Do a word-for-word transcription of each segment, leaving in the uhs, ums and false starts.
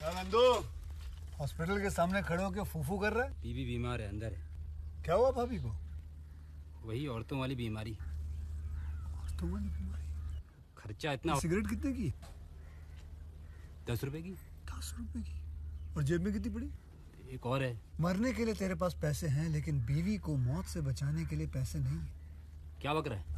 Nandu, hospital के सामने खड़े होकर फूफू कर रहा है। बीबी बीमार है, अंदर है। क्या हुआ भाभी को? वही औरतों वाली बीमारी। औरतों वाली बीमारी? खर्चा इतना। सिगरेट कितने की? दस रुपए की। दस रुपए की? और जेब में कितनी पड़ी? एक और है। मरने के लिए तेरे पास पैसे हैं, लेकिन बीवी को मौत से बचाने के लिए पैसे नहीं है। क्या बक रहा है?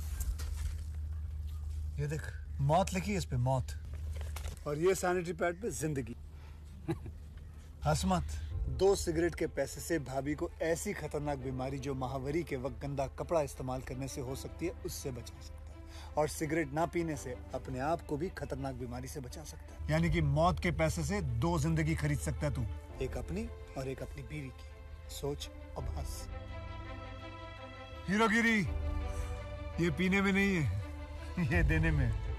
ये देख, मौत लिखी है इस पे, मौत। और ये सैनिटरी पैड पे जिंदगी। हंस मत। दो सिगरेट के पैसे से भाभी को ऐसी खतरनाक बीमारी जो महावरी के वक्त गंदा कपड़ा इस्तेमाल करने से हो सकती है, उससे बचा सकता है। और सिगरेट ना पीने से अपने आप को भी खतरनाक बीमारी से बचा सकता है। यानी कि मौत के पैसे से दो जिंदगी खरीद सकता है तू, एक अपनी और एक अपनी बीवी की। सोच अब हंस। हीरोगिरी ये पीने में नहीं है, ये देने में है।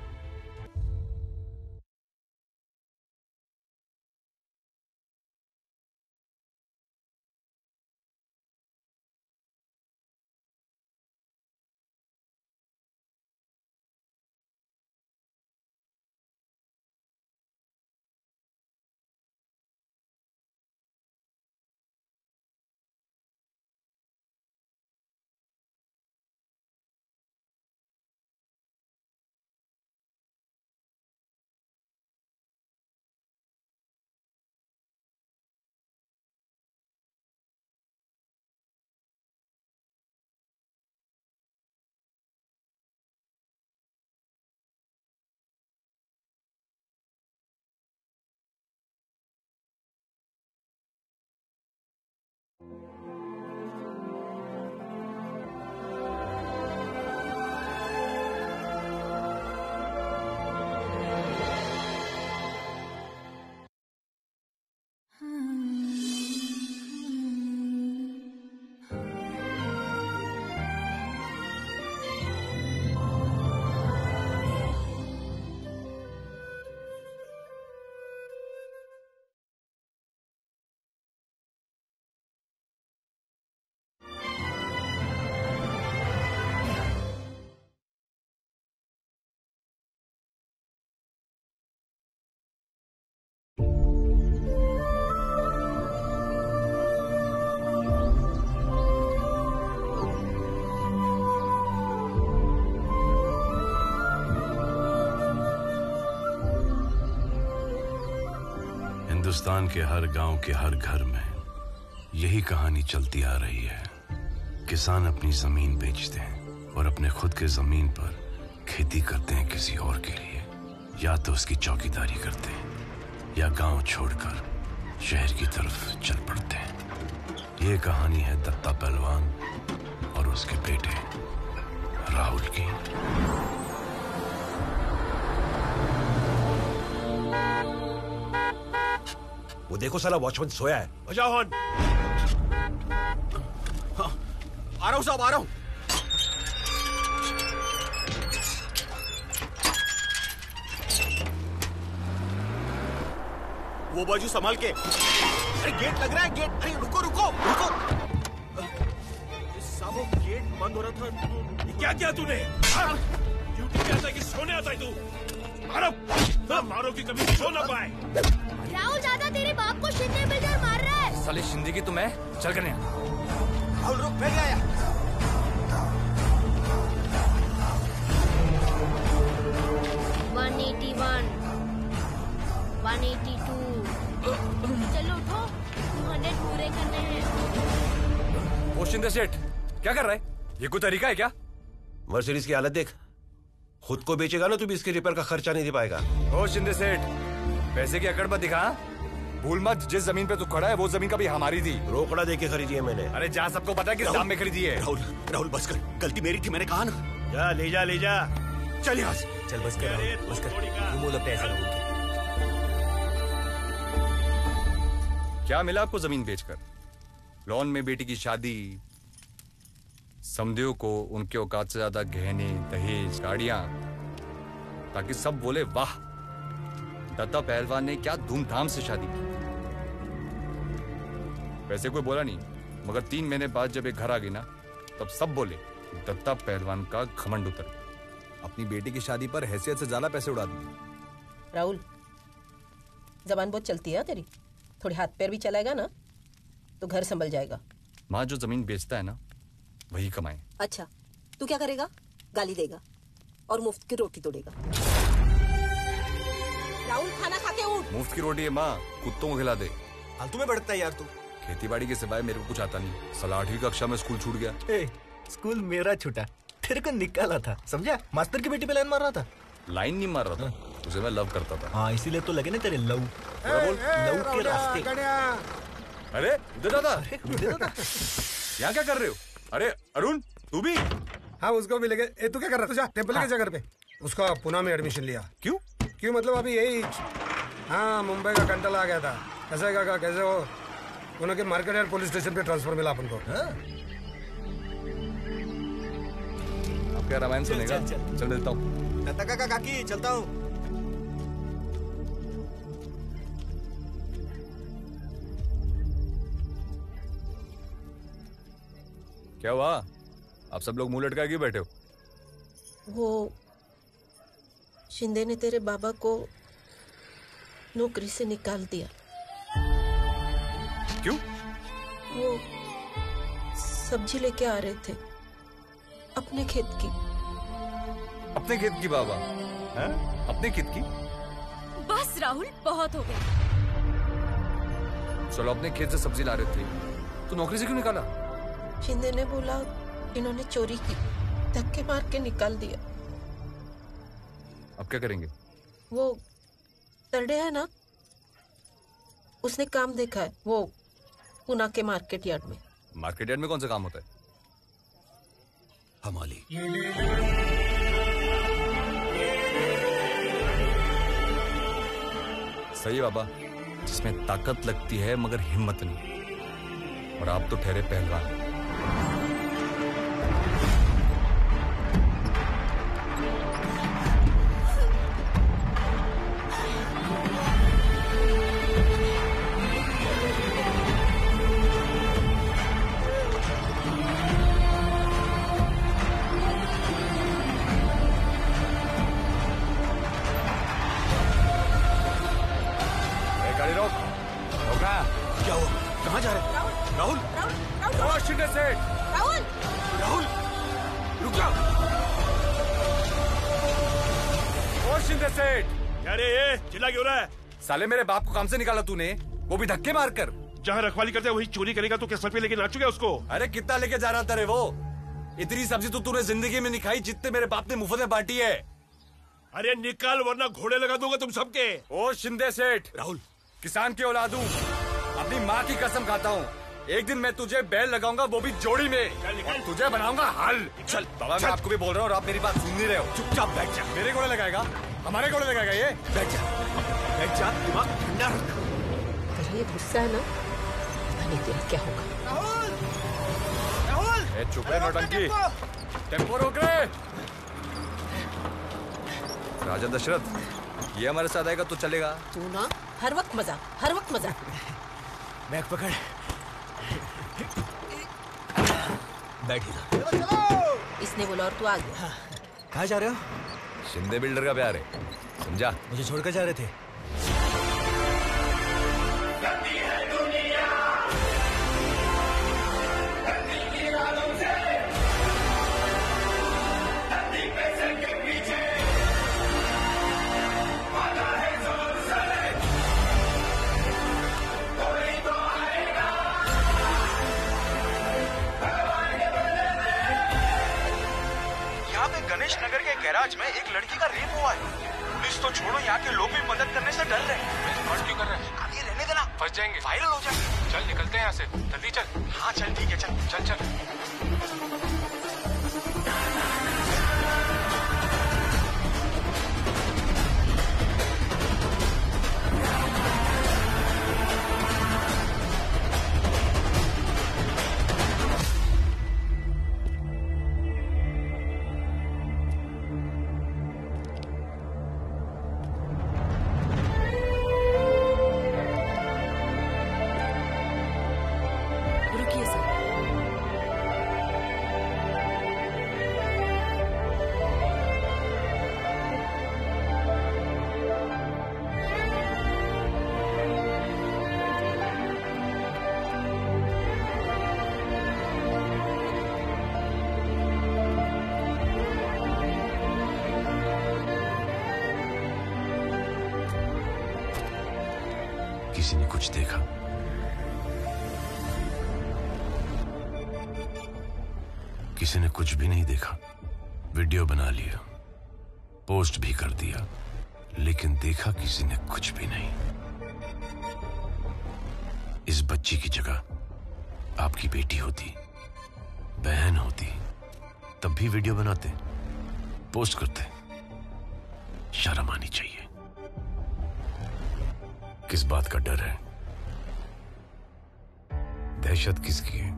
हिंदुस्तान के हर गांव के हर घर में यही कहानी चलती आ रही है। किसान अपनी जमीन बेचते हैं और अपने खुद के जमीन पर खेती करते हैं किसी और के लिए। या तो उसकी चौकीदारी करते हैं या गांव छोड़कर शहर की तरफ चल पड़ते हैं। ये कहानी है दत्ता पहलवान और उसके बेटे राहुल की। वो देखो साला वॉचमैन सोया है। बजाओ हॉर्न। हाँ, आ रहा हूँ साहब, आ रहा हूँ। वो बाजू संभाल के। अरे गेट लग रहा है, गेट। अरे रुको रुको रुको। साहब वो गेट बंद हो रहा था। ये क्या किया तूने? ड्यूटी पे आता है कि सोने आता है तू? मारो मारो कि कभी सो ना पाए। राहुल ज्यादा तेरे बाप को शिंदे मिलकर मार रहा है। साले शिंदे की तुम्हें चल करने। राहुल रुक, फैल गया। One eighty one, one eighty two. चलो उठो, टू हंड्रेड पूरे करने हैं। ओ शिंदे सेठ, क्या कर रहा है? ये कोई तरीका है क्या? मर्सिडीज की हालत देख। खुद को बेचेगा ना तू भी इसके रिपेयर का खर्चा नहीं दे पाएगा। ओ शिंदे सेठ, पैसे की अकड़ मत दिखा। भूल मत, जिस जमीन पे तू खड़ा है वो जमीन कभी हमारी थी। रोकड़ा देके खरीदी है मैंने। अरे जा, सबको पता है किस दाम में खरीदी है। राहुल राहुल बस कर, गलती मेरी थी, मैंने कहा ना। जा ले जा ले जा, चल यहाँ से। चल बस कर राहुल, बस कर। घूमो लो पैसा लोगों के। क्या मिला आपको जमीन बेचकर? लॉन में बेटी की शादी, समधियों को उनके औकात से ज्यादा गहने, दहेज, गाड़ियां, ताकि सब बोले वाह, दत्ता पहलवान ने क्या धूमधाम से शादी की। वैसे कोई बोला नहीं, मगर तीन महीने बाद जब एक घर आ गई ना, तब सब बोले दत्ता पहलवान का घमंड उतर गया। अपनी बेटी की शादी पर हैसियत से ज्यादा पैसे उड़ा दिए। राहुल, जबान बहुत चलती है तेरी। थोड़ी हाथ पैर भी चलाएगा ना तो घर संभल जाएगा। माँ, जो जमीन बेचता है ना वही कमाए। अच्छा, तू क्या करेगा? गाली देगा और मुफ्त की रोटी तोड़ेगा। राहुल, खाना खा के उठ। मुफ्त की रोटी है माँ, कुत्तों को खिला दे। फालतू में भड़कता है यार तू। खेती बाड़ी के सिवाय मेरे को कुछ आता नहीं। साला आठवीं कक्षा में स्कूल छूट गया। ए, स्कूल मेरा छूटा, तेरे को निकाला था, समझा? मास्टर की बेटी पे लाइन मार रहा था। लाइन नहीं मार रहा था, तुझे मैं लव करता था। हाँ, इसीलिए तो लगे ना तेरे लव। बोल लव के रास्ते। अरे उधर दादा, यहाँ क्या कर रहे हो? अरे अरुण, तू भी? हाँ, उसको भी लेके। ए, तू क्या कर रहा था? जा टेम्पल के जगह पे। उसका पुणे में एडमिशन लिया। क्यों? क्यों मतलब अभी यही, हाँ, मुंबई का कंटल आ गया था। कैसे का कैसे हो पुणे के मार्केट यार्ड पुलिस स्टेशन पे ट्रांसफर मिला अपन को। अब क्या रामायण सुनेगा? चल, चल, चल मिलता हूँ। काका का काकी, चलता हूँ। क्या हुआ? आप सब लोग मुंह लटका क्यों बैठे हो? वो शिंदे ने तेरे बाबा को नौकरी से निकाल दिया। क्यों? वो सब्जी लेके आ रहे थे अपने खेत की। अपने खेत की बाबा? हैं? अपने खेत की? बस राहुल, बहुत हो गया। चलो, अपने खेत से सब्जी ला रहे थे तो नौकरी से क्यों निकाला? शिंदे ने बोला इन्होंने चोरी की, धक्के मार के निकाल दिया। अब क्या करेंगे? वो तरडे है ना, उसने काम देखा है, वो पुणे के मार्केट यार्ड में। मार्केट यार्ड में कौन सा काम होता है? हमाली। सही है बाबा, जिसमें ताकत लगती है मगर हिम्मत नहीं। और आप तो ठहरे पहलवान। साले, मेरे बाप को काम से निकाला तूने, वो भी धक्के मारकर। जहाँ रखवाली करते वही चोरी करेगा तो क्या सर पे लेके नाचूगा उसको? अरे कितना लेके जा रहा था रे वो? इतनी सब्जी तो तूने जिंदगी में नहीं खाई जितने मेरे बाप ने मुफ्त में बांटी है। अरे निकाल वरना घोड़े लगा दूंगा तुम सबके। ओ शिंदे सेठ, राहुल, किसान की औलाद हूँ, अपनी माँ की कसम खाता हूँ, एक दिन मैं तुझे बैल लगाऊंगा, वो भी जोड़ी में। तुझे बनाऊंगा हल। चल बाबा, मैं आपको भी बोल रहा हूँ और आप मेरी बात सुन नहीं रहे हो। चुपचाप बैठ जा। मेरे घोड़े लगाएगा? हमारे घोड़े लगाएगा ये? बैठ जा, बैठ जा, दिमाग ठंडा रख। अगर ये गुस्सा है ना, पता नहीं तेरा क्या होगा। राहुल, राहुल, ए चुप रहे नौटंकी, टेम्पो रोक रहे। राजा दशरथ, ये हमारे साथ आएगा तो चलेगा? तू ना हर वक्त मजा, हर वक्त मजा। बैग पकड़, बैठ इधर। इसने बोला और तू आ गया। हाँ। कहाँ जा रहे हो? शिंदे बिल्डर का प्यार है, समझा? मुझे छोड़कर जा रहे थे। गणेश नगर के गैराज में एक लड़की का रेप हुआ है। पुलिस तो छोड़ो, यहाँ के लोग भी मदद करने से डर रहे हैं। पुलिस क्यों कर रहे हैं? आगे रहने देना, फंस जाएंगे, वायरल हो जाएंगे। चल निकलते हैं यहाँ से, जल्दी चल। हाँ चल ठीक है, चल चल चल। किसी ने कुछ देखा? किसी ने कुछ भी नहीं देखा। वीडियो बना लिया, पोस्ट भी कर दिया, लेकिन देखा किसी ने कुछ भी नहीं। इस बच्ची की जगह आपकी बेटी होती, बहन होती, तब भी वीडियो बनाते, पोस्ट करते। शर्म आनी चाहिए। किस बात का डर है? दहशत किसकी है?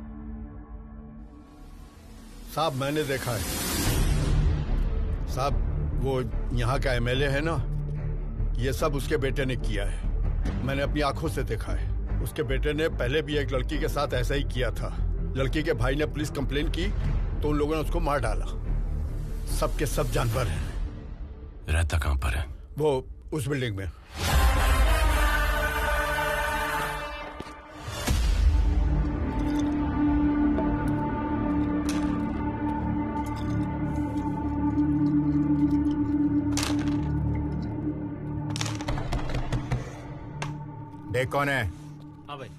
साहब मैंने देखा है साहब, वो यहाँ का एमएलए है ना, ये सब उसके बेटे ने किया है। मैंने अपनी आंखों से देखा है। उसके बेटे ने पहले भी एक लड़की के साथ ऐसा ही किया था। लड़की के भाई ने पुलिस कंप्लेन की तो उन लोगों ने उसको मार डाला। सब के सब जानवर हैं। रहता कहां पर है? वो उस बिल्डिंग में। देख कौन है? हाँ भाई।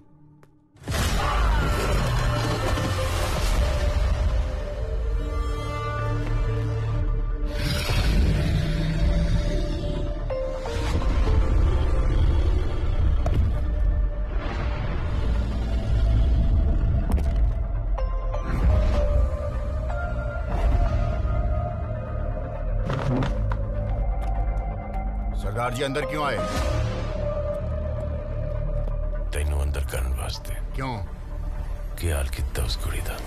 सरदार जी अंदर क्यों आए? तेनों अंदर करने वास्ते। क्यों? क्या हाल कितना उस कुड़ी दा?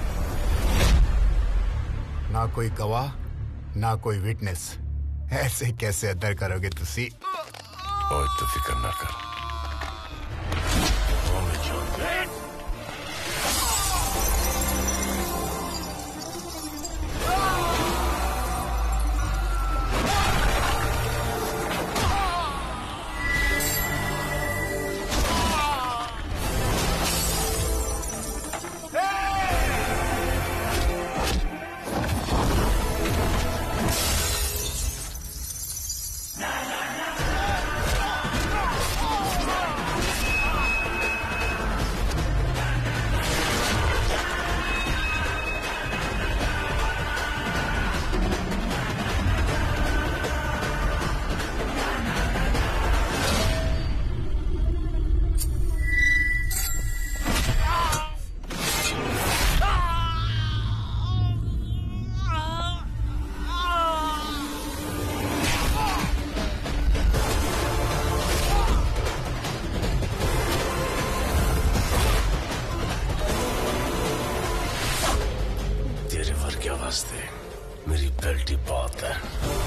ना कोई गवाह ना कोई विटनेस, ऐसे कैसे अंदर करोगे तुसी? और तो फिक्र ना कर, वो मैं जानता हूं। मेरी बेल्टी बहुत है।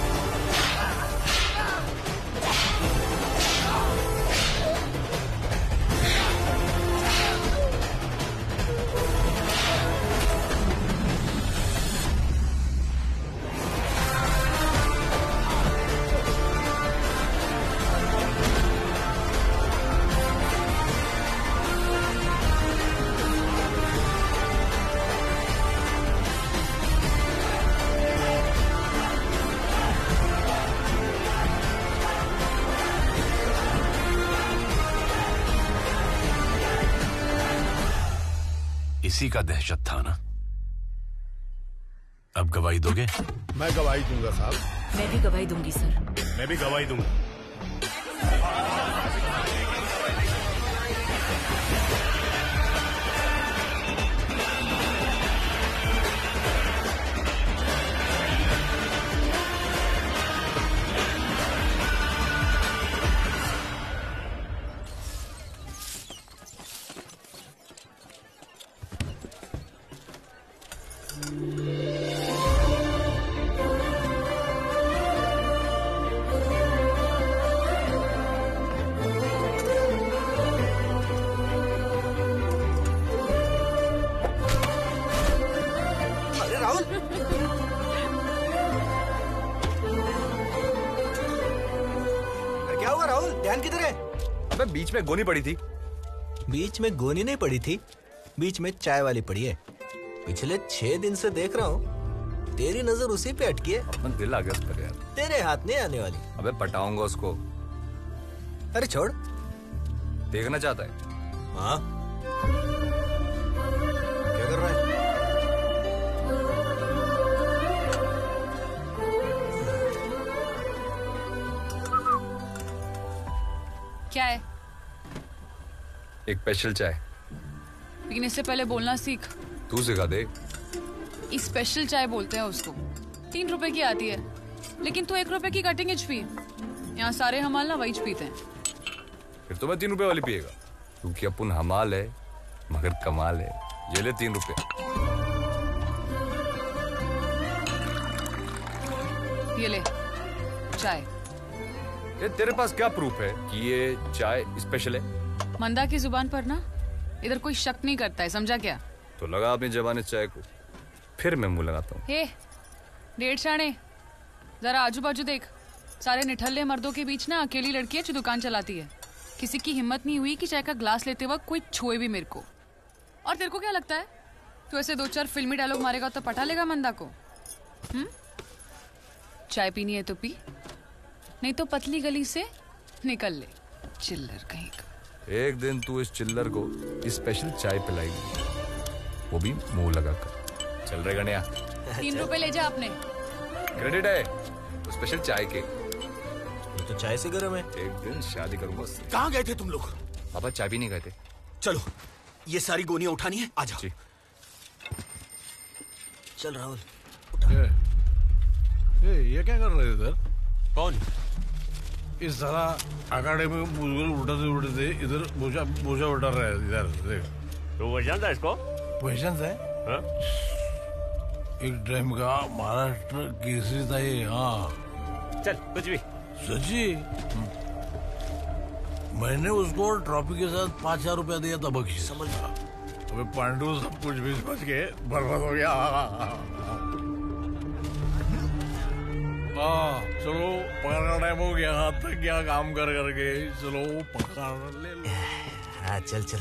इसी का दहशत था ना। अब गवाही दोगे? मैं गवाही दूंगा साहब। मैं भी गवाही दूंगी सर। मैं भी गवाही दूंगा। बीच में गोनी पड़ी थी। बीच में गोनी नहीं पड़ी थी, बीच में चाय वाली पड़ी है। पिछले छह दिन से देख रहा हूँ, तेरी नजर उसी पे अटकी है। अपना दिल आ गया उस पर यार। तेरे हाथ नहीं आने वाली। अबे पटाऊंगा उसको। अरे छोड़, देखना चाहता है। हाँ, क्या कर रहा है? क्या है? एक स्पेशल चाय। लेकिन इससे पहले बोलना सीख। तू सिखा दे। स्पेशल चाय बोलते हैं उसको। तीन रुपए की आती है, लेकिन तू एक रुपए की कटिंग एच पी। यहाँ सारे हमाल ना वही पीते हैं। फिर तो मैं तीन रुपए वाली पिएगा, क्योंकि अपन हमाल है मगर कमाल है। ये ले तीन रुपए। ये ले चाय। ये तेरे पास क्या प्रूफ है कि ये चाय स्पेशल है? मंदा की जुबान पर ना इधर कोई शक नहीं करता है, समझा क्या? तो लगा अपनी जबान चाय को, फिर मैं मुंह लगाता हूँ। हे डेढ़ शाणे, जरा आजू बाजू देख। सारे निठल्ले मर्दों के बीच ना अकेली लड़की है जो दुकान चलाती है। किसी की हिम्मत नहीं हुई कि चाय का ग्लास लेते वक्त कोई छुए भी मेरे को। और तेरे को क्या लगता है तू ऐसे दो चार फिल्मी डायलॉग मारेगा तो पटा लेगा मंदा को? हम्म? चाय पीनी है तो पी, नहीं तो पतली गली से निकल ले, चिल्लर कहीं का। एक दिन तू इस चिल्लर को स्पेशल चाय पिलाएगी, वो भी मुंह लगाकर। चल रहे गणिया। तीन रुपए ले जा अपने। क्रेडिट है स्पेशल चाय के। ये तो चाय से गर्म है। एक दिन शादी करूंगा। कहाँ गए थे तुम लोग? पापा चाय भी नहीं गए थे। चलो ये सारी गोनियां उठानी है, आ जाओ। चल राहुल। ये, ये, ये क्या कर रहे इधर? कौन? इस सारा अकाडेमी में मुझे उठाते उठाते इधर बोझा बोझा उठा रहा है इधर देख। तो वजन था इसको? वजन है? हाँ? एक टाइम का महाराष्ट्र केसरी था ये। हाँ चल कुछ भी। सची मैंने उसको ट्रॉफी के साथ पाँच हजार रुपया दिया था बख्शी। समझ अबे पांडु सब कुछ भी बच के बर्बाद हो गया। हाँ चलो पकड़ का टाइम हो गया। हाथ तक क्या काम कर करके। चलो पकड़ ले लो। हाँ चल चल।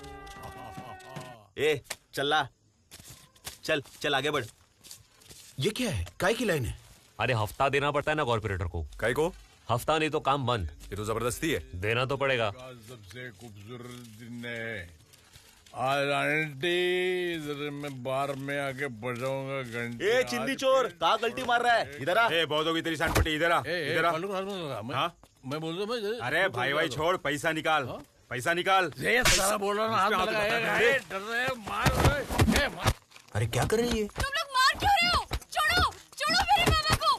ए चल चल चल आगे बढ़। ये क्या है? काय की लाइन है? अरे हफ्ता देना पड़ता है ना कॉर्पोरेटर को। काय को? हफ्ता नहीं तो काम बंद। ये तो जबरदस्ती है। देना तो पड़ेगा। सबसे खूबसूरत दिन है आज आंटी। इधर मैं बार में आके बजाऊंगा घंटे। ए चिंदी चोर, कहाँ गलती मार रहा है? इधर आ। ए बहुत होगी तेरी सांडपट्टी। इधर आ, इधर आ। हाँ मैं बोल रहा हूँ। अरे भाई भाई छोड़, पैसा निकाल, पैसा निकाल। सारा बोल रहा हाथ लगा। अरे क्या कर रही है? तुम लोग मार क्यों रहे हो? छोड़ो छोड़ो मेरे मामा को।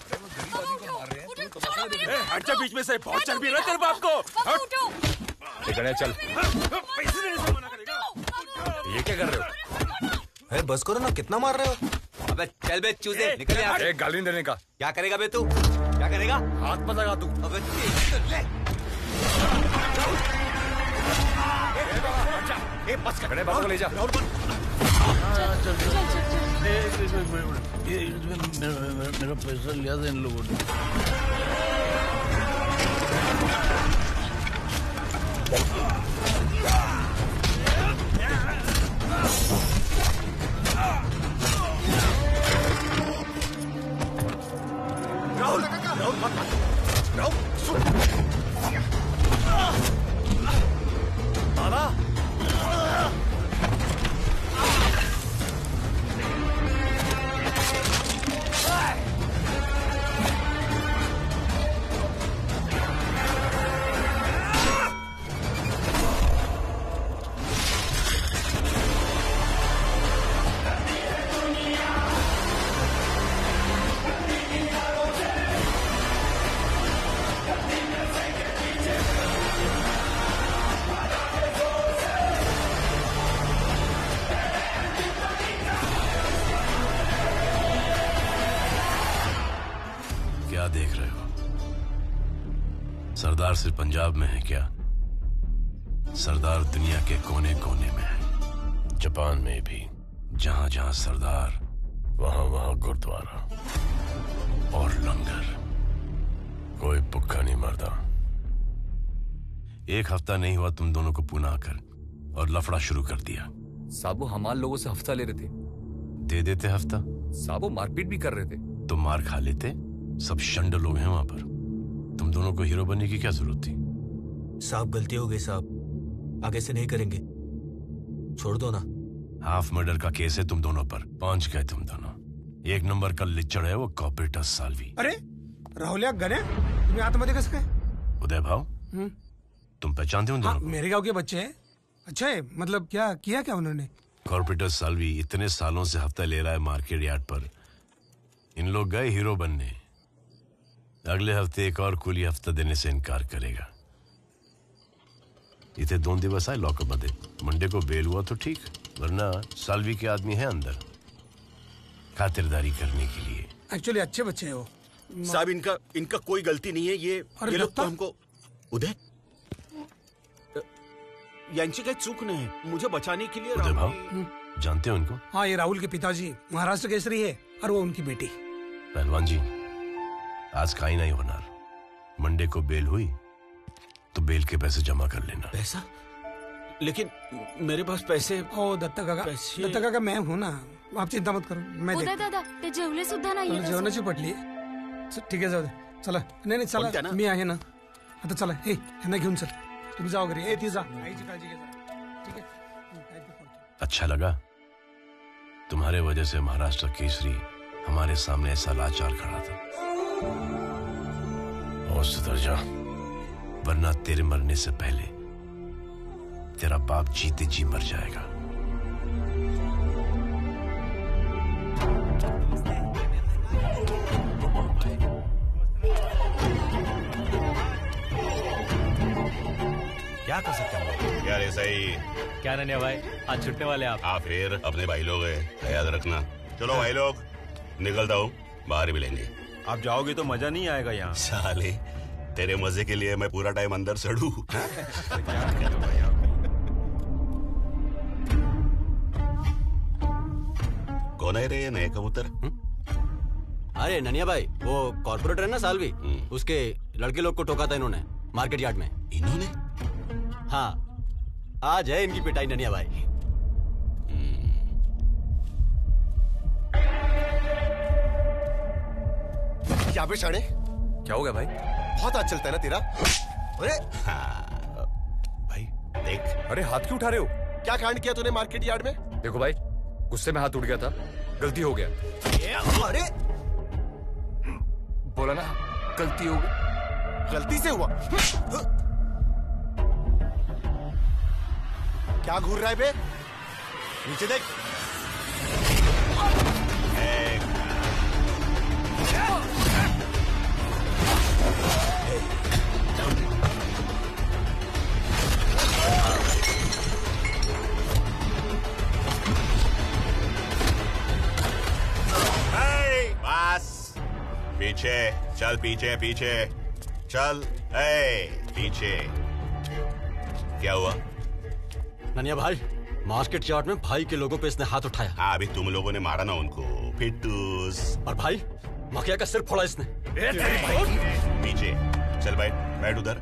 हट जा बीच में से, बहुत चल भी रहा है तेरे बाप को। उठो। चल। पैसे देने से मना करेगा? ये क्या कर रहे हो? अरे बस करो ना, कितना मार रहे हो? अबे चल बे चूजे, निकल यहाँ से। एक गाली नहीं देने का। क्या करेगा बे तू? क्या करेगा? हाथ मत लगा तू। अबे ए बस कर। बड़े बाबू को ले जा। चल चल चल। मेरा पैसा लिया था इन लोगों ने। राहुल राहुल मत मत राहुल सुन। दादा क्या देख रहे हो? सरदार सिर्फ पंजाब में है क्या? सरदार दुनिया के कोने कोने में है। जापान में भी जहां जहां सरदार वहां वहां गुरुद्वारा और लंगर। कोई भूखा नहीं मरता। एक हफ्ता नहीं हुआ तुम दोनों को पुणे आकर और लफड़ा शुरू कर दिया। साबो हमारे लोगों से हफ्ता ले रहे थे। दे देते हफ्ता। साबो मारपीट भी कर रहे थे। तो मार खा लेते। सब शंड लोग हैं वहां पर। तुम दोनों को हीरो बनने की क्या जरूरत थी? साहब गलती हो गई साहब। आगे से नहीं करेंगे, छोड़ दो ना। हाफ मर्डर का केस है तुम दोनों पर, पहुंच गए तुम दोनों। एक नंबर का लिच्चड़ है वो कॉर्पोरेटर साल्वी। अरे राहुल यार गने तुम्हें आत्महत्या कैसे गए? उदय भाव, हम्म, तुम पहचानते हो उन हाँ, दोनों को? मेरे गांव के बच्चे हैं। अच्छा है, मतलब क्या किया क्या उन्होंने? कॉर्पोरेटर साल्वी इतने सालों से हफ्ता ले रहा है मार्केट यार्ड पर। इन लोग गए हीरो बनने, अगले हफ्ते एक और कुली हफ्ता देने से इनकार करेगा। इतने दो दिवस आए लॉकअप बंदे, मंडे को बेल हुआ तो ठीक, वरना साल्वी के आदमी है अंदर खातिरदारी करने के लिए। एक्चुअली अच्छे बच्चे हैं वो साहब। इनका इनका कोई गलती नहीं है। ये ये लोग तो हमको उदय यांची काही चूक नहीं है, मुझे बचाने के लिए। उदय भाव जानते हो उनको? हाँ, ये राहुल के पिताजी महाराष्ट्र केसरी है और वो उनकी बेटी। पहलवान जी, आज का ही नहीं होना। मंडे को बेल हुई तो बेल के पैसे जमा कर लेना। पैसा? लेकिन मेरे पास पैसे। ओ दत्ता काका, दत्ता काका मैं हूँ ना, आप चिंता मत करो, मैं उदय दादा ते जेवले सुद्धा नाहीये ना. जेवणाची पटली। ठीक आहे, जाऊ दे, चला. नाही नाही चला, मी आहे ना आता. चला, हे यांना घेऊन चल, तुम्ही जाओ घरी. ए ती जा, आईची काळजी घे जरा. ठीक है? अच्छा लगा तुम्हारे वजह से महाराष्ट्र केसरी हमारे सामने ऐसा लाचार खड़ा था। और सुधर जा, वरना तेरे मरने से पहले तेरा बाप जीते जी मर जाएगा। क्या कर सकते हैं यार? ऐसा ही क्या नन्या भाई, आज छुट्टने वाले आप? हाँ, फिर अपने भाई लोग है, याद रखना। चलो भाई लोग, निकलता हूँ, बाहर मिलेंगे। आप जाओगे तो मजा नहीं आएगा यहाँ। साले, तेरे मजे के लिए मैं पूरा टाइम अंदर सड़ू। कौन है रे ये नए कबूतर? अरे ननिया भाई, वो कॉर्पोरेटर है ना साल्वी, उसके लड़के लोग को ठोका था इन्होंने मार्केट यार्ड में। इन्होंने? हाँ, आज है इनकी पिटाई ननिया भाई। क्या बे शाणे? क्या हो गया भाई? बहुत हाथ चलता है ना तेरा। अरे हाँ, भाई देख। अरे हाथ क्यों उठा रहे हो? क्या कांड किया तूने मार्केट यार्ड में? देखो भाई, गुस्से में हाथ उठ गया था, गलती हो गया। अरे बोला ना, गलती हो गई। गलती से हुआ? क्या घूर रहा है बे? नीचे देख। बस पीछे चल, पीछे पीछे चल। ए पीछे। क्या हुआ ननिया भाई? मार्केट यार्ड में भाई के लोगों पे इसने हाथ उठाया। हाँ, अभी तुम लोगों ने मारा ना उनको, फिटूस। और भाई मखिया का सिर फोड़ा इसने। पीछे चल, बैठ बैठ उधर।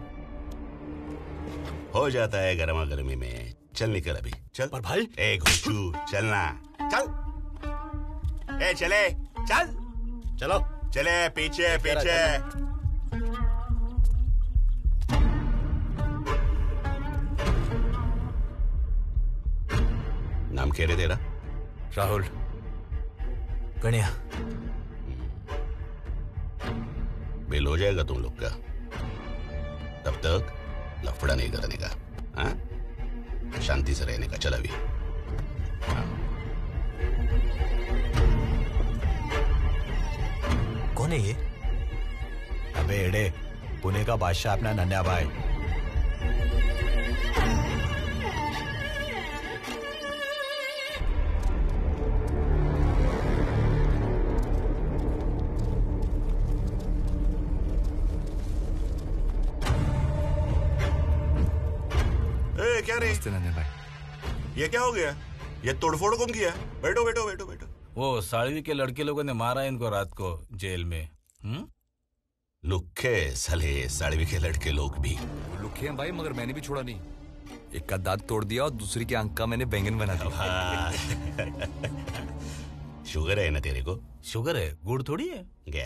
हो जाता है गर्मा गर्मी में। चल निकल अभी, चल। पर भाई ए घुसू, चलना, चल। ए चले, चल। चलो चले, पीछे पीछे। नाम क्या रे तेरा? राहुल। गणिया। बिल हो जाएगा तुम लोग का, तब तक लफड़ा नहीं करने का, हाँ? शांति से रहने का। चल अभी। हाँ। कौन है ये? अबे एडे, पुणे का बादशाह अपना नन्या भाई। ए, क्या रे? नन्या भाई, ये क्या हो गया? ये तोड़फोड़ कौन किया? बैठो बैठो बैठो बैठो। वो साड़वी के लड़के लोगों ने मारा इनको रात को जेल में। हम्म? लुखे साले, साड़वी के लड़के लोग भी लुखे हैं भाई, मगर मैंने भी छोड़ा नहीं। एक का दांत तोड़ दिया और दूसरी की आंख का मैंने बैंगन बना दिया। शुगर है ना तेरे को? शुगर है, गुड़ थोड़ी है। क्या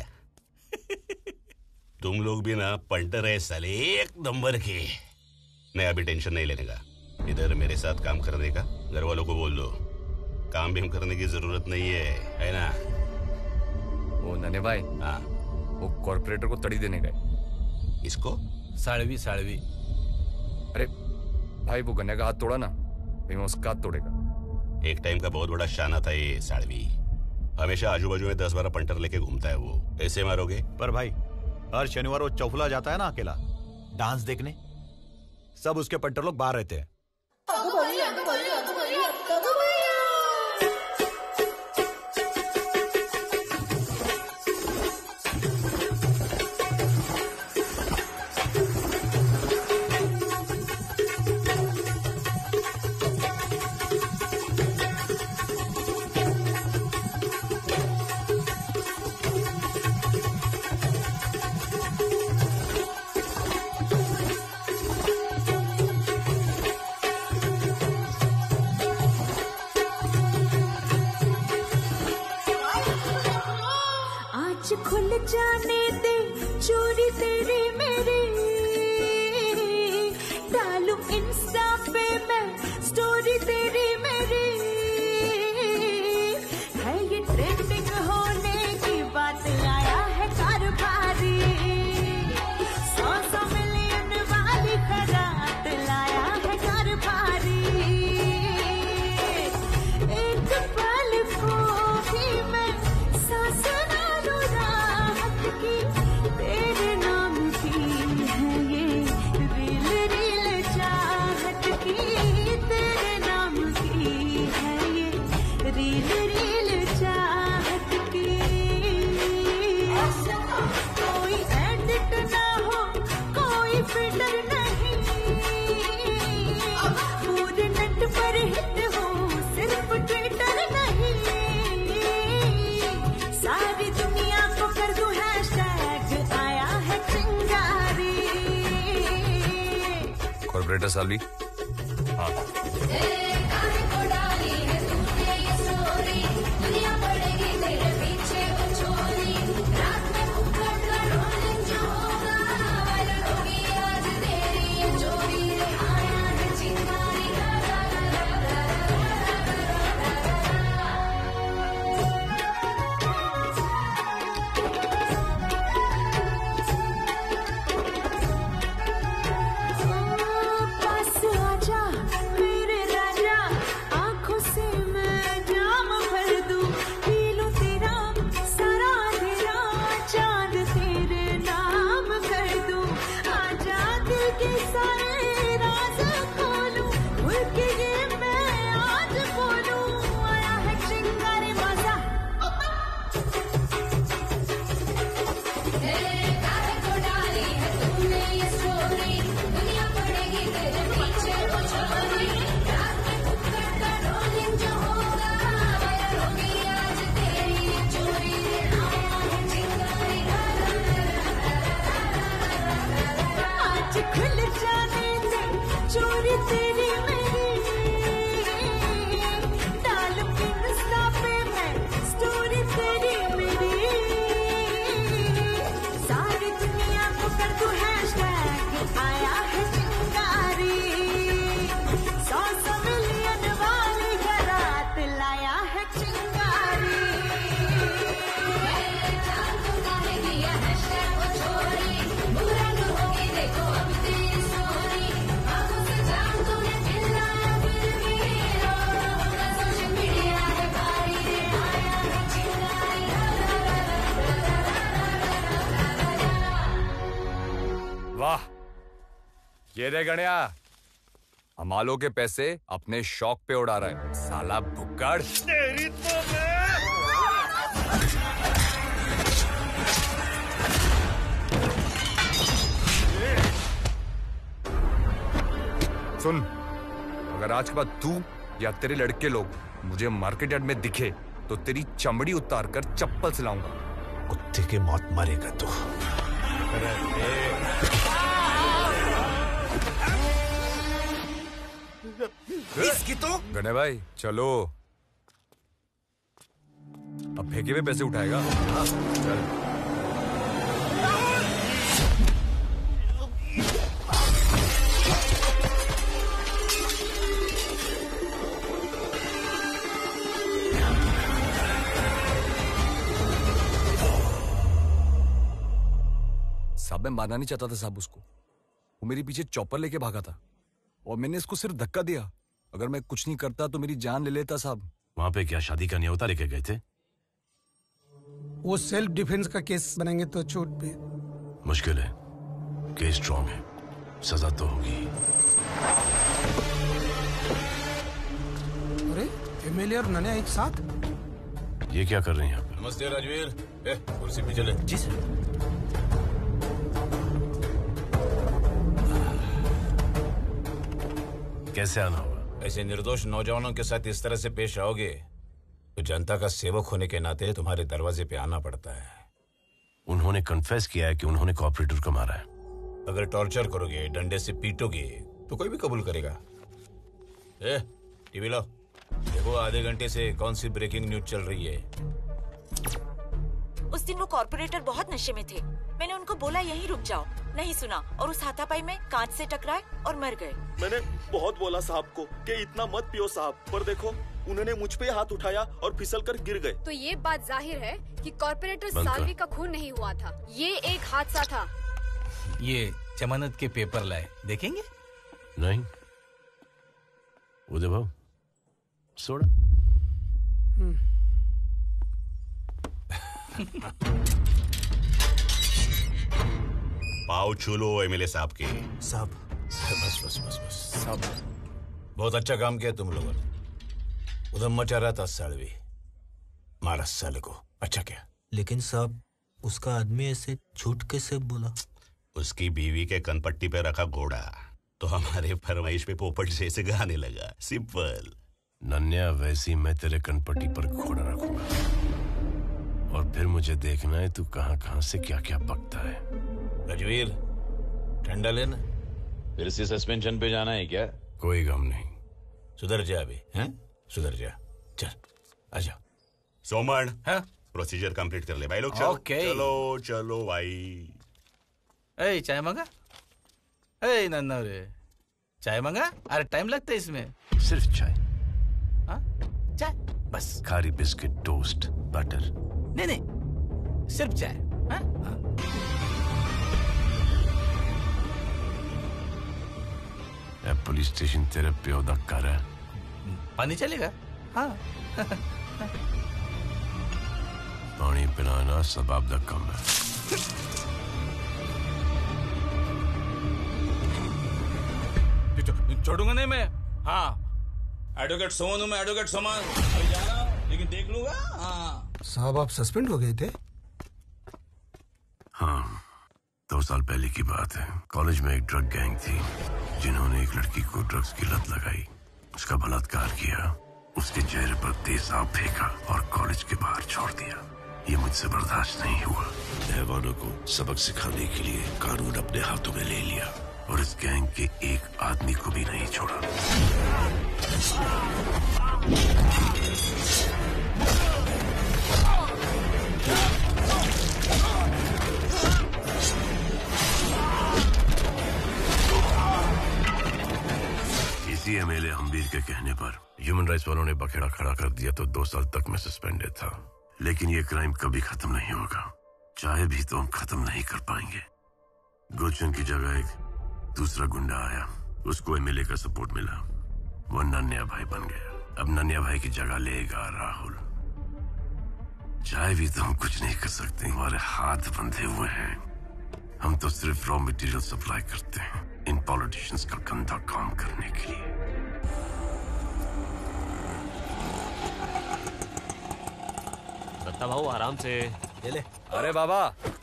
तुम लोग भी ना पंटर है साले, एक नंबर के। नहीं, अभी टेंशन नहीं लेने का। इधर मेरे साथ काम करने का घर वालों को बोल दो, काम भी हम करने की जरूरत नहीं है, है ना? वो नन्हे भाई, हाँ, वो कॉर्पोरेटर को तड़ी देने गए। इसको? साड़वी साड़वी। अरे भाई, वो गन्ने का हाथ तोड़ा ना, भाई मैं उसका हाथ तोड़ेगा। एक टाइम का बहुत बड़ा शाना था ये साड़वी। हमेशा आजू बाजू में दस बारह पंटर लेके घूमता है वो। ऐसे मारोगे? पर भाई हर शनिवार वो चौफुला जाता है ना अकेला डांस देखने, सब उसके पंटर लोग बाहर रहते हैं। खुल जाने दे चोरी तेरी मेरी, डालू इंस्टा पे मैं स्टोरी तेरी मेरी, है ये ट्रेंडिंग होने की बात, आया है कारोबारी, सौ सौ मिलियन वाली खरात लाया है कारोबारी, एक पल को भी मैं सांस तेरे नाम की है ये रील रील चाहत की, तेरे नाम की है ये रील रील चाहत की, कोई एडिट ना हो कोई फिल्टर नहीं, पूरे नेट पर हिट हो सिर्फ ट्विटर नहीं, सारी दुनिया को कर दूं हैशटैग, आया है चिंगारी। कॉर्पोरेटर सालवी, हाँ। ये रे गणिया, हमालों के पैसे अपने शौक पे उड़ा रहा है, साला भुक्कड़। तेरी तो सुन, अगर आज के बाद तू या तेरे लड़के लोग मुझे मार्केट यार्ड में दिखे तो तेरी चमड़ी उतार कर चप्पल सिलाऊंगा। कुत्ते की मौत मरेगा तू। इसकी तो गणे भाई चलो, अब फेंके हुए पैसे उठाएगा। चल। मैं मारना नहीं चाहता था साहब उसको। वो मेरे पीछे चॉपर लेके भागा था और मैंने इसको सिर्फ धक्का दिया। अगर मैं कुछ नहीं करता तो मेरी जान ले लेता साहब। वहां पे क्या शादी का न्योता लेके गए थे? वो सेल्फ डिफेंस का केस बनाएंगे तो छूट पे। मुश्किल है, केस स्ट्रॉन्ग है, सजा तो होगी। अरे एमएलए और नन्या एक साथ? ये क्या कर रहे हैं यहाँ पे? नमस्ते राजवीर। ए, कुर्सी पे चले। जी सर। कैसे आना होगा? ऐसे निर्दोष नौजवानों के साथ इस तरह से पेश आओगे तो जनता का सेवक होने के नाते तुम्हारे दरवाजे पे आना पड़ता है। उन्होंने कन्फेस किया है कि उन्होंने कॉपरेटर को मारा है। अगर टॉर्चर करोगे, डंडे से पीटोगे तो कोई भी कबूल करेगा। ए, टीवी लो, देखो आधे घंटे से कौन सी ब्रेकिंग न्यूज चल रही है। उस दिन वो कॉर्पोरेटर बहुत नशे में थे। मैंने उनको बोला यहीं रुक जाओ, नहीं सुना और उस हाथापाई में कांच से टकराए और मर गए। मैंने बहुत बोला साहब को कि इतना मत पियो साहब, पर देखो उन्होंने मुझ पे हाथ उठाया और फिसल कर गिर गए। तो ये बात जाहिर है कि कॉर्पोरेटर साल्वी का खून नहीं हुआ था, ये एक हादसा था। ये जमानत के पेपर लाए, देखेंगे? नहीं उदय भाऊ, सोडा। पाव छू लो एमएलए साहब के। साहब बस बस बस बस साहब, बहुत अच्छा काम किया तुम लोगों ने। उधर मचा रहा था सालवी, मारा साले को, अच्छा क्या। लेकिन साहब उसका आदमी ऐसे झूठ कैसे बोला? उसकी बीवी के कनपट्टी पे रखा घोड़ा तो हमारे फरमाइश पे पोपट जैसे गाने लगा। सिंपल। नन्या, वैसी मैं तेरे कनपट्टी पर घोड़ा रखूंगा और फिर मुझे देखना है तू कहां कहां से क्या क्या पकता है। राजवीर, ठंडा लेना। फिर से सस्पेंशन पे जाना है क्या? कोई गम नहीं। सुधर जा अभी, हैं? सुधर जा। चल आजा। सोमन, हाँ? प्रोसीजर कंप्लीट कर ले भाई लोग। चलो ओके। चलो चलो भाई। ए, चाय मंगा? ए नन्ना रे, चाय मंगा? अरे टाइम लगता है इसमें। सिर्फ चाय? हाँ? चाय बस। खारी बिस्किट, टोस्ट, बटर? नहीं नहीं, सिर्फ चाय। हाँ? हाँ। पुलिस स्टेशन तेरे प्यो दा घर है। पानी चलेगा? हाँ। पानी पिलाना सबाब दा कम है। छोड़ूंगा नहीं मैं। हाँ, एडवोकेट सोमन हूँ मैं, एडवोकेट सोमन। अभी जा रहा हूँ लेकिन देख लूंगा। हाँ साहब, आप सस्पेंड हो गए थे? हाँ, दो साल पहले की बात है। कॉलेज में एक ड्रग गैंग थी जिन्होंने एक लड़की को ड्रग्स की लत लगाई, उसका बलात्कार किया, उसके चेहरे पर तेजाब फेंका और कॉलेज के बाहर छोड़ दिया। ये मुझसे बर्दाश्त नहीं हुआ। हैवानों को सबक सिखाने के लिए कानून अपने हाथों में ले लिया और इस गैंग के एक आदमी को भी नहीं छोड़ा। इसी एमएलए हमवीर के कहने पर ह्यूमन राइट्स वालों ने बखेड़ा खड़ा कर दिया तो दो साल तक मैं सस्पेंडेड था। लेकिन ये क्राइम कभी खत्म नहीं होगा, चाहे भी तो हम खत्म नहीं कर पाएंगे। गुलशन की जगह एक दूसरा गुंडा आया, उसको एमएलए का सपोर्ट मिला, वो नन्या भाई बन गया। अब नन्या भाई की जगह लेगा राहुल। चाहे भी तो हम कुछ नहीं कर सकते, हमारे हाथ बंधे हुए हैं। हम तो सिर्फ रॉ मटेरियल सप्लाई करते हैं इन पॉलिटिशियंस का गंदा काम करने के लिए। दत्ता भाऊ आराम से ले ले। अरे बाबा,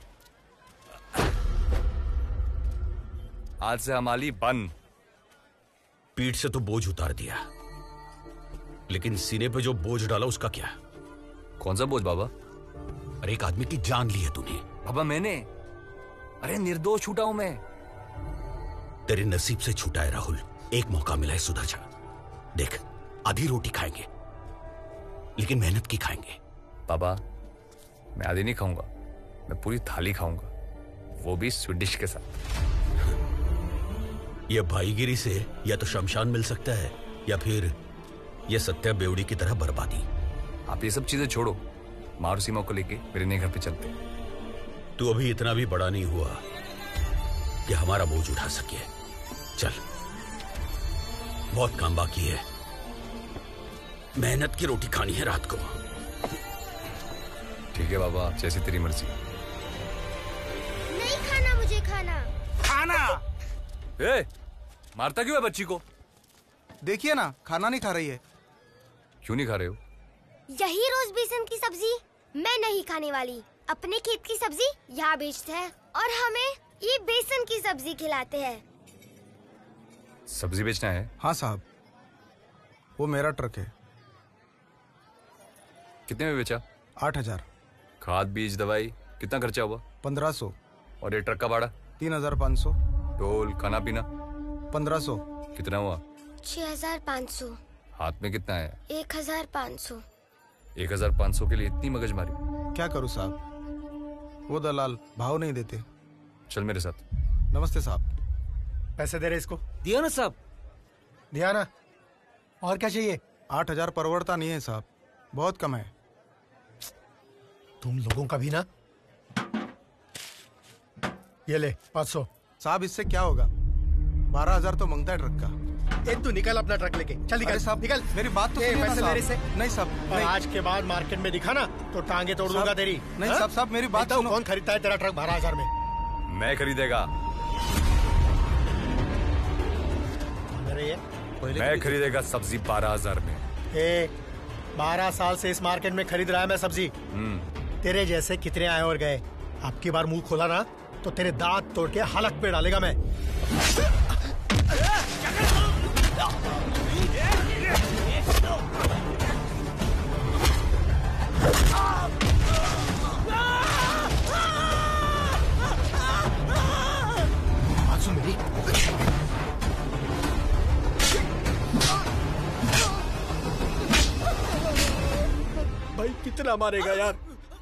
आज से हमारी बंद। पीठ से तो बोझ उतार दिया, लेकिन सीने पे जो बोझ डाला उसका क्या? कौन सा बोझ बाबा? अरे एक आदमी की जान ली है तूने। बाबा मैंने, अरे निर्दोष छूटा हूं मैं। तेरे नसीब से छूटा है राहुल, एक मौका मिला है, सुधर जा। देख, आधी रोटी खाएंगे लेकिन मेहनत की खाएंगे। बाबा मैं आधी नहीं खाऊंगा, मैं पूरी थाली खाऊंगा, वो भी स्वीट डिश के साथ। यह भाईगिरी से या तो शमशान मिल सकता है या फिर यह सत्या बेवड़ी की तरह बर्बादी। आप ये सब चीजें छोड़ो, मारुसीमा को लेके मेरे नए घर पे चलते। तू अभी इतना भी बड़ा नहीं हुआ कि हमारा बोझ उठा सके। चल, बहुत काम बाकी है, मेहनत की रोटी खानी है रात को। ठीक है बाबा, जैसी तेरी मर्जी। नहीं खाना मुझे खाना। खाना? ए, मारता क्यों है बच्ची को? देखिए ना, खाना नहीं खा रही है। क्यों नहीं खा रहे हो? यही रोज बेसन की सब्जी मैं नहीं खाने वाली। अपने खेत की सब्जी यहाँ बेचते हैं और हमें ये बेसन की सब्जी खिलाते हैं। सब्जी बेचना है? हाँ साहब, वो मेरा ट्रक है। कितने में बेचा? आठ हजार। खाद बीज दवाई कितना खर्चा हुआ? पंद्रह सौ। और ये ट्रक का भाड़ा? तीन हजार पाँच सौ। टोल खाना पीना? पंद्रह सौ। कितना हुआ? छह हजार पाँच सौ। हाथ में कितना है? एक हजार पाँच सौ। एक हजार पाँच सौ के लिए इतनी मगजमारी? क्या करूँ साहब, वो दलाल भाव नहीं देते। चल मेरे साथ। नमस्ते साहब। पैसे दे रहे इसको? दिया ना साहब। दिया ना? और क्या चाहिए? आठ हजार परवड़ता नहीं है साहब, बहुत कम है। तुम लोगों का भी ना। ये ले पाँच सौ। साहब इससे क्या होगा, बारह हजार तो मांगता है ट्रक का। ए, तू निकल अपना ट्रक लेके। चल निकल साहब, निकल। मेरी बात तो ए, सुनिए ना पैसे मेरे से। साहब। नहीं साहब, और आज के बाद मार्केट में दिखा ना तो टांगे तोड़ दूंगा तेरी। नहीं साहब, साहब मेरी बात सुनो। कौन खरीदता है तेरा ट्रक बारह हजार में? मैं खरीदेगा। अरे ये मैं खरीदेगा सब्जी बारह हजार में। ए, बारह साल से इस मार्केट में खरीद रहा है मैं सब्जी। तेरे जैसे कितने आए और गए। अब की बार मुंह खोला ना तो तेरे दांत तोड़ के हलक पे डालेगा मैं। बात सुन मेरी। भाई कितना मारेगा यार?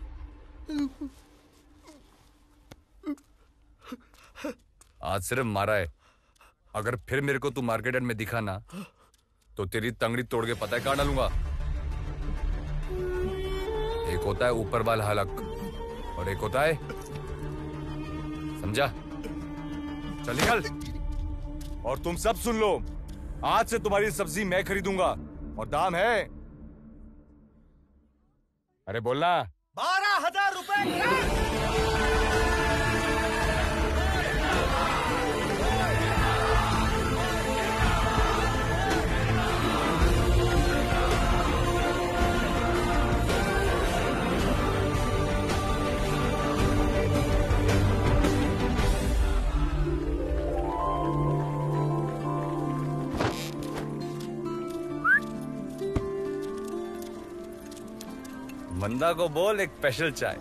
आज सिर्फ मारा है, अगर फिर मेरे को तू मार्केट में दिखा ना तो तेरी तंगड़ी तोड़ के पता है कहाँ डालूंगा। एक होता है ऊपर वाला हलक और एक होता है, समझा? चल निकल। और तुम सब सुन लो, आज से तुम्हारी सब्जी मैं खरीदूंगा और दाम है, अरे बोलना, बारह हजार रुपए। मंदा को बोल एक स्पेशल चाय।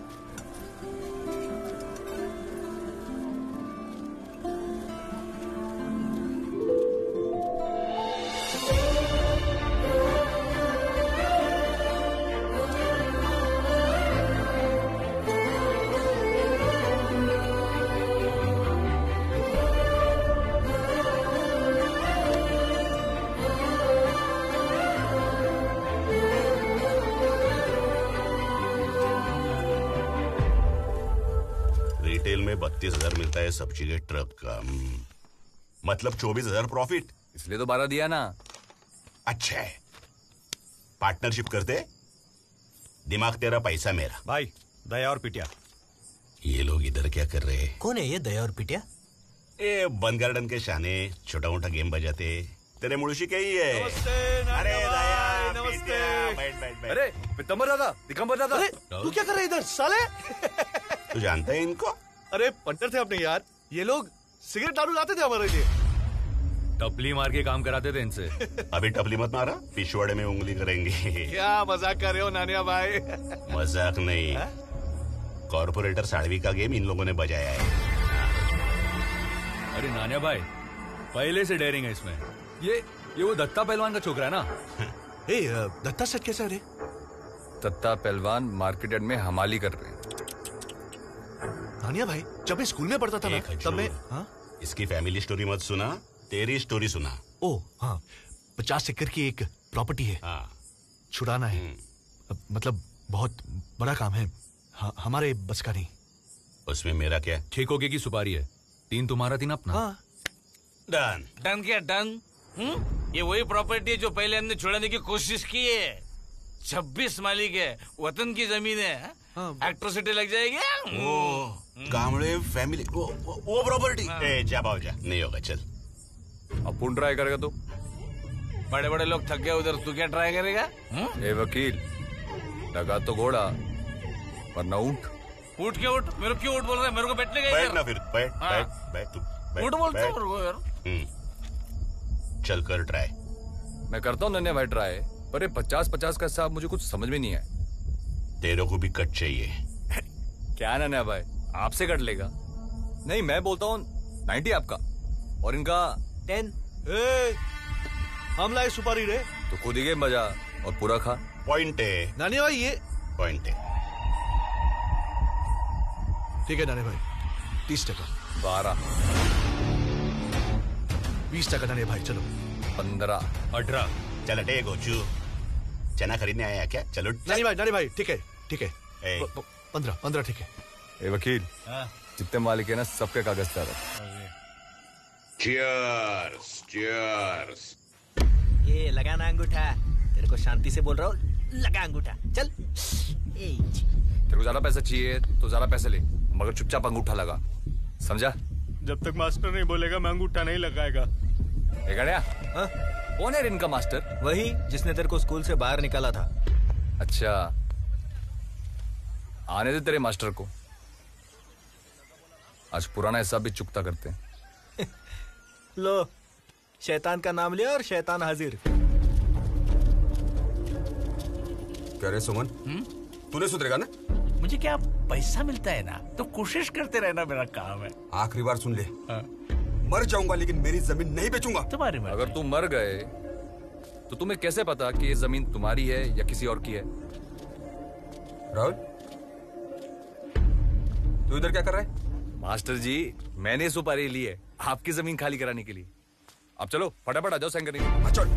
बत्तीस हजार मिलता है सब्जी के ट्रक का, मतलब चौबीस हजार प्रॉफिट। इसलिए तो बारह दिया ना। अच्छा है, पार्टनरशिप करते, दिमाग तेरा पैसा मेरा। भाई दया और पिटिया। ये लोग इधर क्या कर रहे हैं? कौन है ये दया और पिटिया? ए बन गार्डन के शाने छोटा मोटा गेम बजाते, तेरे मुड़शी के ही है। अरे दया, नमस्ते। बैठ बैठ बैठ। अरे पितंबर दादा, दिगंबर दादा, तू क्या कर रहा है इधर साले? तू जानता है इनको? अरे पंटर थे अपने यार, ये लोग सिगरेट दारू लाते थे हमारे लिए। टपली मार के काम कराते थे इनसे। अभी टपली मत मारा, पिछवाड़े में उंगली करेंगे। क्या मजाक कर रहे हो नानिया भाई? मजाक नहीं, कॉर्पोरेटर साढ़वी का गेम इन लोगों ने बजाया है। अरे नानिया भाई, पहले से डेयरिंग है इसमें। ये ये वो दत्ता पहलवान का छोकरा है ना? ए, दत्ता सेठ कैसा है रे? दत्ता पहलवान मार्केट यार्ड में हमाली कर रहे हैं। नानिया भाई, जब मैं स्कूल में पढ़ता था ना तब मैं। हाँ? इसकी फैमिली स्टोरी मत सुना, तेरी स्टोरी सुना। ओ हाँ, पचास एकड़ की एक प्रॉपर्टी है। हाँ। छुड़ाना है, मतलब बहुत बड़ा काम है, ह, हमारे बस का नहीं। उसमें मेरा क्या? ठेकोगे की सुपारी है, तीन तुम्हारा तीन अपना। हाँ। डन डन क्या डन? हम्म? ये वही प्रॉपर्टी है जो पहले हमने छुड़ाने की कोशिश की है। छब्बीस मालिक है, वतन की जमीन है। एट्रोसिटी लग जाएगी। वो कामड़े फैमिली वो वो, वो प्रॉपर्टी। ए जा बाबू जा, नहीं होगा चल। अब पुन ट्राई करेगा तू? बड़े बड़े लोग थक गए उधर, तू क्या ट्राई करेगा? ए वकील, लगा तो घोड़ा वरना ऊंट। ऊंट क्या ऊंट? मेरे को क्यों ऊंट बोल रहा है? मेरे को बैठने का बैठ ना फिर, बैठ बैठ बैठ तू। ऊंट बोलता है मेरे को यार। चल कर ट्राई। मैं करता हूँ नन्हे भाई ट्राई, पर ये पचास पचास का हिसाब मुझे कुछ समझ में नहीं आया। तेरे को भी कट चाहिए? क्या नन्हे भाई, आपसे कट लेगा? नहीं, मैं बोलता हूँ नाइन्टी आपका और इनका टेन। हम लाए सुपारी रे। तो खुद ही गेम बजा और पूरा खा। पॉइंट है नानी भाई, ये पॉइंट है। ठीक है नानी भाई, तीस टका। बारह। बीस टका नानी भाई, चलो। पंद्रह। अठारह। चल हटे गोचू, चना खरीदने आया क्या? चलो नानी भाई, नानी भाई, ठीक है ठीक है। पंद्रह पंद्रह ठीक है। ए वकील, जितने मालिक है ना सबके कागज तैयार। Cheers cheers. ये लगा ना अंगूठा, तेरे को शांति से बोल रहा हूँ, लगा अंगूठा, चल। ए तेरे को ज्यादा पैसा चाहिए तो ज्यादा पैसे ले, मगर चुपचाप अंगूठा लगा, समझा? जब तक मास्टर नहीं बोलेगा मैं अंगूठा नहीं लगाएगा। ए गड़िया, कौन है इनका मास्टर? वही जिसने तेरे को स्कूल से बाहर निकाला था। अच्छा, आने दे तेरे मास्टर को, आज पुराना हिसाब भी चुकता करते हैं। लो, शैतान का नाम लिया और शैतान हाजिर। क्या रे सुमन, तूने सुधरेगा ना? मुझे क्या पैसा मिलता है ना, तो कोशिश करते रहना मेरा काम है। आखिरी बार सुन ले, मर जाऊंगा लेकिन मेरी जमीन नहीं बेचूंगा। तुम्हारी अगर तुम मर गए तो तुम्हें कैसे पता कि ये जमीन तुम्हारी है या किसी और की है? राहुल, तू इधर क्या कर रहा है? मास्टर जी, मैंने सुपारी ली है आपकी जमीन खाली कराने के लिए। अब चलो फटाफट आ जाओ साइन करने। चल,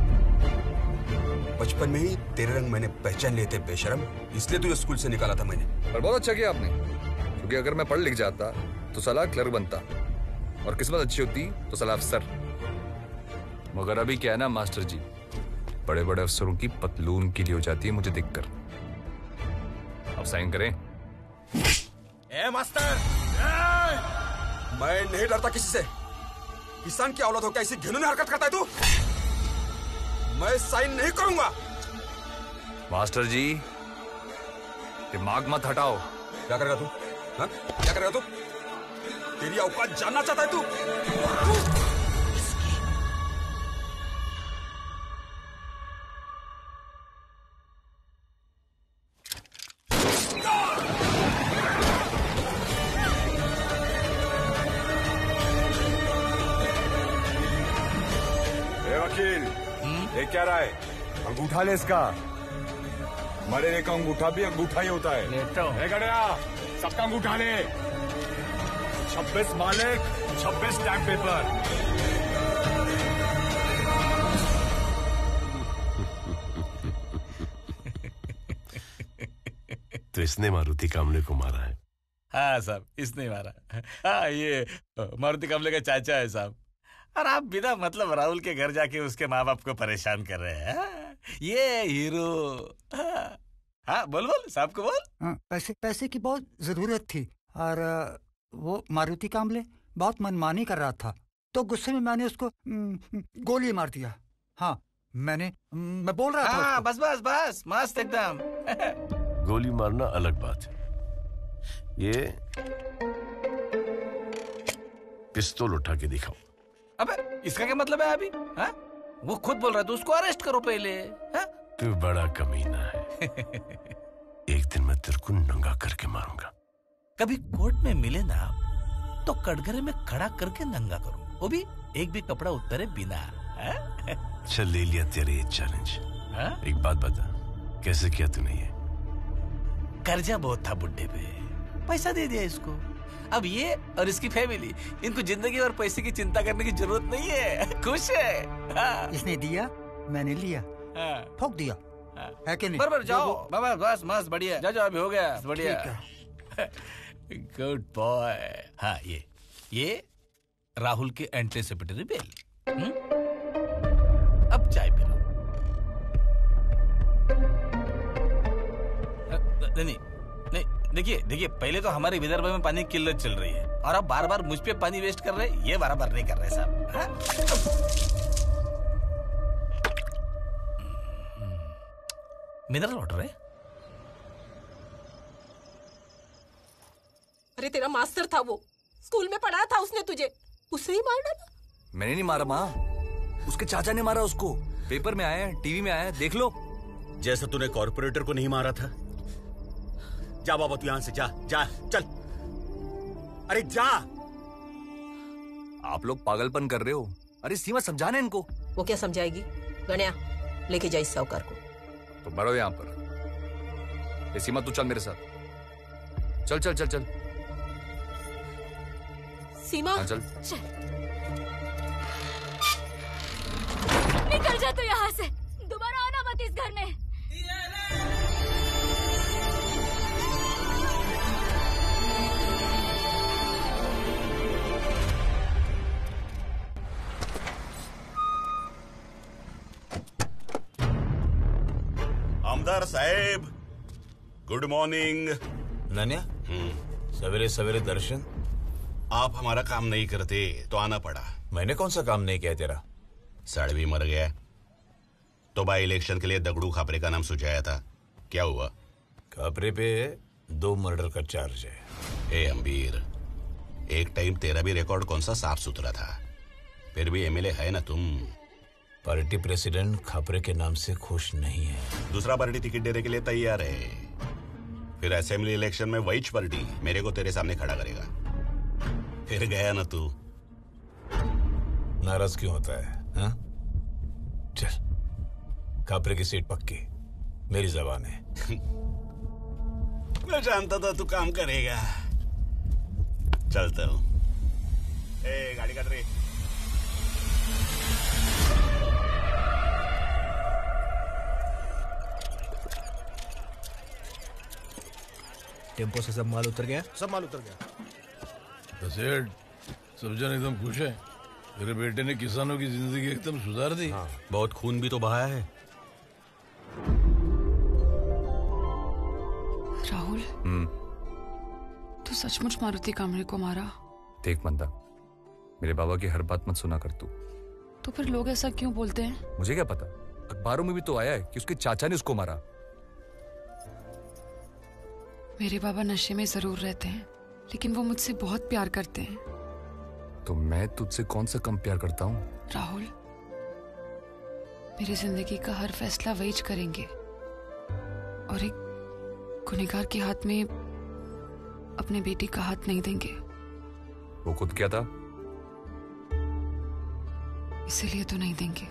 बचपन में ही तेरे रंग मैंने पहचान लिए थे बेशरम, इसलिए तुझे स्कूल से निकाला था मैंने। पर बहुत अच्छा किया आपने, क्योंकि अगर मैं पढ़ लिख जाता तो साला क्लर्क बनता और किस्मत अच्छी होती तो साला अफसर। मगर अभी क्या है ना मास्टर जी, बड़े बड़े अफसरों की पतलून की हो जाती है मुझे देखकर। अब साइन करें। ए मास्टर, मैं नहीं डरता किसी से। किसान की औलाद हो क्या ऐसी घिनौनी हरकत करता है तू? मैं साइन नहीं करूंगा। मास्टर जी, दिमाग मत हटाओ। क्या करेगा तू? हाँ? क्या करेगा तू? तेरी औकात जानना चाहता है तू? ये क्या रहा है? अंगूठा ले इसका। मरे का अंगूठा भी अंगूठा ही होता है। लेता हूं। ए गड़िया, सबका अंगूठा ले। छब्बीस मालिक, छब्बीस स्टैम्प पेपर। तो इसने मारुति कामले को मारा है? हाँ साहब, इसने मारा। हाँ, ये मारुति कामले का चाचा है साहब। और आप बिना मतलब राहुल के घर जाके उसके माँ बाप को परेशान कर रहे हैं। ये हीरो। हाँ, हाँ बोल बोल साहब को बोल। हाँ, पैसे पैसे की बहुत जरूरत थी और वो मारुति कामले बहुत मनमानी कर रहा था, तो गुस्से में मैंने उसको गोली मार दिया। हाँ, मैंने मैं बोल रहा था। हाँ, बस बस बस मस्त एकदम। गोली मारना अलग बात है, ये पिस्तौल उठा के दिखाओ। अबे इसका क्या मतलब है अभी? हा? वो खुद बोल रहा है तो उसको अरेस्ट करो पहले। हा? तू बड़ा कमीना है। एक दिन मैं तेरे को नंगा करके मारूंगा। कभी कोर्ट में मिले ना तो कटघरे में खड़ा करके नंगा करूं, वो भी एक भी कपड़ा उतरे बिना। चल ले लिया तेरे ये चैलेंज। एक बात बता, कैसे किया तूने ये? कर्जा बहुत था बुड्ढे पे, पैसा दे दिया इसको। अब ये और इसकी फैमिली, इनको जिंदगी और पैसे की चिंता करने की जरूरत नहीं है, खुश है। हाँ। इसने दिया, मैंने लिया, हाँ। ठोक दिया, हाँ। है कि नहीं? बराबर जाओ, बाबा बस मस्त बढ़िया, जा जाओ अभी हो गया, बढ़िया। Good boy. हाँ, ये ये राहुल के एंटीसिपेटरी बेल। हुँ? अब चाय पी लो। नहीं नहीं, देखिए देखिए, पहले तो हमारे विदर्भ में पानी की किल्लत चल रही है और अब बार बार मुझ पे पानी वेस्ट कर रहे हैं, ये बराबर नहीं कर रहे साहब। मिनरल वाटर है। अरे तेरा मास्टर था वो, स्कूल में पढ़ाया था उसने तुझे, उससे ही मार डाला। मैंने नहीं मारा माँ, उसके चाचा ने मारा उसको। पेपर में आया है, टीवी में आया है, देख लो। जैसे तूने कॉर्पोरेटर को नहीं मारा था। जा बाबा, तू यहां से जा, जा, चल। अरे जा। आप लोग पागलपन कर रहे हो। अरे सीमा, समझाना इनको। वो क्या समझाएगी? गणिया, लेके जा इस साहूकार को। तो बढ़ो यहाँ पर। ए सीमा, तू चल मेरे साथ। चल चल चल चल। सीमा, हाँ, चल। निकल जा तू यहाँ से, दोबारा आना मत इस घर में। आमदार साहेब, गुड मॉर्निंग। नन्या, सवेरे सवेरे दर्शन। आप हमारा काम नहीं करते तो आना पड़ा। मैंने कौन सा काम नहीं किया तेरा? साड़वी मर गया तो बाई इलेक्शन के लिए दगड़ू खापरे का नाम सुझाया था, क्या हुआ? खापरे पे दो मर्डर का चार्ज है। ए अम्बीर, एक टाइम तेरा भी रिकॉर्ड कौन सा साफ सुथरा था, फिर भी एमएलए है ना तुम। पार्टी प्रेसिडेंट खापरे के नाम से खुश नहीं है। दूसरा पार्टी टिकट देने के लिए तैयार है, फिर असेंबली इलेक्शन में वही पार्टी मेरे को तेरे सामने खड़ा करेगा। फिर गया ना तू। नाराज क्यों होता है हा? चल, खापरे की सीट पक्की, मेरी जबान है। मैं जानता था तू काम करेगा। चलता हूं। ए, गाड़ी काट रही। टेम्पो से सब माल उतर गया? सब माल उतर गया। सेठ, सब जन एकदम खुश है। मेरे बेटे ने किसानों की जिंदगी एकदम सुधार दी। हाँ, बहुत खून भी तो बहाया है। राहुल, तू सचमुच मारुति कामरे को मारा? देख मंदा, मेरे बाबा की हर बात मत सुना कर तू। तो फिर लोग ऐसा क्यों बोलते हैं? मुझे क्या पता, अखबारों में भी तो आया है कि उसके चाचा ने उसको मारा। मेरे बाबा नशे में जरूर रहते हैं, लेकिन वो मुझसे बहुत प्यार करते हैं। तो मैं तुझसे कौन सा कम प्यार करता हूँ? राहुल, मेरी जिंदगी का हर फैसला वही करेंगे और एक गुनहगार के हाथ में अपने बेटी का हाथ नहीं देंगे। वो खुद क्या था? इसीलिए तो नहीं देंगे।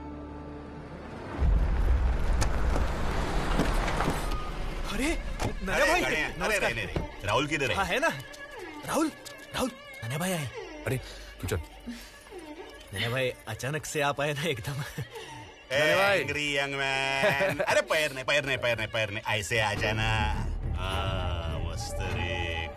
अरे अरे भाई, अरे रहने रे। राहुल किधर है? हाँ है ना, राहुल राहुल नन्या भाई आए। अरे तू चल। नन्या भाई अचानक से आप आए ना एकदम। Angry young man. अरे पैर ने पैर ने पैर ने पैर ने ऐसे आ जाना। हाँ, मस्त रे,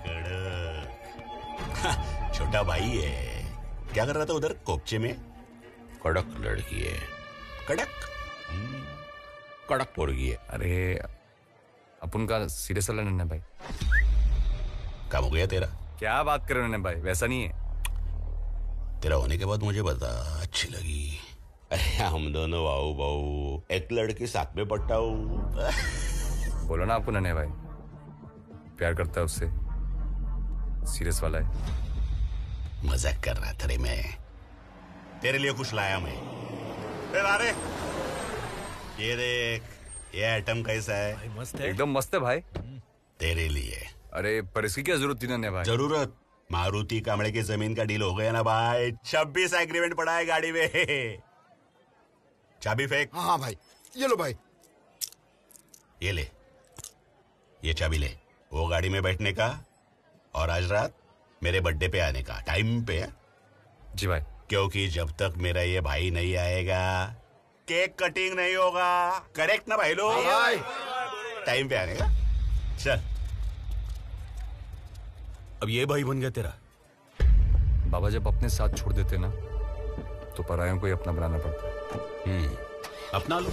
कड़क। छोटा भाई है, क्या कर रहा था उधर कोपचे में? कड़क लड़की है, कड़क कड़क मुर्गी है। अरे अपन का सीरियस वाला नन्हे भाई। कब हो गया तेरा? क्या बात कर रहे हो नन्हे भाई, वैसा नहीं है। तेरा होने के बाद मुझे बता, अच्छी लगी। अरे हम दोनों वाऊ बाऊ एक लड़के साथ में पट्टाऊ। बोलो ना आपको नन्हे भाई, प्यार करता है उससे, सीरियस वाला है। मजाक कर रहा था रे मैं, तेरे लिए कुछ लाया मैं। अरे ये देख, ये आइटम कैसा है? मस्त है, एकदम मस्त है भाई। तेरे लिए। अरे पर इसकी क्या जरूरत थी नन्हे भाई? जरूरत? मारुति कामड़े की जमीन का डील हो गया ना भाई। छब्बीस एग्रीमेंट पड़ा है गाड़ी में। चाबी फेंक। हाँ हाँ भाई, ये लो भाई। ये ले, ये चाबी ले। वो गाड़ी में बैठने का और आज रात मेरे बर्थडे पे आने का, टाइम पे है। जी भाई। क्योंकि जब तक मेरा ये भाई नहीं आएगा केक कटिंग नहीं होगा। करेक्ट ना भाई लोग? भाई टाइम पे आने का। चल, अब ये भाई बन गया तेरा? बाबा जब अपने साथ छोड़ देते ना तो परायों को ही अपना बनाना पड़ता है। हम्म, अपना लो।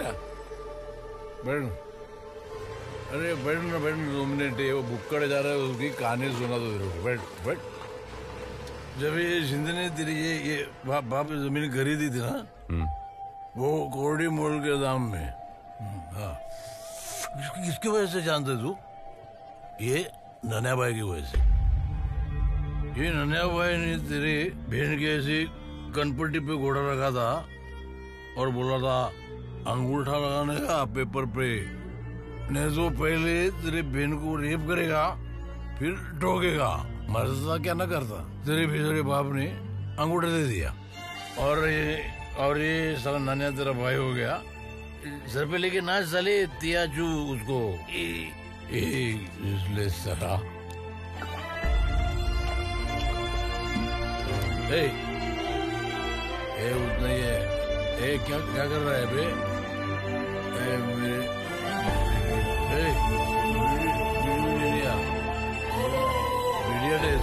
बैठ, अरे बैठ ना बैठ, दो मिनट वो बुक्कड़ जा रहा है, उसकी कहानी सुना दो तेरे को। बैठ बैठ। जब ये शिंदे ने तेरी ये ये बाप बाप जमीन खरीदी थी ना, वो कोरडी मोल के दाम में। हाँ, किसकी वजह से जानते तू? ये नन्या भाई की वजह से। ये नन्या भाई ने तेरी बहन की ऐसी कनपट्टी पे घोड़ा रखा था और बोला था अंगूठा लगाने का पेपर पे, नहीं तो पहले तेरे बहन को रेप करेगा फिर ठोकेगा। मरता क्या ना करता, तेरे बेचारे बाप ने अंगूठा दे दिया और ये और ये साला नानिया तेरा भाई हो गया। सर पे लेके नाच साले तिया चू उसको ए, ए, इसलिए सरा ए, ए उतना ही है। ए क्या क्या कर रहा है बे? ए मेरे ए मीडिया मीडिया दे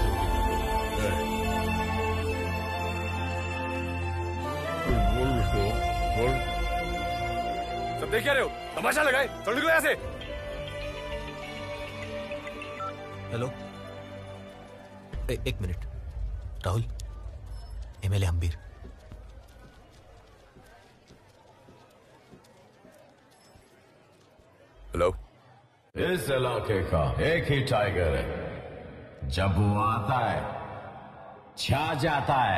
बोल उसको बोल। सब देख क्या रहे हो? तमाशा लगाए, चल निकलो यहाँ से। हेलो, ए, एक minute Rahul, MLA Hambir. Hello, इस इलाके का एक ही टाइगर है, जब वो आता है छा जाता है।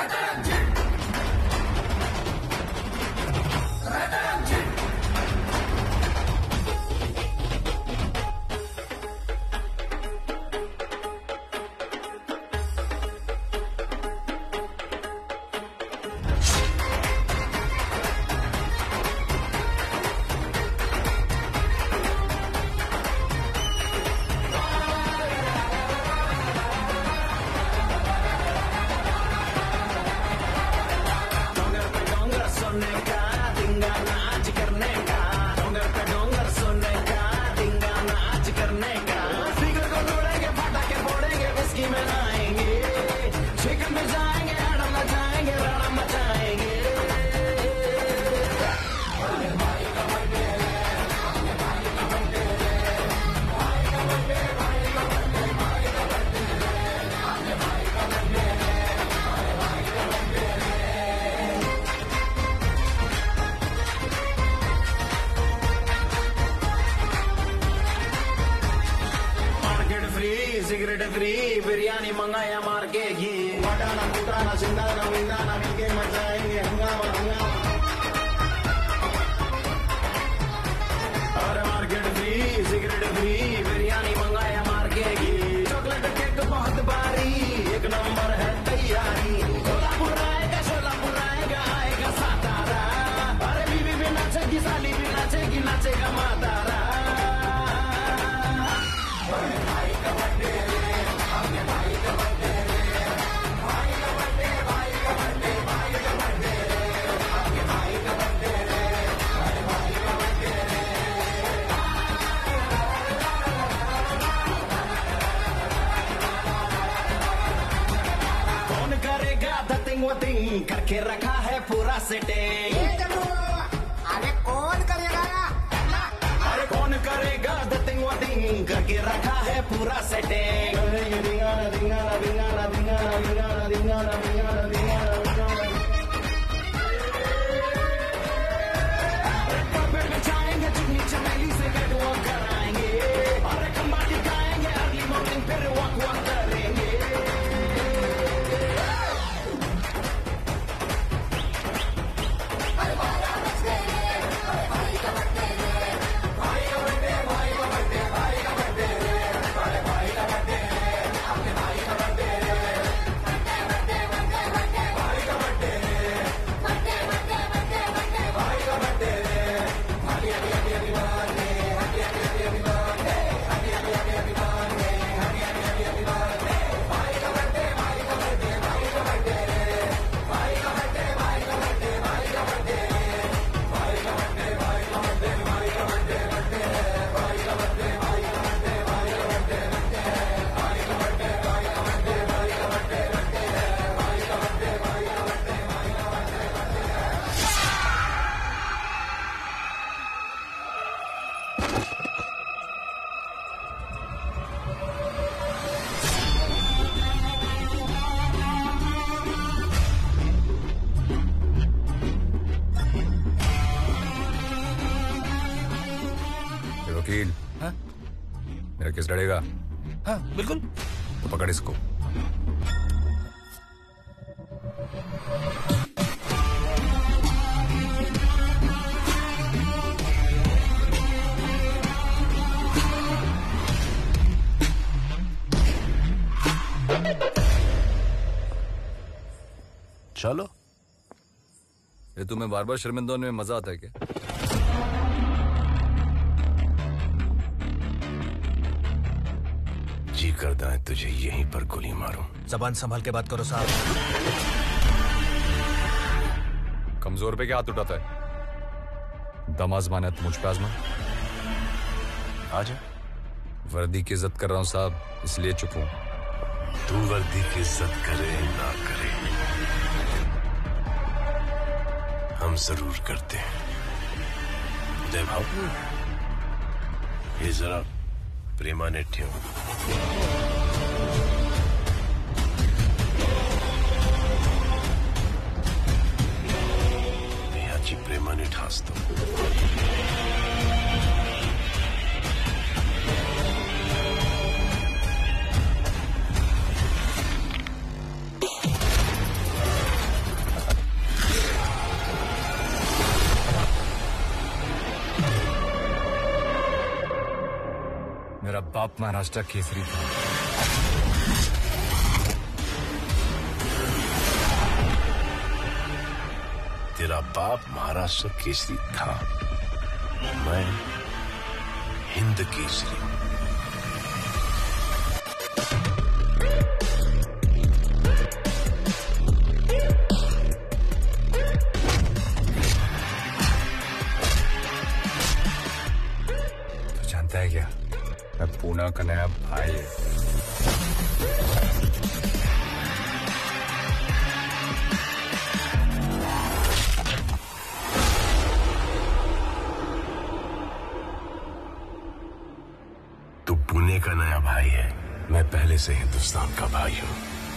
सिगरेट फ्री बिरयानी मंगाया मार के घी, पटाना कुटाना सिंगाना विंगाना मिलके मचाएंगे हंगामा हंगामा। और market free cigarette free biryani मंगाया मार के घी, चॉकलेट केक बहुत बारी, एक नंबर है तैयारी। कोल्हापुर आएगा सोलापुर आएगा आएगा सातारा, अरे बीवी भी नाचेगी साली भी नाचेगी नाचेगा मातारा। वतिंग करके रखा है पूरा सेटिंग। अरे कौन करेगा? अरे कौन करेगा दतिंग वतिंग करके रखा है पूरा सेटिंग। दिंगाना दिंगाना दिंगाना दिंगाना दिंगाना दिंगाना दिंगाना दिंगाना पब्बे बिछाएंगे चिकनी चमेली से कैटवॉक कराएंगे, अरे खंबाटी गाएंगे अर्ली मॉर्निंग फिर वॉक वॉक करेंगे। मेरा केस लड़ेगा? हाँ बिल्कुल। तो पकड़ इसको। चलो। ये तुम्हें बार बार शर्मिंदा होने में मजा आता है क्या? जी करता है तुझे यहीं पर गोली मारूं। जबान संभाल के बात करो साहब। कमजोर पे क्या हाथ उठाता है? दम आजमाना है तो मुझ पे आजमा। आजा। वर्दी की इज्जत कर रहा हूं साहब, इसलिए चुप हूं। तू वर्दी की इज्जत करे ना करे, हम जरूर करते हैं। जय भाव, ये जरा प्रेमाने ठेव। याची प्रेमाने ठासतो। मेरा बाप महाराष्ट्र केसरी था। तेरा बाप महाराष्ट्र केसरी था, मैं हिंद केसरी। तो जानता है क्या, मैं पूना का नया भाई है। तू पुणे का नया भाई है, मैं पहले से हिंदुस्तान का भाई हूं।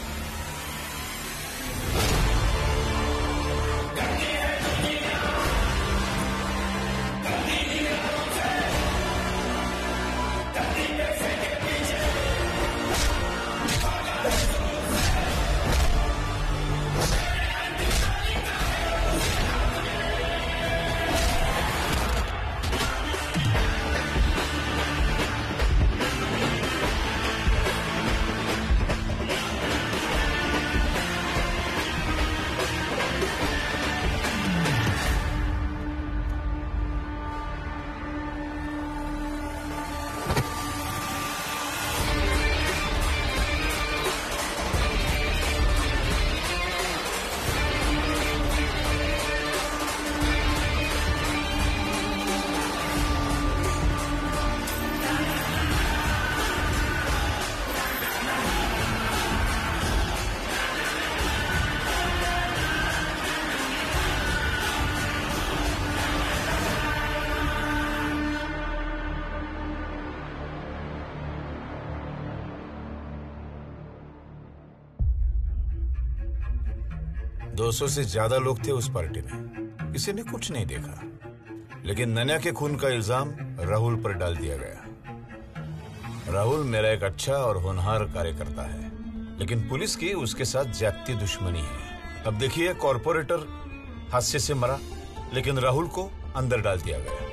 दो सौ से ज्यादा लोग थे उस पार्टी में, किसी ने कुछ नहीं देखा। लेकिन नन्या के खून का इल्जाम राहुल पर डाल दिया गया। राहुल मेरा एक अच्छा और होनहार कार्यकर्ता है, लेकिन पुलिस की उसके साथ ज्यादती दुश्मनी है। अब देखिए, कॉर्पोरेटर हादसे से मरा, लेकिन राहुल को अंदर डाल दिया गया।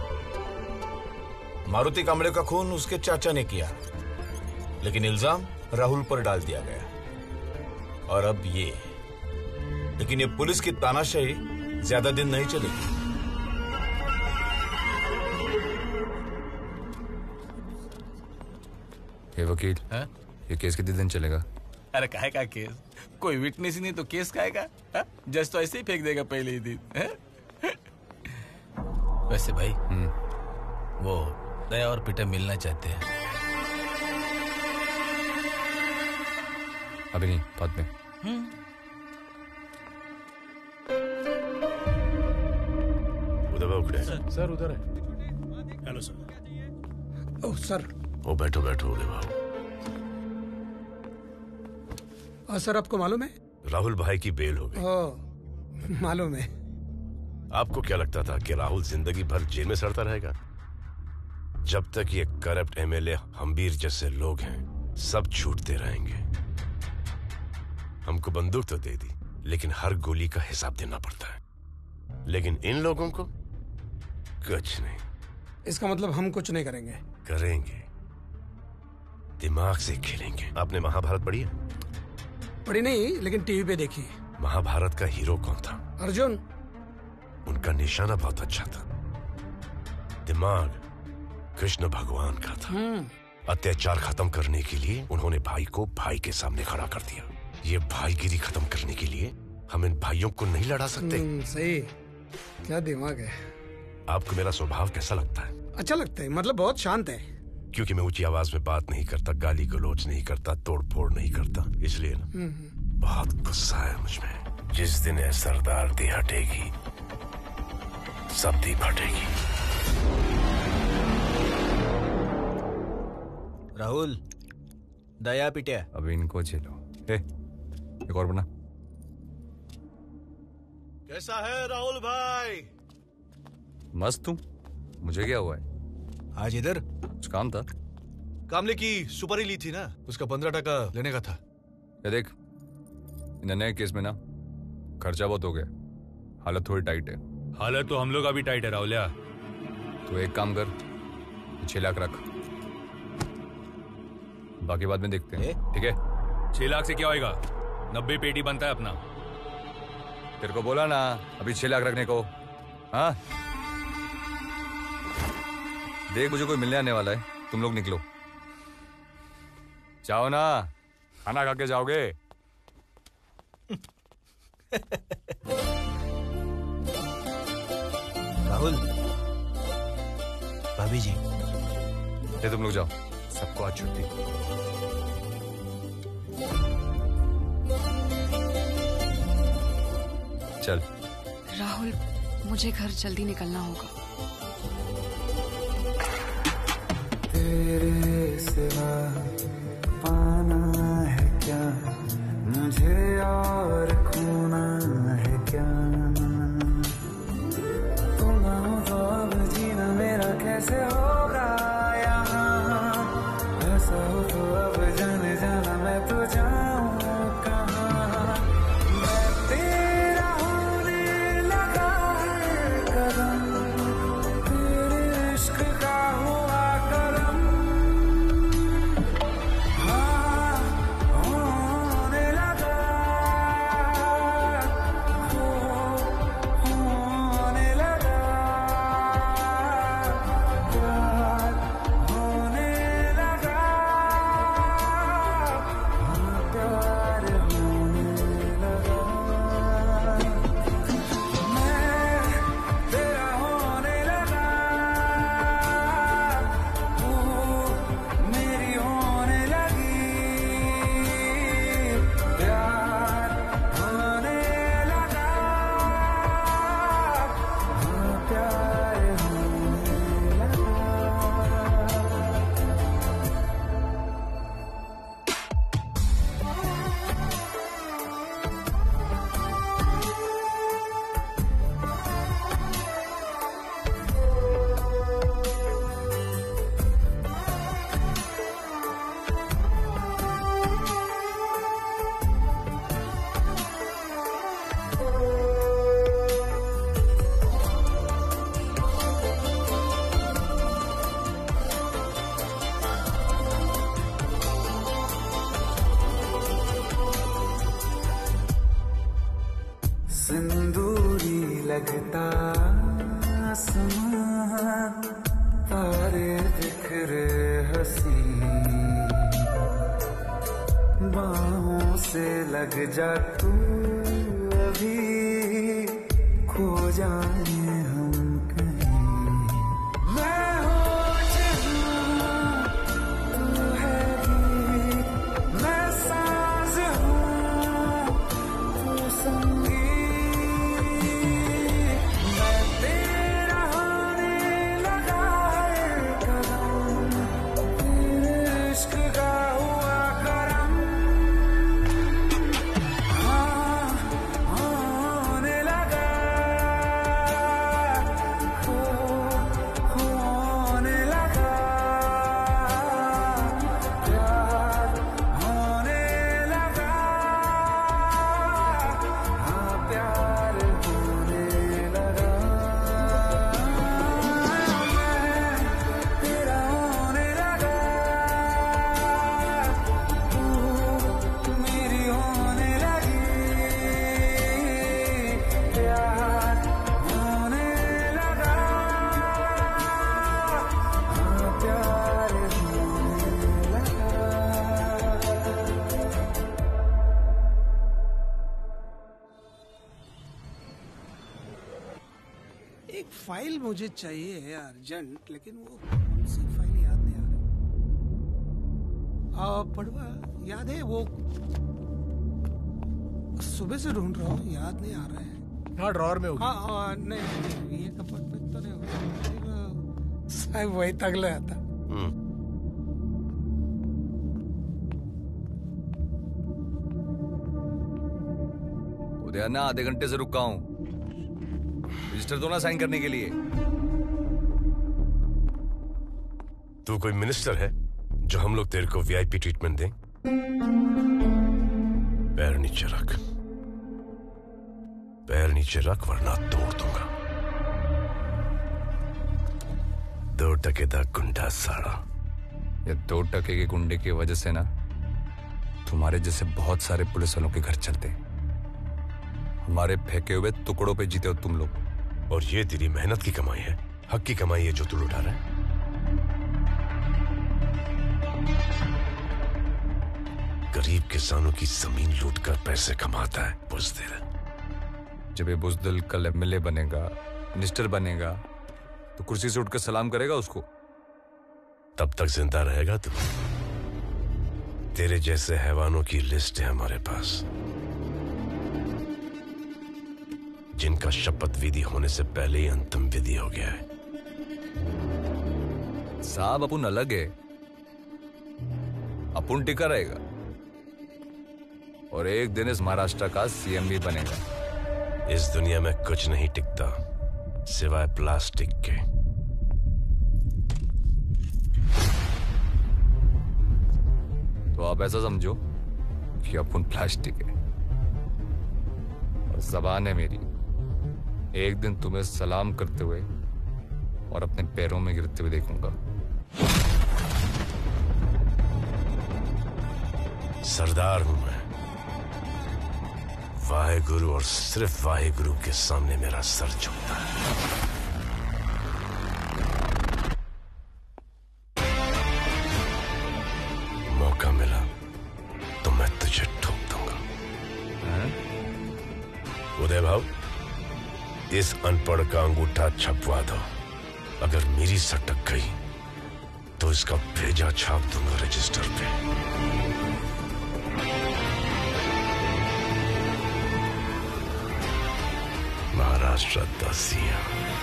मारुति कांबळे का खून उसके चाचा ने किया, लेकिन इल्जाम राहुल पर डाल दिया गया। और अब ये, लेकिन ये पुलिस की तानाशाही ज्यादा दिन नहीं चलेगी। ये वकील, हा? ये केस कितने दिन चलेगा? अरे काहे का केस? कोई विटनेस ही नहीं तो केस काहे का? जज तो ऐसे ही फेंक देगा पहले ही दिन। वैसे भाई, वो दया और पीटर मिलना चाहते हैं। अभी नहीं, बाद में। सर, सर उधर है। Hello sir. Oh sir. ओ बैठो बैठो उदय बाबू। और सर आपको मालूम है, राहुल भाई की बेल हो गई। ओह मालूम है। आपको क्या लगता था कि राहुल जिंदगी भर जेल में सड़ता रहेगा? जब तक ये करप्ट एमएलए हम्बीर जैसे लोग हैं, सब छूटते रहेंगे। हमको बंदूक तो दे दी, लेकिन हर गोली का हिसाब देना पड़ता है। लेकिन इन लोगों को कुछ नहीं। इसका मतलब हम कुछ नहीं करेंगे? करेंगे, दिमाग से खेलेंगे। आपने महाभारत पढ़ी है? पढ़ी नहीं, लेकिन टीवी पे देखी। महाभारत का हीरो कौन था? अर्जुन। उनका निशाना बहुत अच्छा था। दिमाग कृष्ण भगवान का था। अत्याचार खत्म करने के लिए उन्होंने भाई को भाई के सामने खड़ा कर दिया। ये भाईगिरी खत्म करने के लिए हम इन भाइयों को नहीं लड़ा सकते। सही, क्या दिमाग है। आपको मेरा स्वभाव कैसा लगता है? अच्छा लगता है, मतलब बहुत शांत है। क्योंकि मैं ऊंची आवाज में बात नहीं करता, गाली गलौज नहीं करता, तोड़ फोड़ नहीं करता, इसलिए ना बहुत गुस्सा है मुझमें। जिस दिन ये सरदार दी हटेगी, सब दी फटेगी। राहुल, दया पिटिया। अब इनको झेलो। ए, एक और बना। कैसा है राहुल भाई? मस्त हूँ। मुझे क्या हुआ है? आज इधर कुछ काम था। कामले की सुपारी ली थी ना, उसका पंद्रह टका लेने का था। ये देख, इन नए केस में ना खर्चा बहुत हो गया, हालत थोड़ी टाइट है। हालत तो हम लोग अभी टाइट है राहुलिया। तो एक काम कर, छह लाख रख, बाकी बाद में देखते हैं। ठीक है? छह लाख से क्या होएगा? नब्बे पेटी बनता है अपना। तेरे को बोला ना अभी छह लाख रखने को। हाँ, देख मुझे कोई मिलने आने वाला है, तुम लोग निकलो। जाओ ना, खाना खा के जाओगे। राहुल, भाभी जी। ये तुम लोग जाओ, सबको आज छुट्टी। चल। राहुल, मुझे घर जल्दी निकलना होगा। तेरे सिवा पाना है क्या मुझे, और खोना है क्या? तुम हो तो अब जीना मेरा कैसे होगा यहाँ? ऐसा हो तो अब जाने जाना मैं तो जाऊँ कहाँ? मैं तेरा होने लगा हर कदम, तेरे इश्क का हुआ करम। हाँ, होने लगा, हो, होने लगा, प्यार होने लगा, हाँ, प्यार होने लगा। मैं तेरा होने लगा, तू मेरी होने लगी, प्यार होने लगा, हाँ, प्यार होने लगा। सिंदूरी लगता आसमां, तारे बिखरे हंसी, बाहों से लग जा तू अभी, खो जाए हम कहीं। मैं होश हूँ, तू है गीत, मैं साज हूँ, तू संगीत। मैं तेरा होने लगा हर कदम, तेरे इश्क का हुआ करम। हाँ, फाइल मुझे चाहिए अर्जेंट, लेकिन वो सी फाइल याद नहीं आ रही। आ, पड़वा याद है वो, सुबह से ढूंढ रहा हूँ, याद नहीं आ रहा है। हाँ ड्रॉर में होगी। हाँ हाँ नहीं, नहीं ये कपट में तो नहीं होगा साहब, वही तगले आता। उदय ना आधे घंटे से रुका हूं, रजिस्टर दो ना साइन करने के लिए। तू कोई मिनिस्टर है जो हम लोग तेरे को वीआईपी ट्रीटमेंट दें? पैर नीचे रख, पैर नीचे रख वरना तोड़ दूंगा। दो टके दा गुंडा साड़ा। ये दो टके के गुंडे की वजह से ना तुम्हारे जैसे बहुत सारे पुलिस वालों के घर चलते हैं। हमारे फेंके हुए टुकड़ों पे जीते हो तुम लोग। और ये तेरी मेहनत की कमाई है, हक की कमाई है जो तू लुटा रहा है। गरीब किसानों की जमीन लूटकर पैसे कमाता है बुज़दिल। जब ये बुज़दिल कल एमएलए बनेगा, मिनिस्टर बनेगा, तो कुर्सी से उठकर सलाम करेगा उसको? तब तक जिंदा रहेगा तू। तेरे जैसे हैवानों की लिस्ट है हमारे पास, जिनका शपथ विधि होने से पहले ही अंतिम विधि हो गया है। साहब अपुन अलग है, अपुन टिका रहेगा और एक दिन इस महाराष्ट्र का सीएम भी बनेगा। इस दुनिया में कुछ नहीं टिकता सिवाय प्लास्टिक के। तो आप ऐसा समझो कि अपुन प्लास्टिक है और ज़बान है मेरी। एक दिन तुम्हें सलाम करते हुए और अपने पैरों में गिरते हुए देखूंगा। सरदार हूं मैं, वाहेगुरु और सिर्फ वाहेगुरु के सामने मेरा सर झुकता है। मौका मिला तो मैं तुझे ठोक दूंगा। उदय भाव, इस अनपढ़ का अंगूठा छपवा दो। अगर मेरी सटक गई तो इसका भेजा छाप दूंगा रजिस्टर पे। महाराष्ट्र दासियां।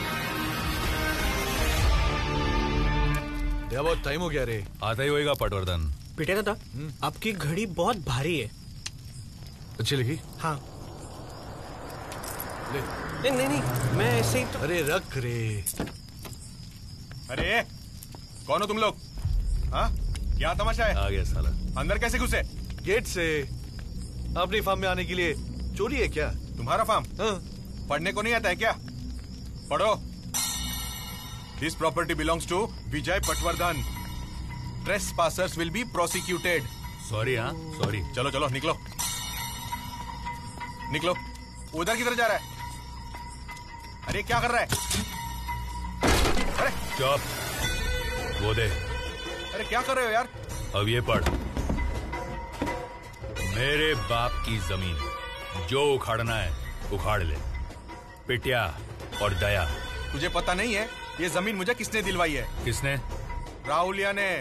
या बहुत टाइम हो गया रे। आता ही होएगा पटवर्धन। पीटे दादा, आपकी घड़ी बहुत भारी है। अच्छी लगी? हाँ। ले। नहीं नहीं नहीं, मैं ऐसे ही तो। अरे रख रे। अरे कौन हो तुम लोग? हाँ क्या तमाशा है? आ गया साला। अंदर कैसे घुसे? गेट से। अपनी फार्म में आने के लिए चोरी है क्या? तुम्हारा फार्म? हाँ। पढ़ने को नहीं आता है क्या? पढ़ो। This property belongs to Vijay Patwardhan. Trespassers will be prosecuted. Sorry. हाँ सॉरी। चलो चलो निकलो निकलो। उधर किधर जा रहा है? अरे क्या कर रहा है? अरे चुप। वो दे। अरे क्या कर रहे हो यार? अब ये पढ़। मेरे बाप की जमीन जो उखाड़ना है उखाड़ ले। पिटिया और दया। तुझे पता नहीं है ये जमीन मुझे किसने दिलवाई है? किसने? राहुलिया ने।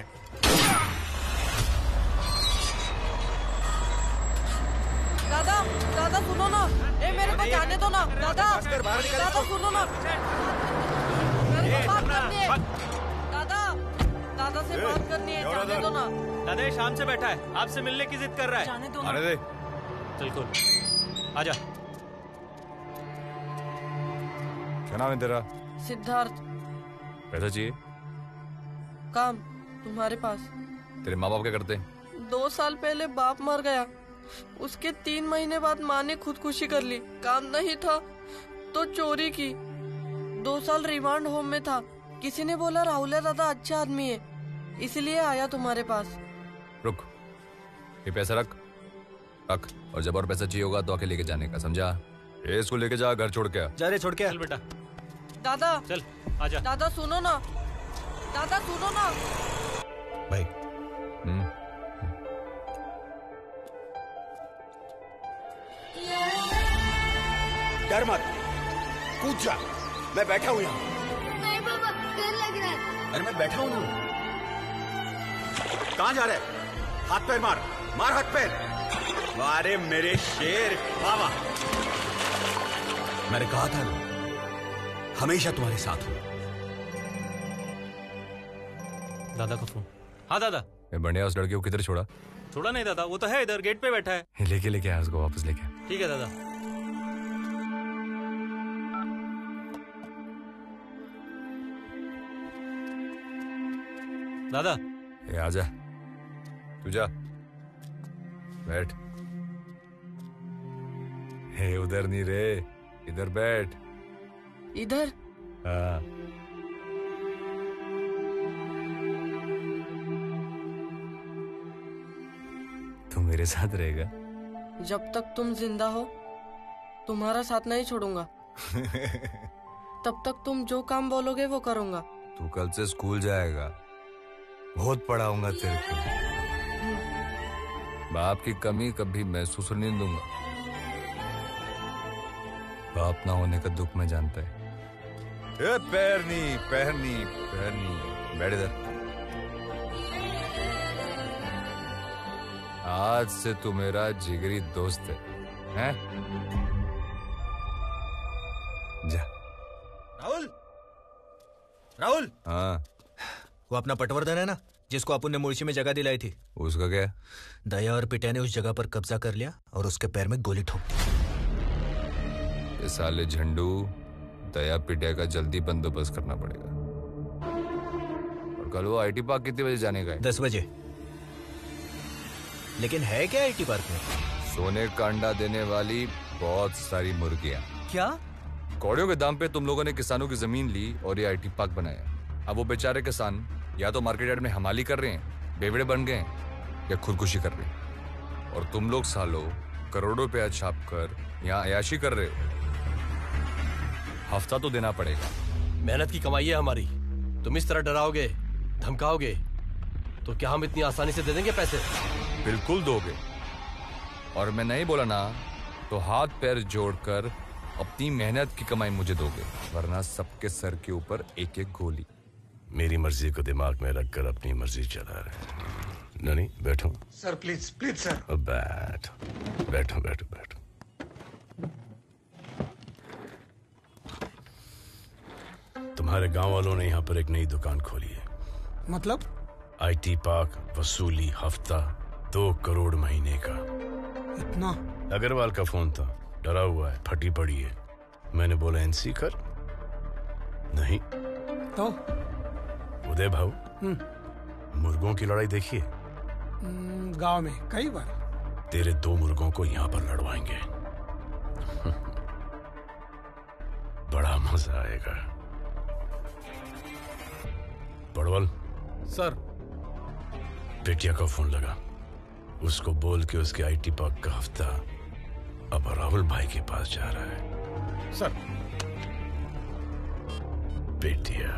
दादा दादा सुनो ना, ए मेरे को जाने दो ना दादा। दादा सुनो ना, मेरे को बात करनी है। दादा दादा से बात करनी है, जाने दो ना। दादा ये शाम से बैठा है, आपसे मिलने की जिद कर रहा है। जाने दो ना। आने दे। चल कौन आजा। क्या नाम है तेरा? सिद्धार्थ। पैसा चाहिए? काम तुम्हारे पास। तेरे माँ बाप क्या करते? दो साल पहले बाप मर गया, उसके तीन महीने बाद माँ ने खुदकुशी कर ली। काम नहीं था तो चोरी की। दो साल रिमांड होम में था। किसी ने बोला राहुलिया दादा अच्छा आदमी है, इसलिए आया तुम्हारे पास। रुक, ये पैसा रख रख और जब और पैसा चाहिए होगा तो आके लेके जाने का, समझा? ये इसको लेके जा, घर छोड़ के आ। जा रे, छोड़ के आ। चल बेटा। दादा चल आजा। दादा सुनो ना, दादा सुनो ना। भाई हम्म डर मत, कूद जा, मैं बैठा हूं यहां। अरे मैं बैठा हूँ। कहाँ जा रहे? हाथ पैर मार, मार हाथ पैर। अरे मेरे शेर, वाह वाह। मैंने कहा था ना, हमेशा तुम्हारे साथ हूँ। दादा का फोन। हाँ दादा। मैं बढ़िया उस लड़के को किधर छोड़ा? छोड़ा नहीं दादा, वो तो है इधर गेट पे बैठा है। लेके लेके आया उसको, वापस लेके। ठीक है दादा। दादा ये आजा, तू जा, बैठ। हे उधर नहीं रे, इधर बैठ। इधर? हाँ। तू मेरे साथ रहेगा? जब तक तुम जिंदा हो तुम्हारा साथ नहीं छोड़ूंगा। तब तक तुम जो काम बोलोगे वो करूंगा। तू कल से स्कूल जाएगा, बहुत पढ़ाऊंगा तेरे को। बाप की कमी कभी महसूस नहीं दूंगा। बाप ना होने का दुख मैं जानता है। ए, पैर नहीं, पैर नहीं, पैर नहीं। बैठ इधर। आज से तू मेरा जिगरी दोस्त है, हैं? जा। राहुल, राहुल। हाँ। वो अपना पटवर्धन है ना, जिसको अपन ने मुर्शी में जगह दिलाई थी। उसका क्या? दया और पिटिया ने उस जगह पर कब्जा कर लिया और उसके पैर में गोली ठोक दी। ये साले झंडू दया पिटिया का जल्दी बंदोबस्त करना पड़ेगा। और कल वो आईटी पार्क कितने बजे जाने का है? दस बजे। लेकिन है क्या आईटी पार्क में? सोने का अंडा देने वाली बहुत सारी मुर्गियां। क्या? कौड़ियों के दाम पे तुम लोगों ने किसानों की जमीन ली और ये आईटी पार्क बनाया। अब वो बेचारे किसान या तो मार्केट यार्ड में हमाली कर रहे हैं, बेवड़े बन गए हैं, या खुदकुशी कर रहे हैं। और तुम लोग सालों करोड़ों रुपया छाप कर यहाँ अयाशी कर रहे हो। हफ्ता तो देना पड़ेगा। मेहनत की कमाई है हमारी, तुम इस तरह डराओगे, धमकाओगे तो क्या हम इतनी आसानी से दे देंगे पैसे? बिल्कुल दोगे। और मैं नहीं बोला ना तो हाथ पैर जोड़कर अपनी मेहनत की कमाई मुझे दोगे, वरना सबके सर के ऊपर एक एक गोली। मेरी मर्जी को दिमाग में रखकर अपनी मर्जी चला रहे। ननी बैठो। Sir please please sir. बैठ बैठो बैठो बैठो। तुम्हारे गांव वालों ने यहाँ पर एक नई दुकान खोली है। मतलब? आईटी पार्क, वसूली हफ्ता दो करोड़ महीने का। इतना? अग्रवाल का फोन था, डरा हुआ है, फटी पड़ी है। मैंने बोला एनसी कर, नहीं तो उदय भाऊ, मुर्गों की लड़ाई देखिए। गांव में कई बार। तेरे दो मुर्गों को यहाँ पर लड़वाएंगे। बड़ा मजा आएगा। पड़वल। सर। बेटिया का फोन लगा, उसको बोल के उसके आईटी पार्क का हफ्ता अब राहुल भाई के पास जा रहा है। सर। बेटिया।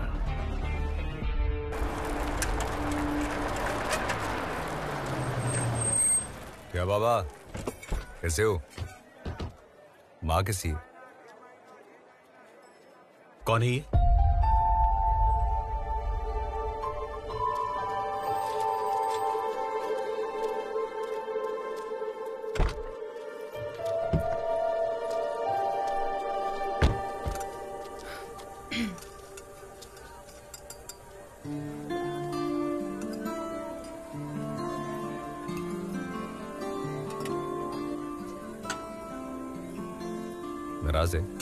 क्या बाबा, कैसे हो? माँ कैसी है? कौन है ये? नाराज है?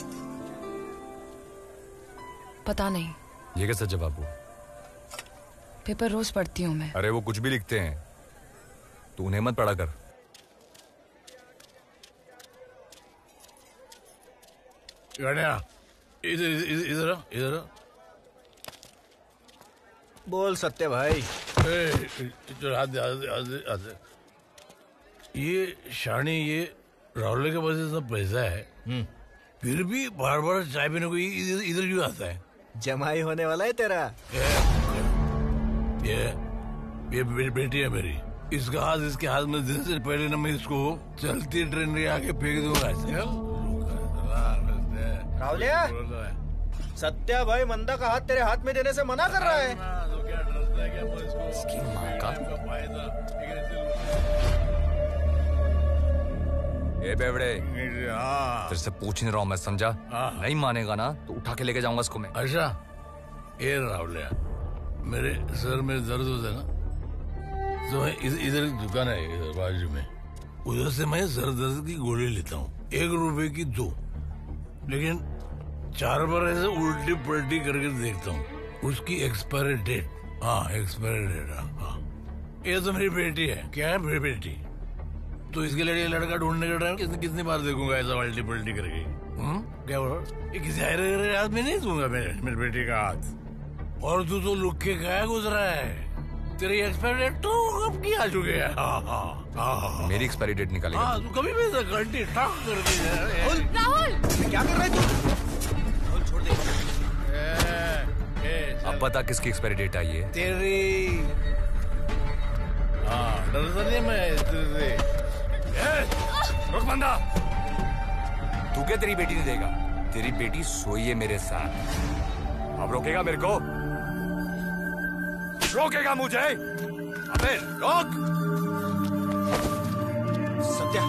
पता नहीं। ये कैसा जवाब हुआ? पेपर रोज पढ़ती हूँ मैं। अरे वो कुछ भी लिखते हैं, तू उन्हें मत पढ़ा कर। इधर इधर इधर बोल सत्य भाई। ये शानी, ये राहुल के पास इतना पैसा है, फिर भी बार बार चाय पीने को इधर इधर क्यों आता है? जमाई होने वाला है तेरा। ये ये बे, बेटी है मेरी, इसका हाथ इसके हाथ में देने से पहले ना मैं इसको चलती ट्रेन में आके फेंक दूंगा। राहुलिया, सत्या भाई मंदा का हाथ तेरे हाथ में देने से मना कर रहा है। इसकी माँ का। ए बेवड़े, तेरे से पूछ नहीं रहा हूँ मैं, समझा? नहीं मानेगा ना तो उठा के लेके जाऊंगा इसको मैं। अच्छा, ये रावलिया, मेरे सर में दर्द होता है ना, तो मैं इधर एक दुकान है इधर बाजू में, उधर से मैं सर दर्द की गोली लेता हूँ, एक रुपए की दो, लेकिन चार बार ऐसे उल्टी पलटी करके देखता हूँ, उसकी एक्सपायरी डेट, हाँ एक्सपायरी डेट, हाँ। ये तो मेरी बेटी है। क्या है मेरी बेटी? तो इसके लिए लड़का ढूंढने का टाइम कितनी कितनी बार देखूंगा ऐसा उल्टी पलटी करके? हम्म, क्या बोल? ये किसी हरे हाथ में नहीं दूंगा मेरे मेरी बेटी का हाथ। और तू तो लुक के गया गुजरा है, तेरी एक्सपायरी डेट तो कब की आ चुकी है? हाँ हाँ हाँ, मेरी एक्सपायरी डेट निकालेगा? हाँ, तू कभी भी घंटी टाक कर दी। राहुल, क्या कर रहा है तू? राहुल छोड़ दे। अब बता किसकी एक्सपायरी डेट आई है? तेरी। हाँ, डरता नहीं मैं तेरे। रुक बंदा, तू क्या तेरी बेटी नहीं देगा? तेरी बेटी सोई है मेरे साथ। अब रोकेगा मेरे को? रोकेगा मुझे? अबे रोक! सत्या,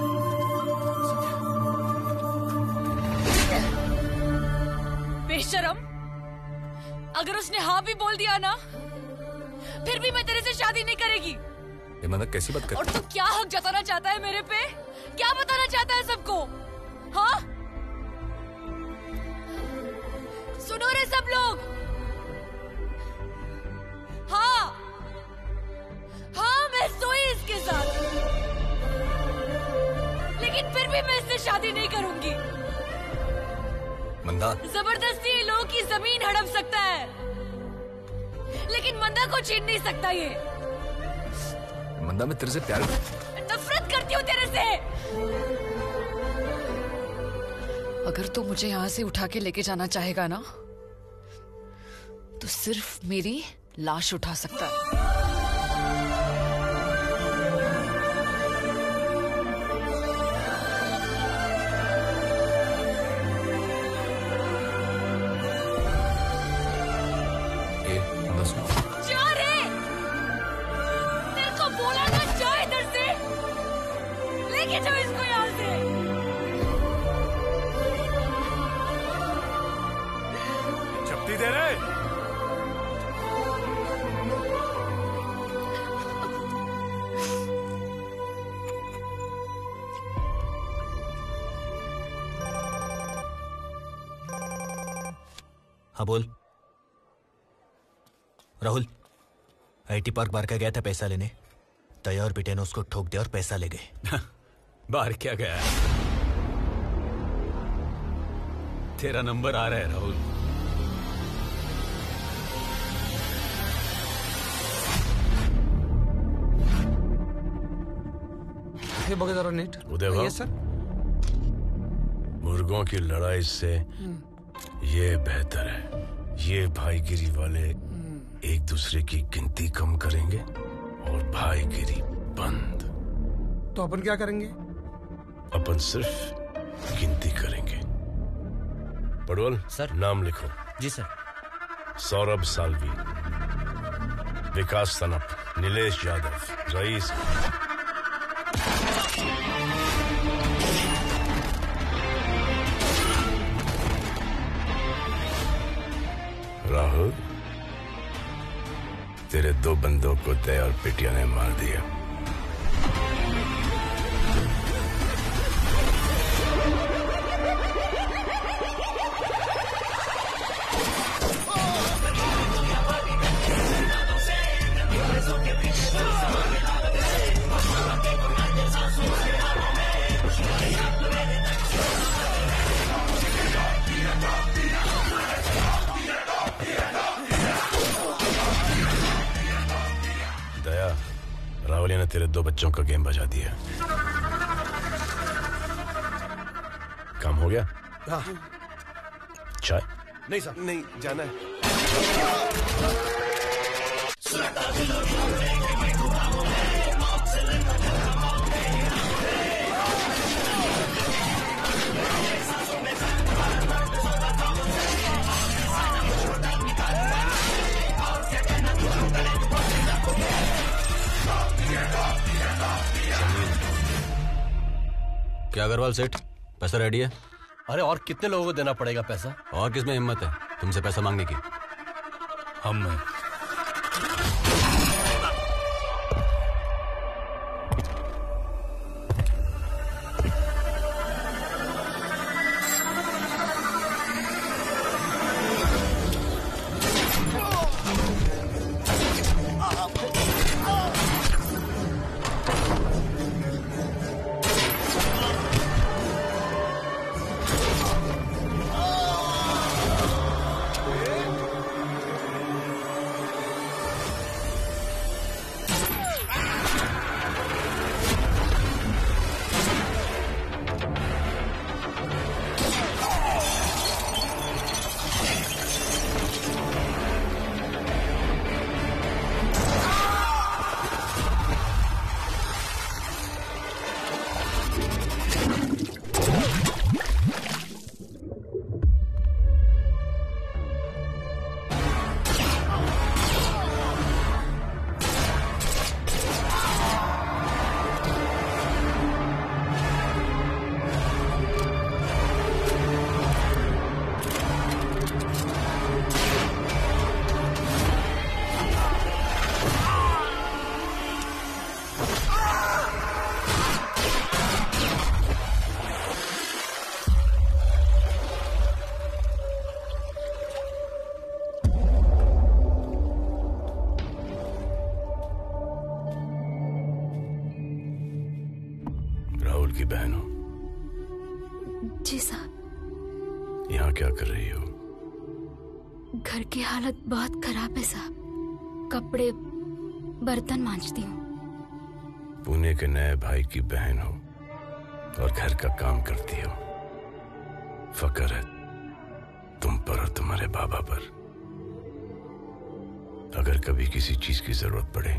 बेशरम, अगर उसने हाँ भी बोल दिया ना, फिर भी मैं तेरे से शादी नहीं करेगी। ये मतलब कैसी बात कर? और तू क्या हक जताना चाहता है मेरे पे? क्या बताना चाहता है सबको? हाँ, सुनो रे सब लोग। हाँ हाँ, मैं सोई इसके साथ, लेकिन फिर भी मैं इससे शादी नहीं करूंगी। मंदा, जबरदस्ती ये लोगों की जमीन हड़प सकता है, लेकिन मंदा को छीन नहीं सकता ये। मंदा, मैं तेरे से प्यार नफरत करती हूँ तेरे से। अगर तू मुझे यहाँ से उठा के लेके जाना चाहेगा ना, तो सिर्फ मेरी लाश उठा सकता है। जा रे, तेरे को बोला ना, जा इधर से, लेके जाओ इसको यहाँ से। चपटी दे रहे। हाँ बोल। राहुल, आईटी पार्क बार का गया था पैसा लेने, दया और बेटे ने उसको ठोक दिया और पैसा ले गए। बाहर क्या गया? तेरा नंबर आ रहा है राहुल। उदय सर, मुर्गों की लड़ाई से ये बेहतर है, ये भाईगिरी वाले एक दूसरे की गिनती कम करेंगे और भाईगिरी बंद। तो अपन क्या करेंगे? अपन सिर्फ गिनती करेंगे। पडवल सर, नाम लिखो। जी सर। सौरभ सालवी, विकास तनप, नीलेश यादव, रईस। राहुल, तेरे दो बंदों को दया और पिटिया ने मार दिया। रावलिया ने तेरे दो बच्चों का गेम बजा दिया। काम हो गया? हाँ। चाय? नहीं सर, नहीं, जाना है। क्या अग्रवाल सेठ, पैसा रेडी है? अरे और कितने लोगों को देना पड़ेगा पैसा? और किसमें हिम्मत है तुमसे पैसा मांगने की? हम में। की बहन हो? जी साहब। यहाँ क्या कर रही हो? घर की हालत बहुत खराब है साहब, कपड़े बर्तन मांजती हूँ। पुणे के नए भाई की बहन हो और घर का काम करती हो। फकर है तुम पर और तुम्हारे बाबा पर। अगर कभी किसी चीज की जरूरत पड़े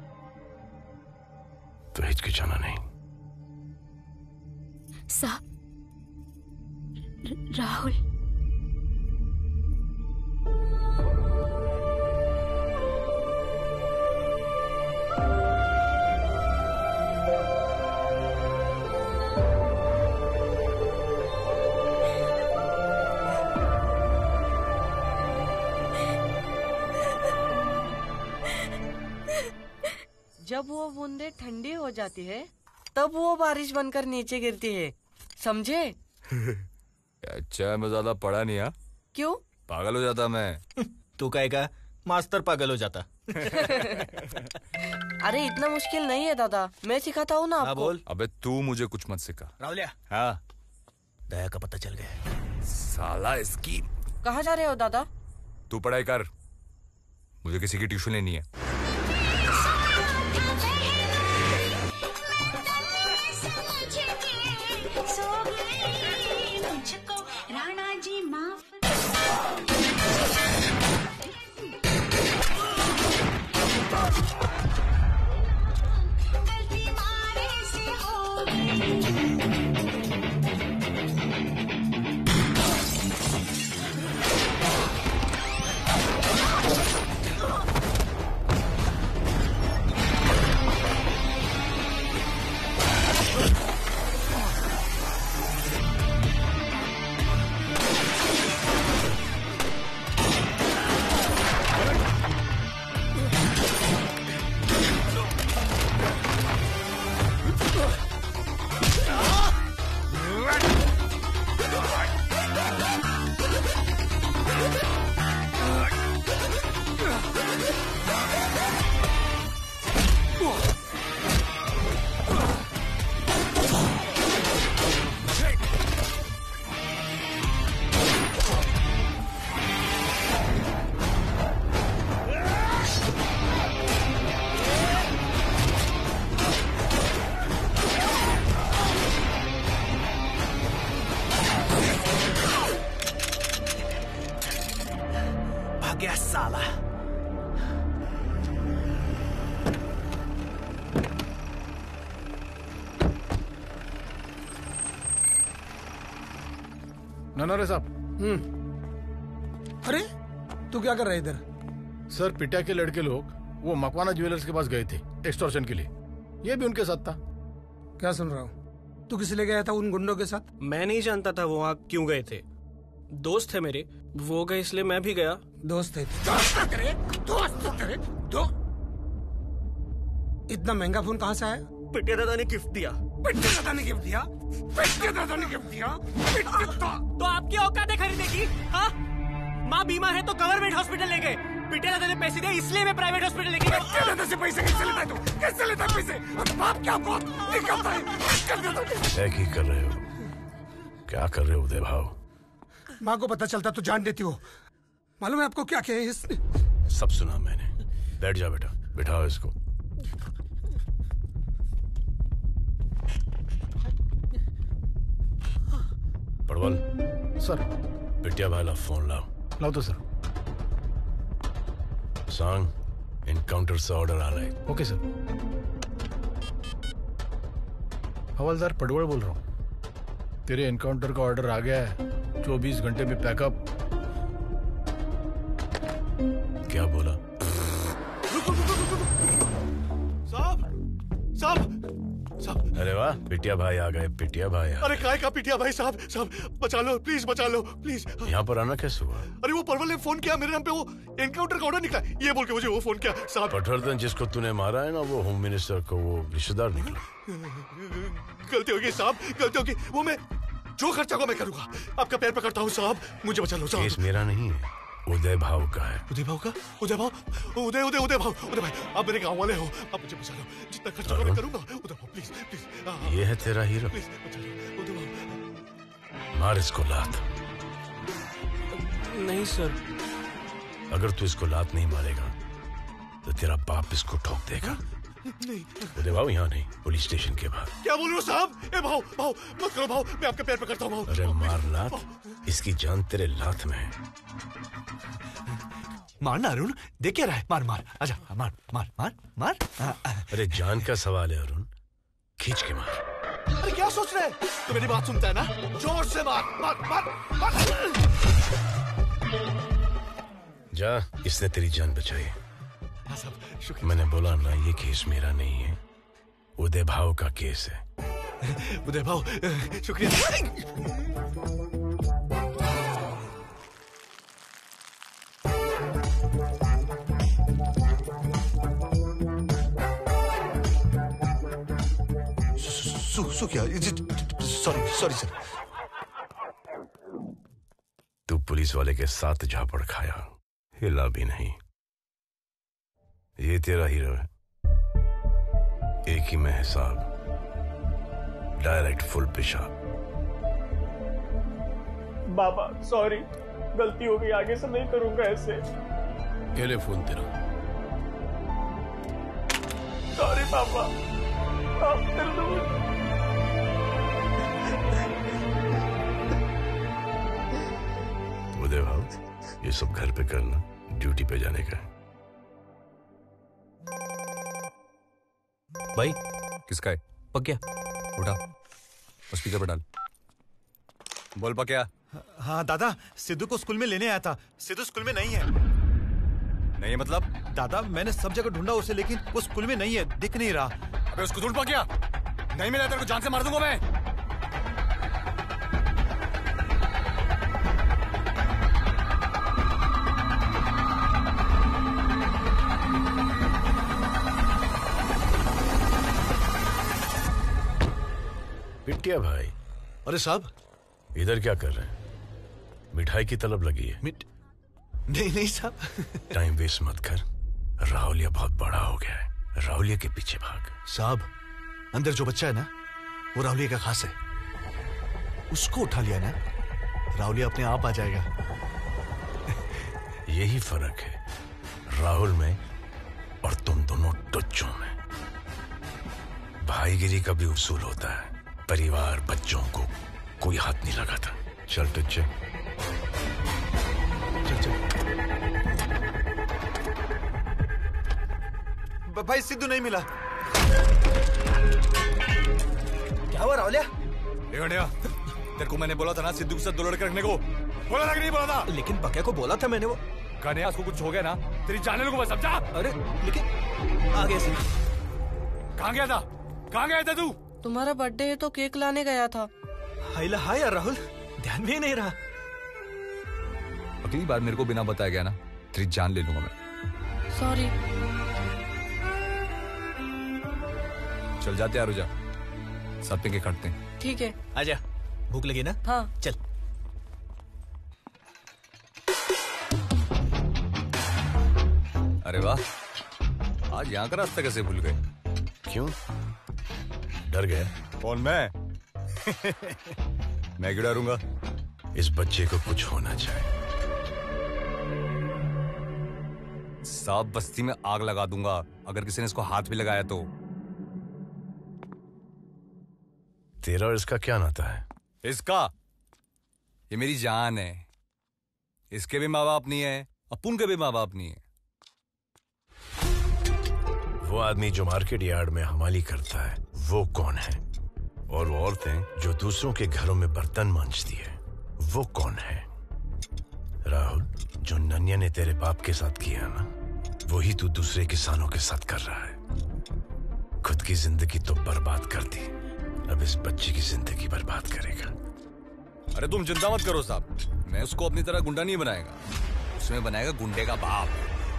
तो हिचकिचाना नहीं। साहब, राहुल जब वो बूंदे ठंडी हो जाती है तब वो बारिश बनकर नीचे गिरती है, समझे? अच्छा, मैं ज्यादा पढ़ा नहीं। हाँ, क्यों? पागल हो जाता मैं। तू कहेगा मास्टर पागल हो जाता। अरे इतना मुश्किल नहीं है दादा, मैं सिखाता हूँ ना आपको। बोल। अबे तू मुझे कुछ मत सिखा। राहुलिया। हाँ, दया का पता चल गया। साला इसकी। कहाँ जा रहे हो दादा? तू पढ़ाई कर, मुझे किसी की ट्यूशन लेनी है। ननोरे साहब। हम्म। अरे तू क्या कर रहा है इधर? सर, पिटा के लड़के लोग वो मकवाना ज्वेलर्स के पास गए थे एक्सटॉर्शन के लिए। ये भी उनके साथ था। क्या सुन रहा हूँ? तू किस लिए गया था उन गुंडों के साथ? मैं नहीं जानता था वो वहाँ क्यों गए थे। दोस्त थे मेरे, वो गए इसलिए मैं भी गया। दोस्त थे? दोस्त तेरे? दोस्त तेरे? दो इतना महंगा फोन कहाँ से आया? पिटिया दादा ने गिफ्ट दिया। पिटिया दादा ने गिफ्ट दिया? पिटिया दादा ने गिफ्ट दिया? तो आपकी औकात है खरीदने की? हाँ, माँ बीमा है तो गवर्नमेंट हॉस्पिटल ले गए। पिटिया दादा ने पैसे दिए इसलिए मैं प्राइवेट हॉस्पिटल लेके गया। पिटिया दादा से पैसे कैसे लेता है तू? कैसे लेता है पैसे? और बाप क्या बात निकलता है? कर देता है। क्या कर रहे हो? क्या कर रहे हो उदय भाव? माँ को पता चलता तो जान देती हो। मालूम है आपको क्या किया इसने? सब सुना मैंने। बैठ जा बेटा, बिठाओ इसको। पड़वल सर। पिटिया भाई फोन लाओ। लाओ तो सर। सांग इनकाउंटर से ऑर्डर आ रहा है। Okay sir. हवलदार पडवल बोल रहा हूँ। तेरे एनकाउंटर का ऑर्डर आ गया है। चौबीस घंटे में पैकअप। क्या बोला? साहब साहब साहब। अरे वाह, पिटिया भाई आ गए। पिटिया भाई आ अरे काय का पिटिया भाई साहब? साहब बचा लो प्लीज, बचा लो प्लीज। यहाँ पर आना कैसे हुआ? अरे वो परवल ने फोन किया मेरे नाम पे, वो एनकाउंटर का ऑर्डर निकला ये बोल के मुझे वो फोन किया साहब। पटवर्धन जिसको तूने मारा है ना, वो होम मिनिस्टर को वो रिश्तेदार निकला। गलती होगी साहब, गलती होगी। वो मैं जो खर्चा होगा मैं करूंगा। आपका पैर पकड़ता हूँ साहब, मुझे बचा लो साहब। केस मेरा नहीं है, उदय भाव का है। उदय भाव का? उदय भाव? उदय उदय उदय भाव। उदय भाई आप मेरे गांव वाले हो, आप मुझे बचा लो। जितना खर्चा होगा मैं करूंगा। उदय भाव प्लीज प्लीज। ये है तेरा हीरो? प्लीज बचा लो उदय भाव। मार इसको लात। नहीं सर। अगर तू इसको लात नहीं मारेगा तो तेरा बाप इसको ठोक देगा। नहीं उदय भाव यहाँ नहीं, पुलिस स्टेशन के बाहर। क्या बोल रहे हो साहब? ए भाव भाव मत करो भाव, मैं आपके पैर पकड़ता हूँ भाव। अरे मार लात, इसकी जान तेरे लात में है। मारना अरुण, देख क्या रहा है? मार मार, आजा मार मार मार मार। अरे जान का सवाल है अरुण, खींच के मार। अरे क्या सोच रहे हैं? तो मेरी बात सुनता है ना? जोर से मार मार मार मार। जा, इसने तेरी जान बचाई। मैंने बोला ना, ये केस मेरा नहीं है, उदय भाव का केस है। उदय भाव शुक्रिया। शुक्रिया, सॉरी सॉरी सर। तू पुलिस वाले के साथ झापड़ खाया, हिला भी नहीं। ये तेरा हीरो है, एक ही में हिसाब, डायरेक्ट फुल पेशाब। बाबा सॉरी, गलती हो गई, आगे से नहीं करूंगा ऐसे। केले फोन तेरा। सॉरी पापा, आप कर दो। उदय भाव, ये सब घर पे करना, ड्यूटी पे जाने का है। भाई किसका है? पक्या। उठा, स्पीकर पे डाल। बोल पक्या। हाँ दादा, सिद्धू को स्कूल में लेने आया था। सिद्धू स्कूल में नहीं है। नहीं मतलब? दादा मैंने सब जगह ढूंढा उसे, लेकिन वो स्कूल में नहीं है, दिख नहीं रहा। अबे उसको ढूंढ पक्या, नहीं मिला तेरे को जान से मार दूंगा मैं। पिटिया भाई। अरे साहब, इधर क्या कर रहे हैं? मिठाई की तलब लगी है? मिट... नहीं नहीं साहब। टाइम वेस्ट मत कर, राहुलिया बहुत बड़ा हो गया है, राहुलिया के पीछे भाग। साहब, अंदर जो बच्चा है ना, वो राहुलिया का खास है। उसको उठा लिया ना, राहुलिया अपने आप आ जाएगा। यही फर्क है राहुल में और तुम दोनों टुच्चों में। भाईगिरी का भी उसूल होता है, परिवार बच्चों को कोई हाथ नहीं लगाता। चल टुच्चे, चल चल। भाई सिद्धू नहीं मिला। क्या हुआ राहुलिया? तेरे को मैंने बोला था ना सिद्धू के साथ दो लड़के रखने को, बोला था कि नहीं बोला था? लेकिन बकिया को बोला था मैंने। वो कन्या, उसको कुछ हो गया ना, तेरी जाने को बस समझा। अरे लेकिन आगे से कहाँ गया था? कहाँ गया था तू? तुम्हारा बर्थडे है तो केक लाने गया था। हाइला हाय यार राहुल, ध्यान में ही नहीं रहा। अगली बार मेरे को बिना बताया गया ना, तेरी जान ले लूंगा मैं। सॉरी। चल जाते यार, रुजा साथ में के काटते हैं। ठीक है। आजा, भूख लगी ना? हाँ चल। अरे वाह, आज यहाँ का रास्ता कैसे भूल गए? क्यों? डर गया? कौन, मैं? मैं क्यों डरूंगा? इस बच्चे को कुछ होना चाहिए। साफ बस्ती में आग लगा दूंगा अगर किसी ने इसको हाथ भी लगाया तो। तेरा और इसका क्या नाता है? इसका? ये मेरी जान है। इसके भी माँ बाप नहीं है, अपुन के भी माँ बाप नहीं है। वो आदमी जो मार्केट यार्ड में हमाली करता है वो कौन है? और वो औरतें जो दूसरों के घरों में बर्तन मांजती है वो कौन है? राहुल, जो नन्या ने तेरे बाप के साथ किया ना, वही तू दूसरे किसानों के साथ कर रहा है। खुद की जिंदगी तो बर्बाद कर दी, अब इस बच्चे की जिंदगी बर्बाद करेगा। अरे तुम चिंता मत करो साहब, मैं उसको अपनी तरह गुंडा नहीं बनाएगा, उसमें बनाएगा गुंडे का बाप।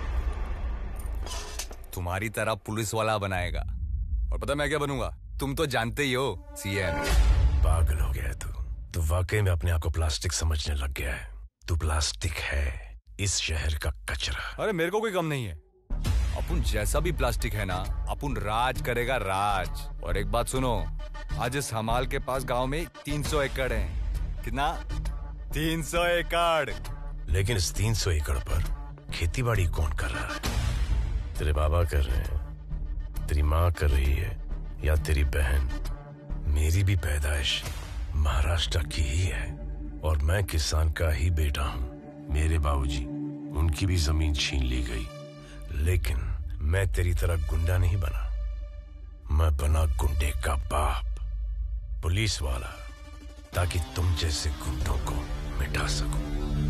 तुम्हारी तरह पुलिस वाला बनाएगा। और पता मैं क्या बनूंगा? तुम तो जानते ही हो, सीएम। पागल हो गया है तू। तू वाकई में अपने आप को प्लास्टिक समझने लग गया है। तू प्लास्टिक है, इस शहर का कचरा। अरे मेरे को कोई कम नहीं है। अपुन जैसा भी प्लास्टिक है ना, अपुन राज करेगा, राज। और एक बात सुनो, आज इस हमाल के पास गांव में तीन सौ एकड़ है। कितना? तीन सौ एकड़। लेकिन इस तीन सौ एकड़ पर खेतीबाड़ी कौन कर रहा है? तेरे बाबा कर रहे हैं, तेरी माँ कर रही है, या तेरी बहन? मेरी भी पैदाइश महाराष्ट्र की ही है और मैं किसान का ही बेटा हूँ। मेरे बाबूजी, उनकी भी जमीन छीन ली गई, लेकिन मैं तेरी तरह गुंडा नहीं बना। मैं बना गुंडे का बाप, पुलिस वाला, ताकि तुम जैसे गुंडों को मिटा सकूं।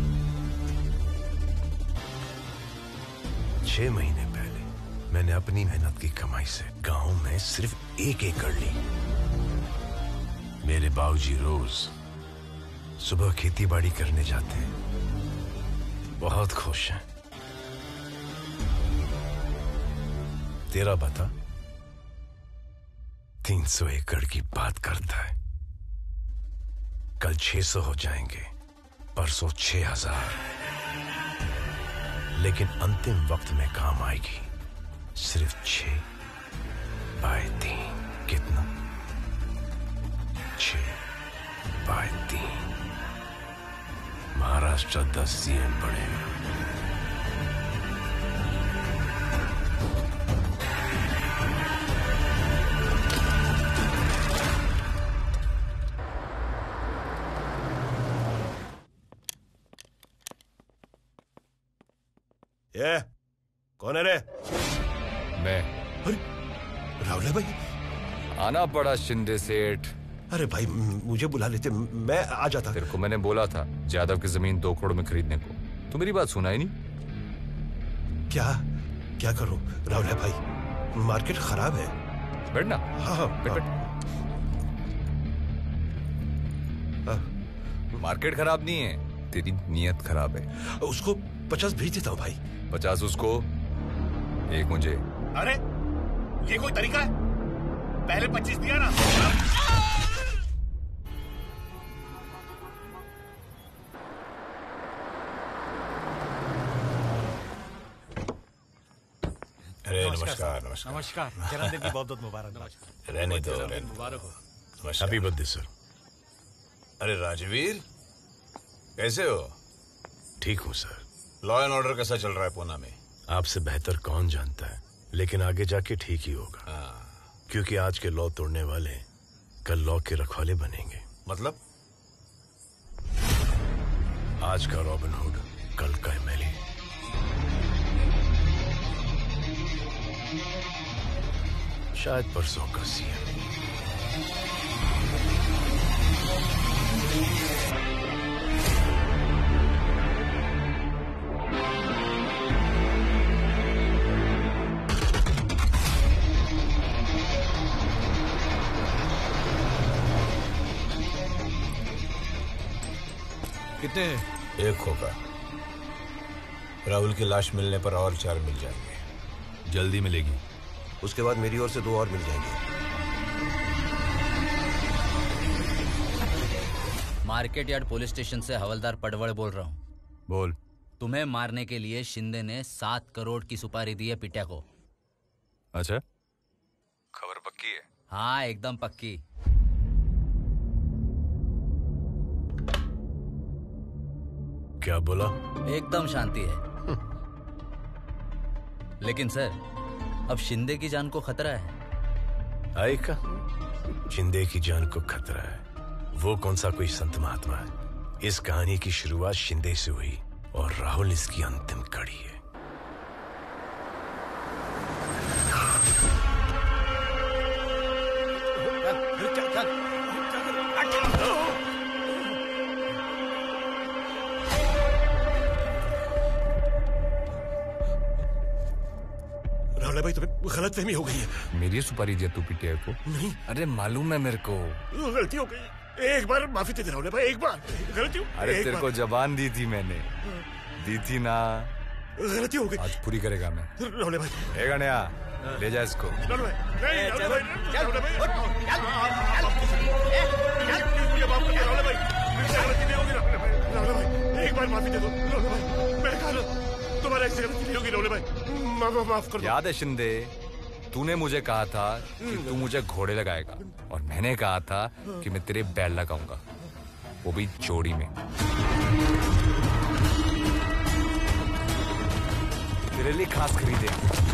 छह महीने पहले मैंने अपनी मेहनत की कमाई से गांव में सिर्फ एक एकड़ ली। मेरे बाबूजी रोज सुबह खेती बाड़ी करने जाते हैं, बहुत खुश हैं। तेरा बता, तीन सौ एकड़ की बात करता है। कल छह सौ हो जाएंगे, परसों छह हजार। लेकिन अंतिम वक्त में काम आएगी सिर्फ छह बाय तीन। कितना? छह बाय तीन। महाराष्ट्र दस सीएम बढ़ेगा। ये कौन है रे? मैं। अरे राहुल भाई, आना पड़ा शिंदे सेठ। अरे भाई मुझे बुला लेते, मैं आ जाता। तेरे को मैंने बोला था जादव की जमीन दो करोड़ में खरीदने को, तू मेरी बात सुना ही नहीं। क्या क्या करूं राहुल भाई, मार्केट खराब है। बैठना। हाँ हाँ बैठ बैठ। मार्केट खराब नहीं है, तेरी नीयत खराब है। उसको पचास भेज देता हूँ भाई। पचास उसको, एक मुझे। अरे ये कोई तरीका है? पहले पच्चीस दिया ना। अरे नमस्कार नमस्कार नमस्कार। जन्मदिन की बहुत बहुत मुबारक। नमस्कार। रहने दो, रहने दो। मुबारक हो। Happy birthday sir. अरे राजवीर, कैसे हो? ठीक हूँ सर। लॉ एंड ऑर्डर कैसा चल रहा है पूना में? आपसे बेहतर कौन जानता है, लेकिन आगे जाके ठीक ही होगा। क्योंकि आज के लॉ तोड़ने वाले कल लॉ के रखवाले बनेंगे। मतलब? आज का रॉबिन हुड कल का एमएलए। शायद परसों का सीएम। कितने हैं? एक होगा। राहुल की लाश मिलने पर और चार मिल जाएंगे। जल्दी मिलेगी। उसके बाद मेरी ओर से दो और मिल जाएंगे। मार्केट यार्ड पुलिस स्टेशन से हवलदार पडवड़ बोल रहा हूँ। बोल। तुम्हें मारने के लिए शिंदे ने सात करोड़ की सुपारी दी है पिट्या को। अच्छा, खबर पक्की है? हाँ, एकदम पक्की। क्या बोला? एकदम शांति है। लेकिन सर, अब शिंदे की जान को खतरा है। आए का? शिंदे की जान को खतरा है? वो कौन सा कोई संत महात्मा है? इस कहानी की शुरुआत शिंदे से हुई और राहुल इसकी अंतिम कड़ी है। राहुल भाई, तुम्हें गलतफहमी हो गई है। मेरी सुपारी दिया तू पिटिया को? नहीं। अरे मालूम है मेरे को। गलती हो गई, एक बार माफी दे दे राहुल भाई, एक बार। गलती हो अरे तेरे को जबान दी थी मैंने, दी थी ना। गलती हो गई, आज पूरी करेगा मैं। राहुल भाई, ए गणया, ले जा इसको। राहुल भाई, नहीं, राहुल भाई, राहुल भाई, राहुल भाई, गलती नहीं होगी राहुल भाई, एक बार माफी दे दो राहुल भाई। मैं कहा ना, तुम्हारा ऐसी गलती नहीं होगी राहुल भाई, माफ माफ कर दो। याद है शिंदे, तूने मुझे कहा था कि तू मुझे घोड़े लगाएगा और मैंने कहा था कि मैं तेरे बैल लगाऊंगा, वो भी जोड़ी में। तेरे लिए खास खरीदे।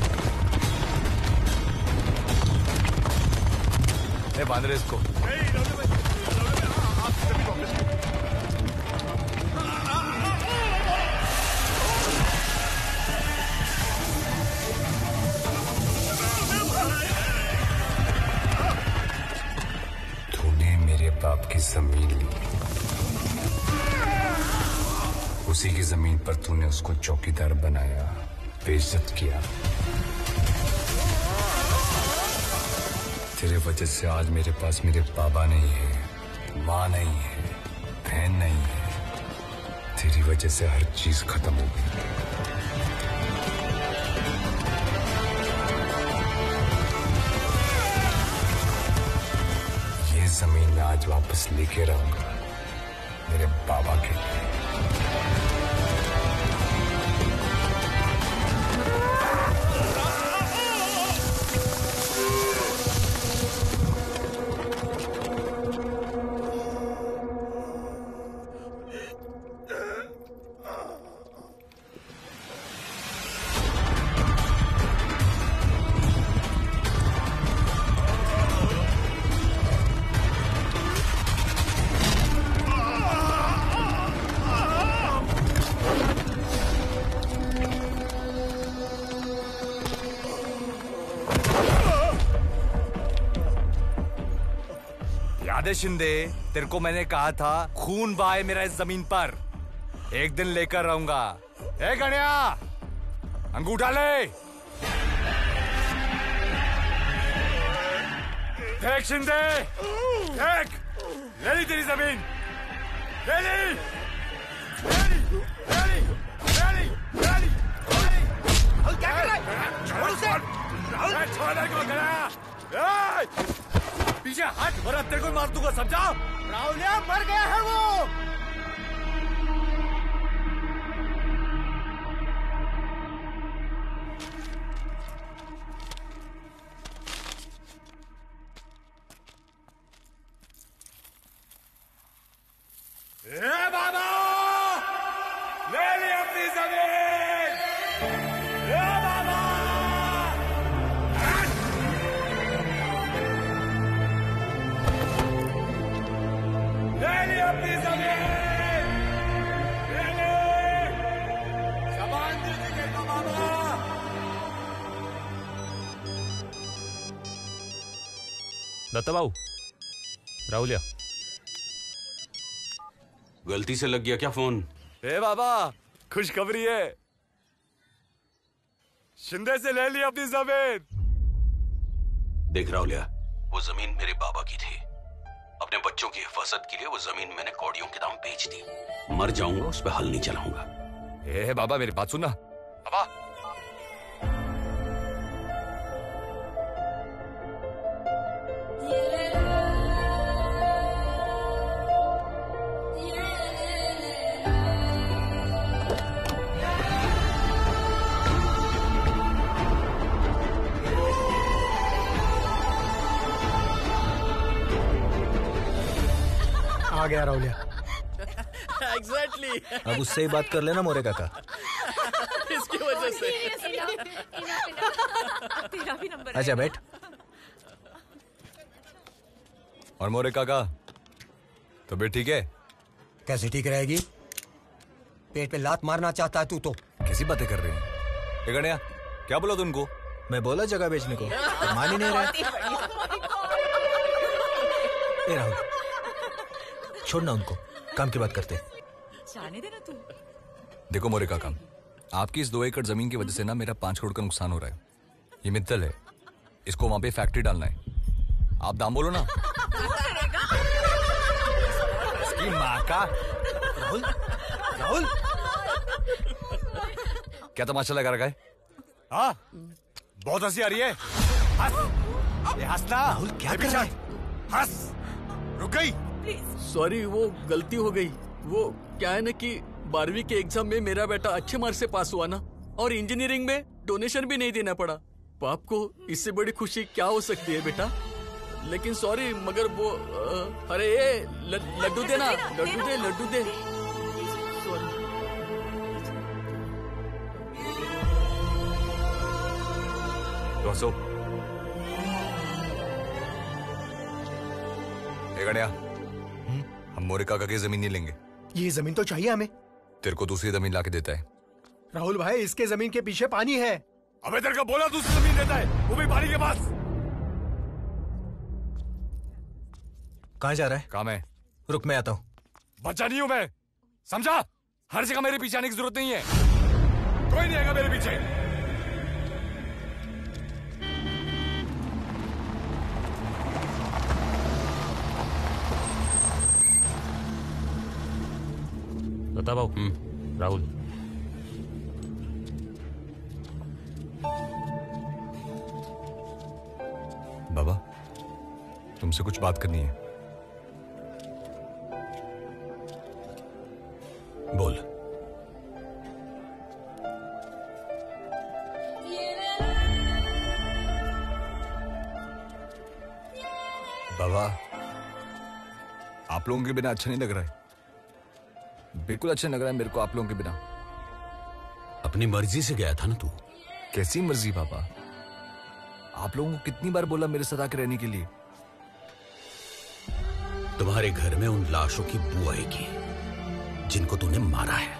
ए, बांध रहे इसको। बाप की जमीन ली, उसी की जमीन पर तूने उसको चौकीदार बनाया, बेइज्जत किया। तेरे वजह से आज मेरे पास मेरे बाबा नहीं है, माँ नहीं है, बहन नहीं है। तेरी वजह से हर चीज खत्म हो गई। जमीन में आज वापस लेके रहूंगा मेरे बाबा के लिए। शिंदे, तेरे को मैंने कहा था खून बहाए मेरा इस जमीन पर, एक दिन लेकर रहूंगा। ए गणया, अंगूठा ले। फेंक शिंदे, फेंक। ले ली तेरी जमीन, ले ली, ले ली, ले ली, ले ली, ले ली। राहुल क्या कर रहा है? छोड़ उसे। राहुल छोड़ने को गया। पीछे हट वरना तेरे को मार दूंगा, समझा? राहुलिया मर गया है वो। ए बाबा, ले ली अपनी जमीन। ए बाबा, ले ली अपनी जमीन। ले ली, जबान दीजिए को बाबा। दत्ता बाबू, राहुलिया, गलती से लग गया क्या फोन? ए बाबा, खुशखबरी है, शिंदे से ले ली अपनी जमीन। देख राहुलिया, वो जमीन मेरे बाबा की थी, अपने बच्चों की हिफाजत के लिए वो जमीन मैंने कौड़ियों के दाम बेच दी। मर जाऊंगा, उस पर हल नहीं चलाऊंगा। ए बाबा, मेरी बात सुनना बाबा। आ गया राहुलिया। Exactly exactly. अब उससे ही बात कर लेना मोरे काका। इसकी वजह से। तेरा भी नंबर। अच्छा बैठ। और मोरे काका तबीयत ठीक है? कैसे ठीक रहेगी? पेट पे लात मारना चाहता है तू तो। कैसी बातें कर रहे हैं? ये गणिया क्या बोला तुमको? मैं बोला जगह बेचने को, मान ही नहीं रहा। ए राहुल, छोड़ना उनको, काम की बात करते। जाने देना तू। देखो मोरे काका, आपकी इस दो एकड़ जमीन की वजह से ना मेरा पांच करोड़ का नुकसान हो रहा है। ये मित्तल है, इसको वहां पे फैक्ट्री डालना है। आप दाम बोलो ना। इसकी माँ का। राहुल, राहुल, क्या तमाशा लगा रखा है? हाँ, बहुत हंसी आ रही है। हंस, ये हंसना। राहुल क्या कर रहा है? हंस, रुक गई। सॉरी, वो गलती हो गई। वो क्या है ना कि बारहवीं के एग्जाम में मेरा बेटा अच्छे मार्क्स से पास हुआ ना, और इंजीनियरिंग में डोनेशन भी नहीं देना पड़ा। बाप को इससे बड़ी खुशी क्या हो सकती है बेटा? लेकिन सॉरी, मगर वो आ, अरे ये लड्डू दे ना, लड्डू दे, लड्डू दे। सॉरी। तो हंसो। ए गणिया, हम मोरे काका की जमीन नहीं लेंगे। ये जमीन तो चाहिए हमें। तेरे को दूसरी जमीन लाके देता है। राहुल भाई, इसके जमीन के पीछे पानी है। अबे तेरे को बोला दूसरी जमीन देता है, वो भी पानी के पास। कहाँ जा रहा है? काम है। रुक, मैं आता हूँ। बच्चा नहीं हूं मैं, समझा? हर जगह मेरे पीछे आने की जरूरत नहीं है। कोई नहीं आएगा मेरे पीछे। बता बाबू। राहुल, बाबा तुमसे कुछ बात करनी है। बोल। बाबा, आप लोगों के बिना अच्छा नहीं लग रहा है। बिल्कुल अच्छा लग रहा है मेरे को आप लोगों के बिना। अपनी मर्जी से गया था ना तू। कैसी मर्जी बाबा? आप लोगों को कितनी बार बोला मेरे साथ आके रहने के लिए? तुम्हारे घर में उन लाशों की बू आएगी जिनको तूने मारा है।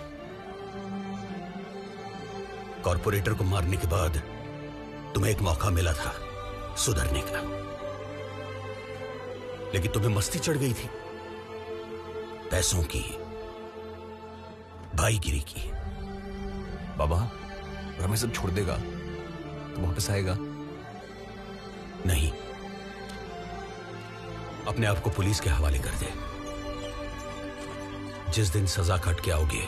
कॉर्पोरेटर को मारने के बाद तुम्हें एक मौका मिला था सुधरने का, लेकिन तुम्हें मस्ती चढ़ गई थी पैसों की, भाईगिरी की। बाबा, अगर मैं सब छोड़ देगा तो वापस आएगा? नहीं, अपने आप को पुलिस के हवाले कर दे। जिस दिन सजा काट के आओगे,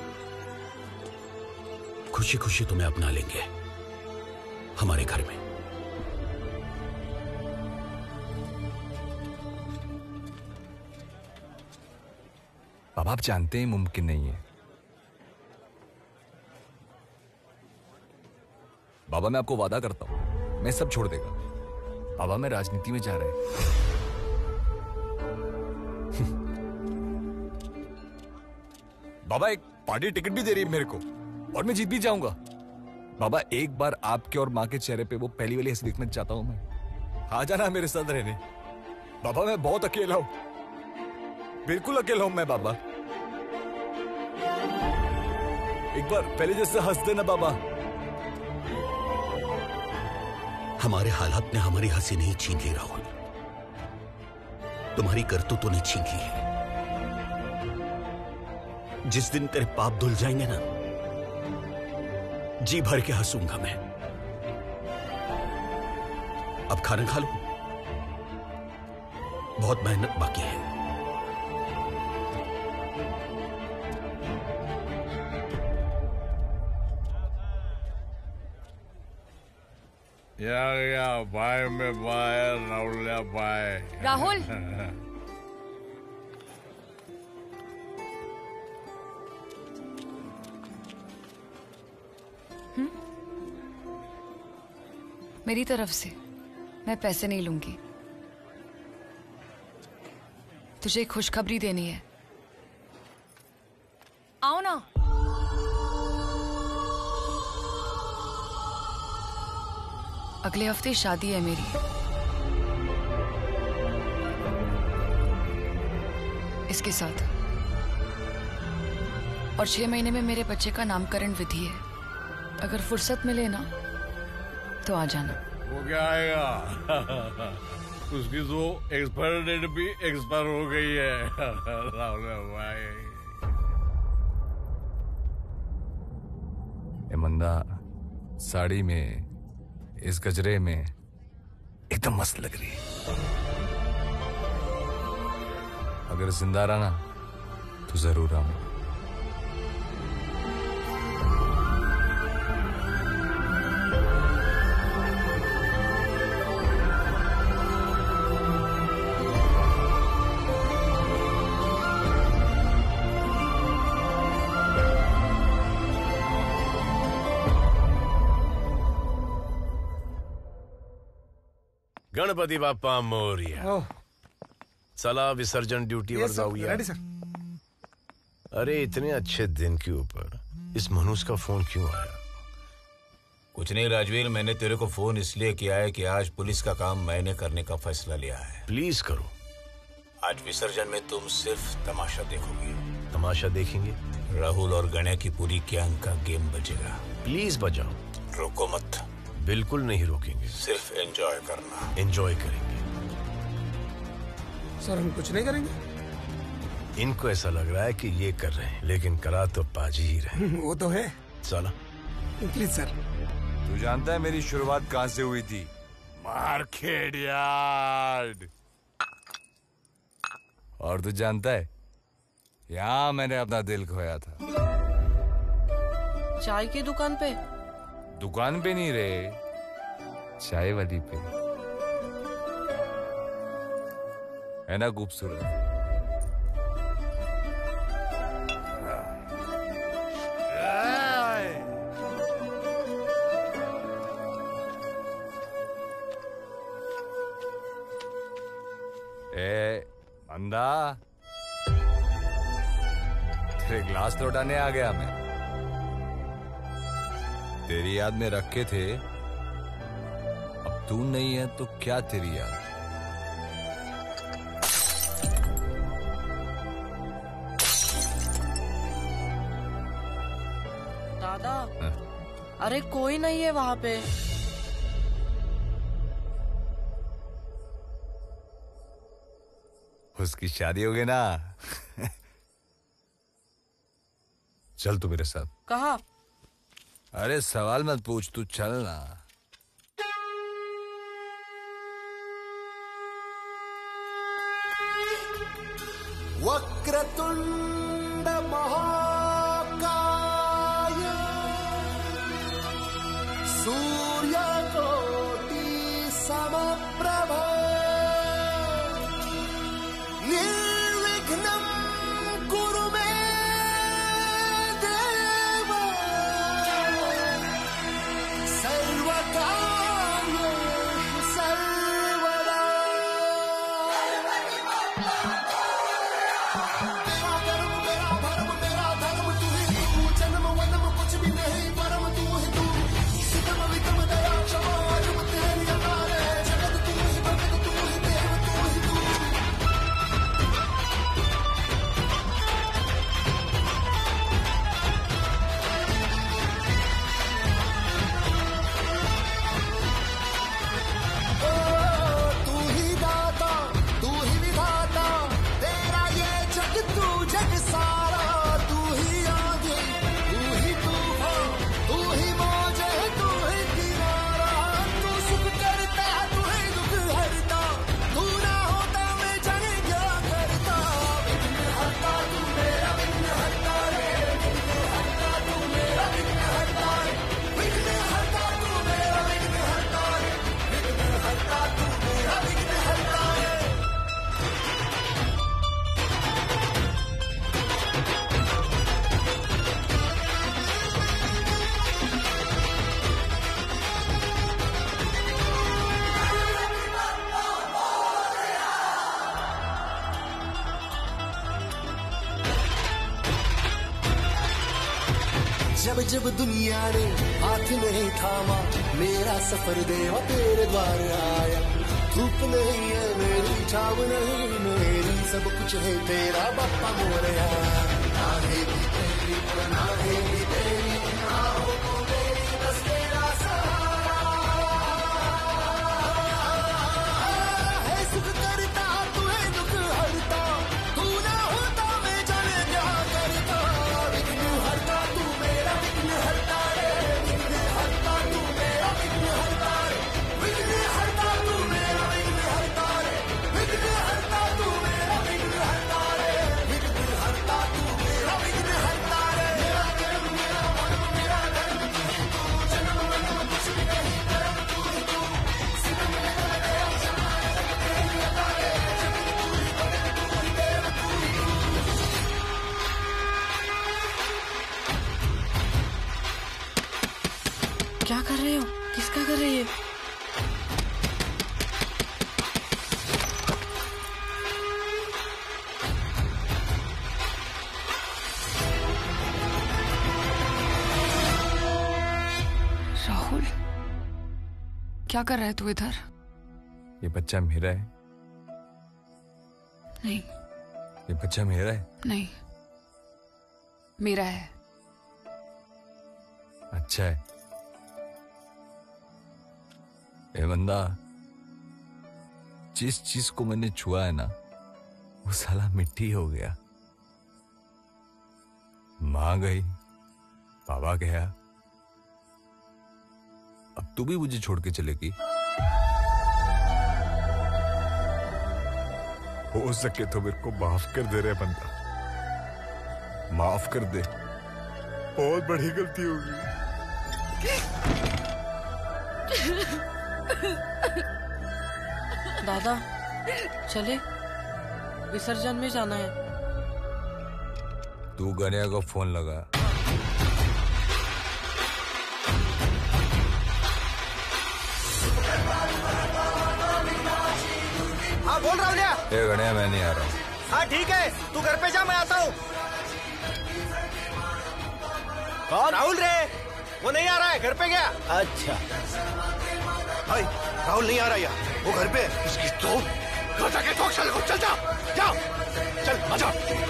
खुशी खुशी तुम्हें अपना लेंगे हमारे घर में। बाबा, आप जानते हैं मुमकिन नहीं है। बाबा, मैं आपको वादा करता हूं, मैं सब छोड़ देगा। बाबा, मैं राजनीति में जा रहा है। बाबा, एक पार्टी टिकट भी दे रही है मेरे को, और मैं जीत भी जाऊंगा। बाबा, एक बार आपके और माँ के चेहरे पे वो पहली वाली हंसी देखना चाहता हूं मैं। आ जाना मेरे साथ रहने। बाबा, मैं बहुत अकेला हूं, बिल्कुल अकेला हूं मैं। बाबा, एक बार पहले जैसे हंस देना बाबा। हमारे हालात ने हमारी हंसी नहीं छीन ली राहुल, तुम्हारी करतूतों ने छीन ली है। जिस दिन तेरे पाप धुल जाएंगे ना, जी भर के हंसूंगा मैं। अब खाना खा लो। बहुत मेहनत बाकी है। या या बाय में बाय, राहुल या बाय। राहुल हम्म? मेरी तरफ से मैं पैसे नहीं लूंगी। तुझे एक खुशखबरी देनी है। आओ ना। अगले हफ्ते शादी है मेरी। इसके साथ और छह महीने में मेरे बच्चे का नामकरण विधि है। अगर फुर्सत मिले ना तो आ जाना। वो क्या आएगा? उसकी तो एक्सपायर डेट भी एक्सपायर हो गई है। राहुल भाई मंदा साड़ी में इस गजरे में एकदम मस्त लग रही है। अगर जिंदा रहना तो जरूर आऊंगा। गणपति बाप्पा मोरिया। चला विसर्जन ड्यूटी पर जाऊया। Ready sir. अरे इतने अच्छे दिन के ऊपर इस मनुष्य का फोन क्यों आया? कुछ नहीं राजवीर, मैंने तेरे को फोन इसलिए किया है कि आज पुलिस का काम मैंने करने का फैसला लिया है। प्लीज करो। आज विसर्जन में तुम सिर्फ तमाशा देखोगे। तमाशा देखेंगे? राहुल और गणे की पूरी गैंग का गेम बजेगा। प्लीज बजाओ। रोको मत। बिल्कुल नहीं रोकेंगे। सिर्फ एंजॉय करना। एंजॉय करेंगे। सर हम कुछ नहीं करेंगे। इनको ऐसा लग रहा है कि ये कर रहे हैं, लेकिन करा तो पाजी ही रहे। वो तो है। चला प्लीज सर। तू जानता है मेरी शुरुआत कहां से हुई थी? Market yard. और तू जानता है यहां मैंने अपना दिल खोया था। चाय की दुकान पे? दुकान पे नहीं रे, चाय वाली पे। है ना खूबसूरत? ए अंधा, तेरे ग्लास लौटाने आ गया मैं। तेरी याद में रखे थे, अब तू नहीं है तो क्या तेरी याद? दादा, अरे कोई नहीं है वहां पे। उसकी शादी हो गई ना। चल तू मेरे साथ। कहा? अरे सवाल मत पूछ, तू चल ना। वक्रतुंड महाकाय सूर्यकोटि समप्रभ निर्विघ्नं कुरु मे देव सर्वकार्येषु सर्वदा। तू ही दाता, तू ही विधाता, जब जब दुनिया ने हाथ नहीं थामा, मेरा सफर देवा तेरे द्वार आया। धूप नहीं है मेरी, छाव नहीं मेरी, सब कुछ है तेरा बापा मोरया। ना है भी तेरी ना है भी तेरी, ना हो तो मेरी बस तेरा सहारा है। सुख करता तू है दुख हरता, तू ना होता मैं जाने क्या करता। विघ्न हरता तू मेरा विघ्न हरता रे, विघ्न हरता तू मेरा विघ्न हरता रे, विघ्न हरता तू मेरा विघ्न हरता रे, विघ्न हरता तू मेरा विघ्न हरता रे, विघ्न हरता तू मेरा विघ्न हरता रे। मेरा कर्म मेरा मन मेरा धर्म तू ही तू, जन्म मरण कुछ भी नहीं कर्म तू ही तू, सितम लगा गया जमाए तेरी अदा रे, जग तू ही भगत तू ही देव तू ही तू। क्या कर रहे हो? किसका कर रही है? राहुल, क्या कर रहा है तू इधर? ये बच्चा मेरा है। नहीं, ये बच्चा मेरा है। नहीं, मेरा है। अच्छा है। ए बंदा, जिस चीज को मैंने छुआ है ना, वो साला मिट्टी हो गया। माँ गई, बाबा गया, अब तू भी मुझे छोड़ के चलेगी? हो सके तो मेरे को माफ कर दे रे बंदा, माफ कर दे, बहुत बड़ी गलती होगी। दादा चले, विसर्जन में जाना है। तू गनिया को फोन लगा। हाँ बोल रहा हूँ। ए गनिया, मैं नहीं आ रहा हूँ। हाँ ठीक है, तू घर पे जा, मैं आता हूँ। कौन? राहुल रे, वो नहीं आ रहा है, घर पे गया। अच्छा भाई, राहुल नहीं आ रहा यार, वो घर पे है। इसकी तो घर जाके ठोक चल, चल जा, जाओ, चल आजा।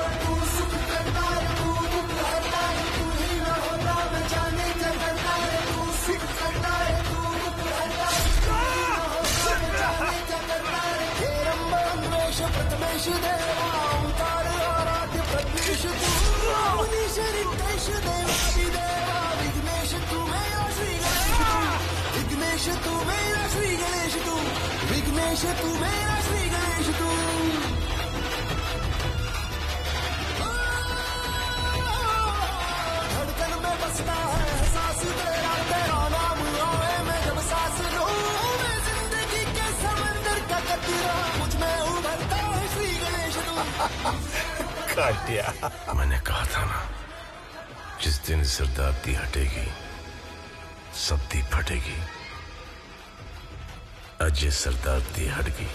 प्रथमेश देवा ओंकार आराध्य प्रत्युष तू, अवनीश रिक्तेश देवादिदेवा, विघ्नेश तू मेरा श्री गणेश तू, विघ्नेश तू मेरा श्री गणेश तू, विघ्नेश तू मेरा श्री गणेश तू। धड़कन में बसता है सांस तेरा, तेरा नाम आए मैं जब सांस लूं, मैं जिंदगी के समंदर का कतरा, मुझ में उभरता है श्री गणेश तू। काटिया, मैंने कहा था ना, जिस दिन सरदारती हटेगी सब्दी फटेगी। आज ये सरदारती हट गई।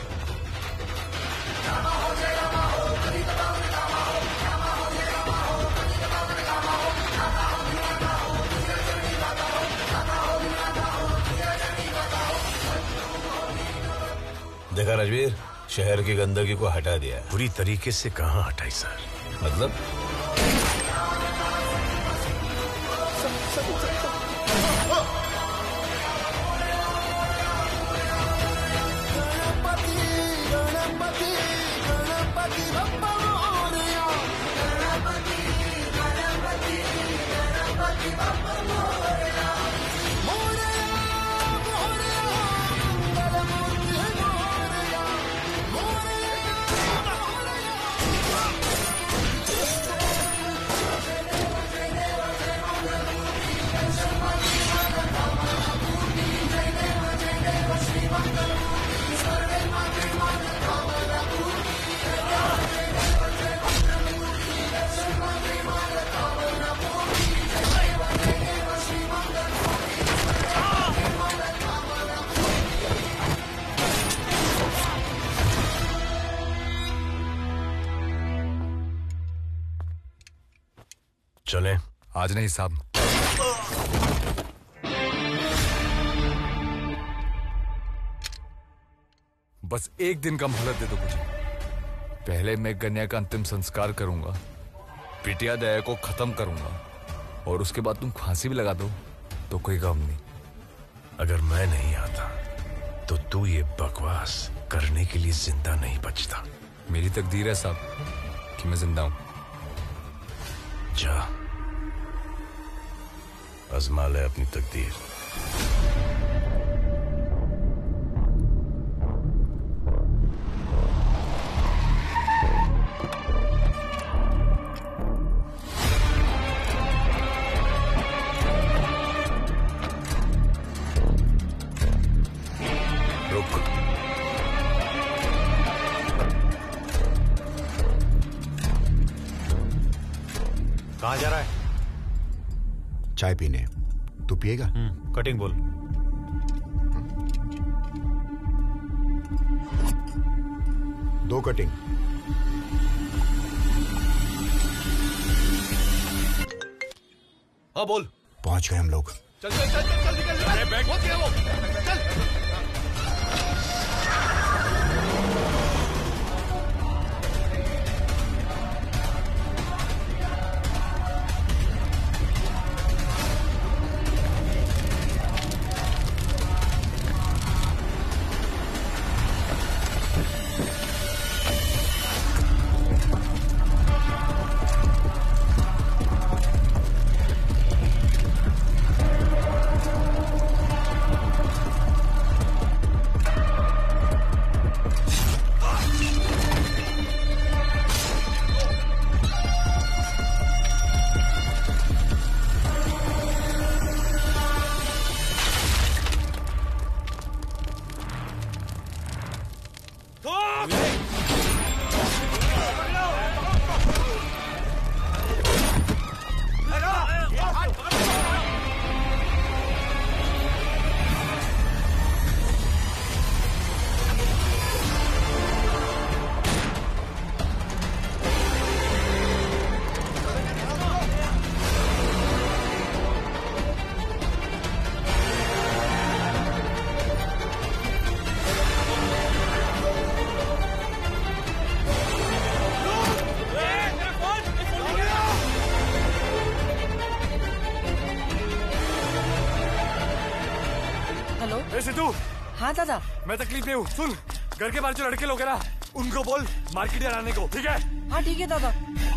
देखा राजवीर, शहर की गंदगी को हटा दिया। पूरी तरीके से कहाँ हटाई सर? मतलब गणपति गणपति गणपति बप्पा मोरया, गणपति गणपति गणपति बप्पा मोरया, मोरया मोरया मंगलमूर्ति मोरया, मोरया चलें? आज नहीं साहब, बस एक दिन का मोहलत दे दो मुझे। पहले मैं गन्या का अंतिम संस्कार करूंगा, बिटिया दया को खत्म करूंगा, और उसके बाद तुम फांसी भी लगा दो तो कोई गम नहीं। अगर मैं नहीं आता तो तू ये बकवास करने के लिए जिंदा नहीं बचता। मेरी तकदीर है साहब कि मैं जिंदा हूं। जा आजमा ले अपनी तकदीर। कहाँ जा रहा है? चाय पीने। तू पिएगा? कटिंग बोल। दो कटिंग। हाँ बोल। पहुंच गए हम लोग। चल चल चल चल निकल। अरे बैठ। वो क्या वो? चल। सिद्धू। हाँ दादा। मैं तकलीफ में हूँ। सुन, घर के बाहर जो लड़के लोग हैं ना, उनको बोल मार्केट आने को, ठीक है? हाँ ठीक है दादा।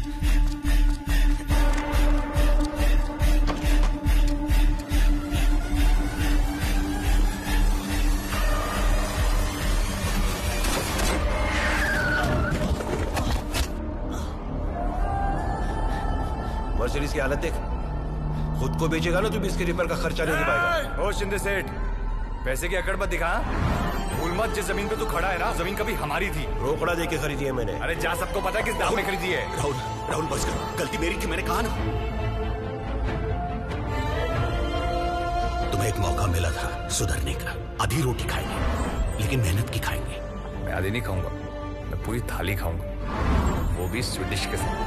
मर्सिडीज की हालत देख। खुद को बेचेगा ना तो भी इसके रिपेयर का खर्चा नहीं दे पाएगा। ओ शिंदे सेठ, पैसे की अकड़ मत दिखा। भूल मत, जिस जमीन पे तू खड़ा है ना, जमीन कभी हमारी थी। रोकड़ा देके खरीदी है मैंने। अरे जा, सबको पता है किस दाम में खरीदी है। राहुल, राहुल बस कर, गलती मेरी थी, मैंने कहा ना। तुम्हें एक मौका मिला था सुधरने का। आधी रोटी खाएंगे लेकिन मेहनत की खाएंगे। मैं आधी नहीं खाऊंगा, मैं पूरी थाली खाऊंगा, वो भी स्वीट के साथ।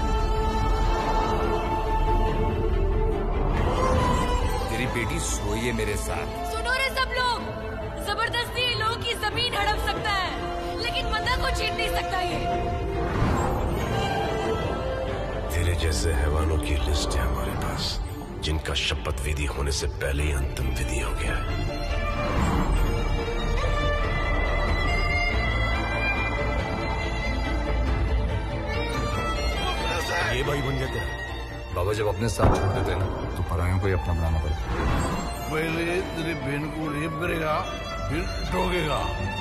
तेरी बेटी सोई है मेरे साथ। सुनो रे सब लोग, जबरदस्ती लोगों की जमीन हड़प सकता है, लेकिन मंदा को छीन नहीं सकता ये। तेरे जैसे हैवानों की लिस्ट है हमारे पास, जिनका शपथ विधि होने से पहले ही अंतिम विधि हो गया है। ये भाई बन जाते हैं। बाबा जब अपने साथ छोड़ देते हैं ना, तो परायों को ही अपना बनाना पड़ता। पहले तेरी बहन को रेप करेगा, फिर ठोकेगा।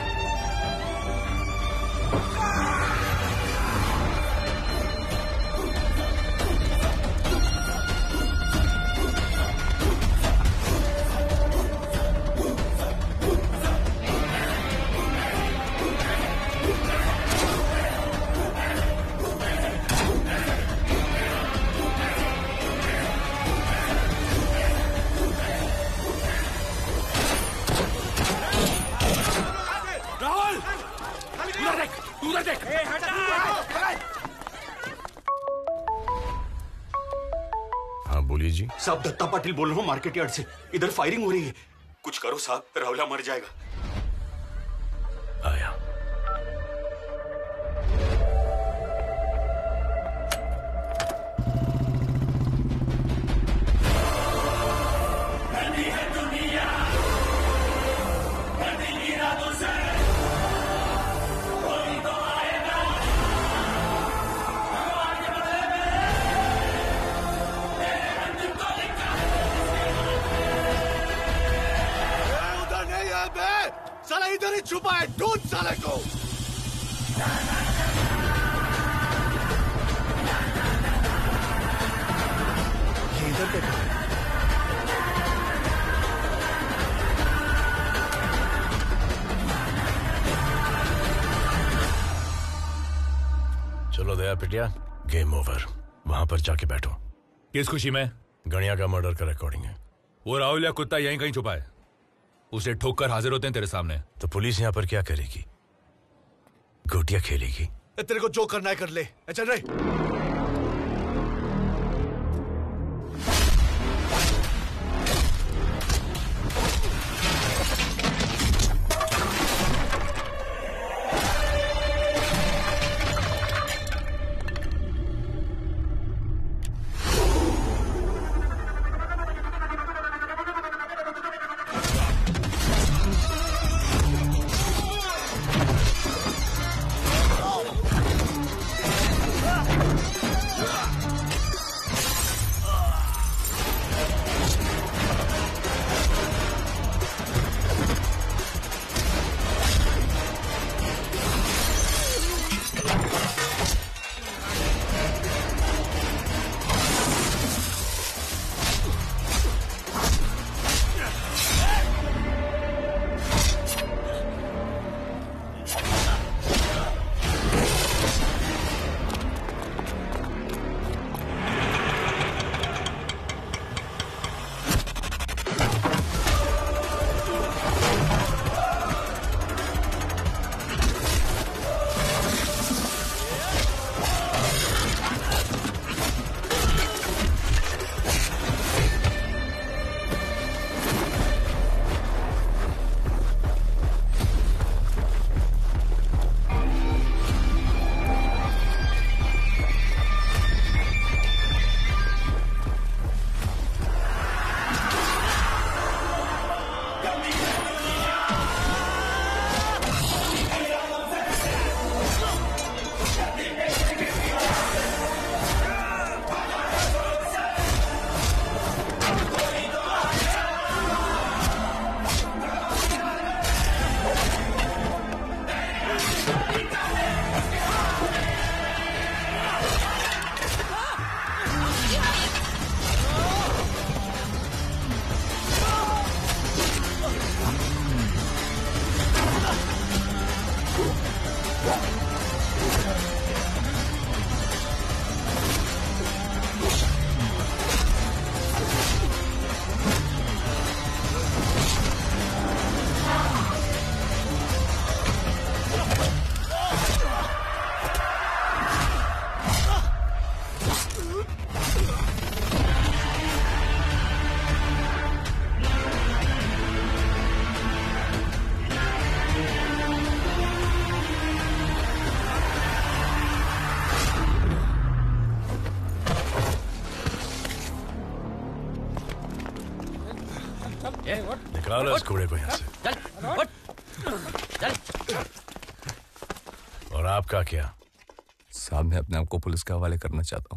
साहब दत्ता पाटिल बोल रहा हूँ मार्केट यार्ड से। इधर फायरिंग हो रही है, कुछ करो साहब, राहुल मर जाएगा। आया छुपा है? ढूंढ साले को। ये इधर पे चलो दया पिटिया, गेम ओवर। वहां पर जाके बैठो। किस खुशी में? गणिया का मर्डर का रिकॉर्डिंग है। वो राहुल या कुत्ता यहीं कहीं छुपा है। उसे ठोक कर हाजिर होते हैं तेरे सामने। तो पुलिस यहां पर क्या करेगी? गोटियां खेलेगी? तेरे को जो करना है कर ले। चल रहे। निकालो इस कूड़े को यहाँ से। चल, उठ, चल। और आपका क्या? साहब मैं अपने आप को पुलिस के हवाले करना चाहता हूँ।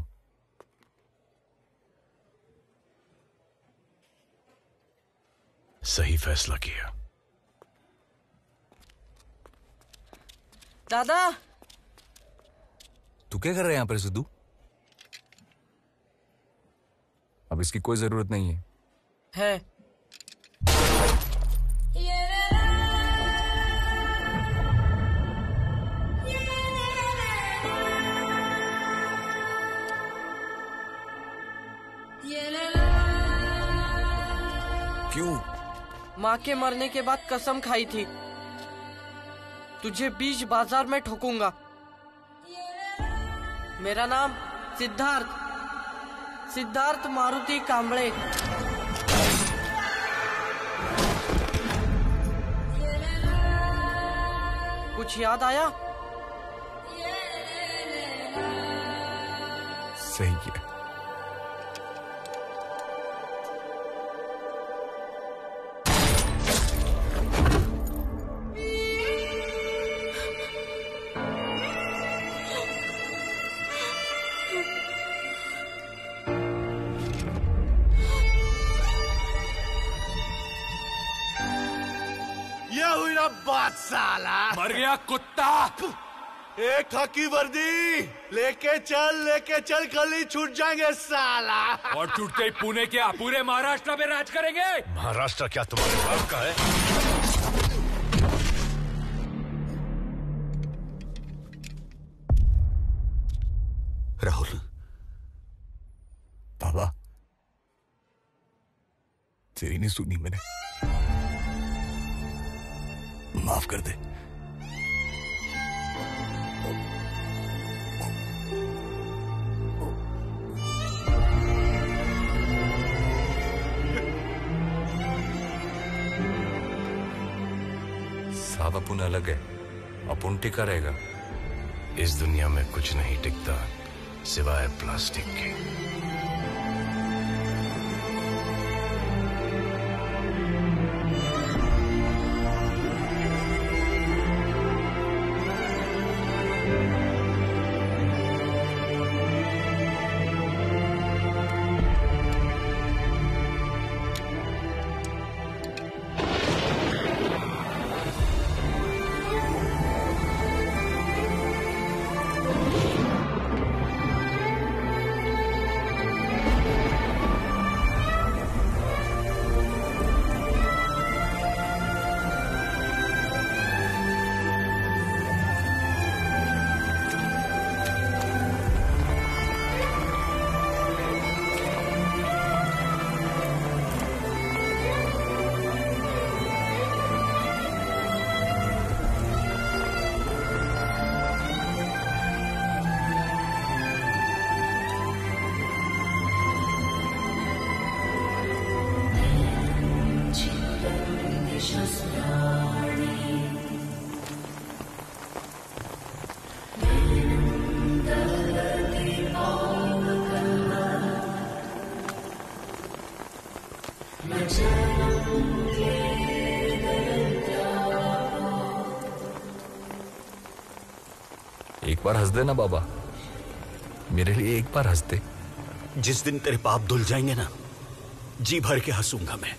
सही फैसला किया। दादा, तू क्या कर रहा है यहाँ पर सिद्धू? अब इसकी कोई जरूरत नहीं है। है। क्यों? माँ के मरने के बाद कसम खाई थी, तुझे बीच बाजार में ठोकूंगा। मेरा नाम सिद्धार्थ, सिद्धार्थ मारुति कांबळे। कुछ याद आया? सही किया। यह हुई बात साला। मर गया कुत्ता। एक खाकी वर्दी लेके चल, लेके चल, कल ही छूट जाएंगे साला। और छूटते ही पुणे क्या पूरे महाराष्ट्र में राज करेंगे। महाराष्ट्र क्या तुम्हारे बाप का है? राहुल, बाबा तेरी नहीं सुनी मैंने, माफ कर दे। साहब अपन अलग है, अपन टिका रहेगा। इस दुनिया में कुछ नहीं टिकता सिवाय प्लास्टिक के। एक बार हंस देना बाबा, मेरे लिए एक बार हंस दे। जिस दिन तेरे पाप धुल जाएंगे ना, जी भर के हंसूंगा मैं।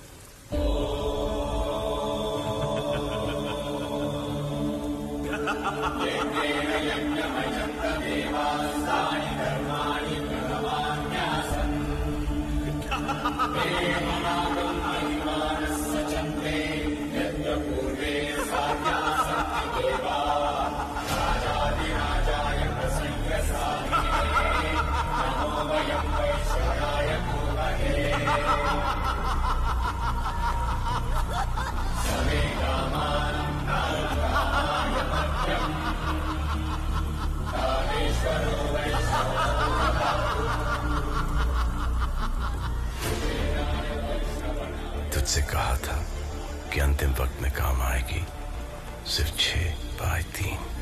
तुझसे कहा था कि अंतिम वक्त में काम आएगी। सिर्फ छह बाय तीन।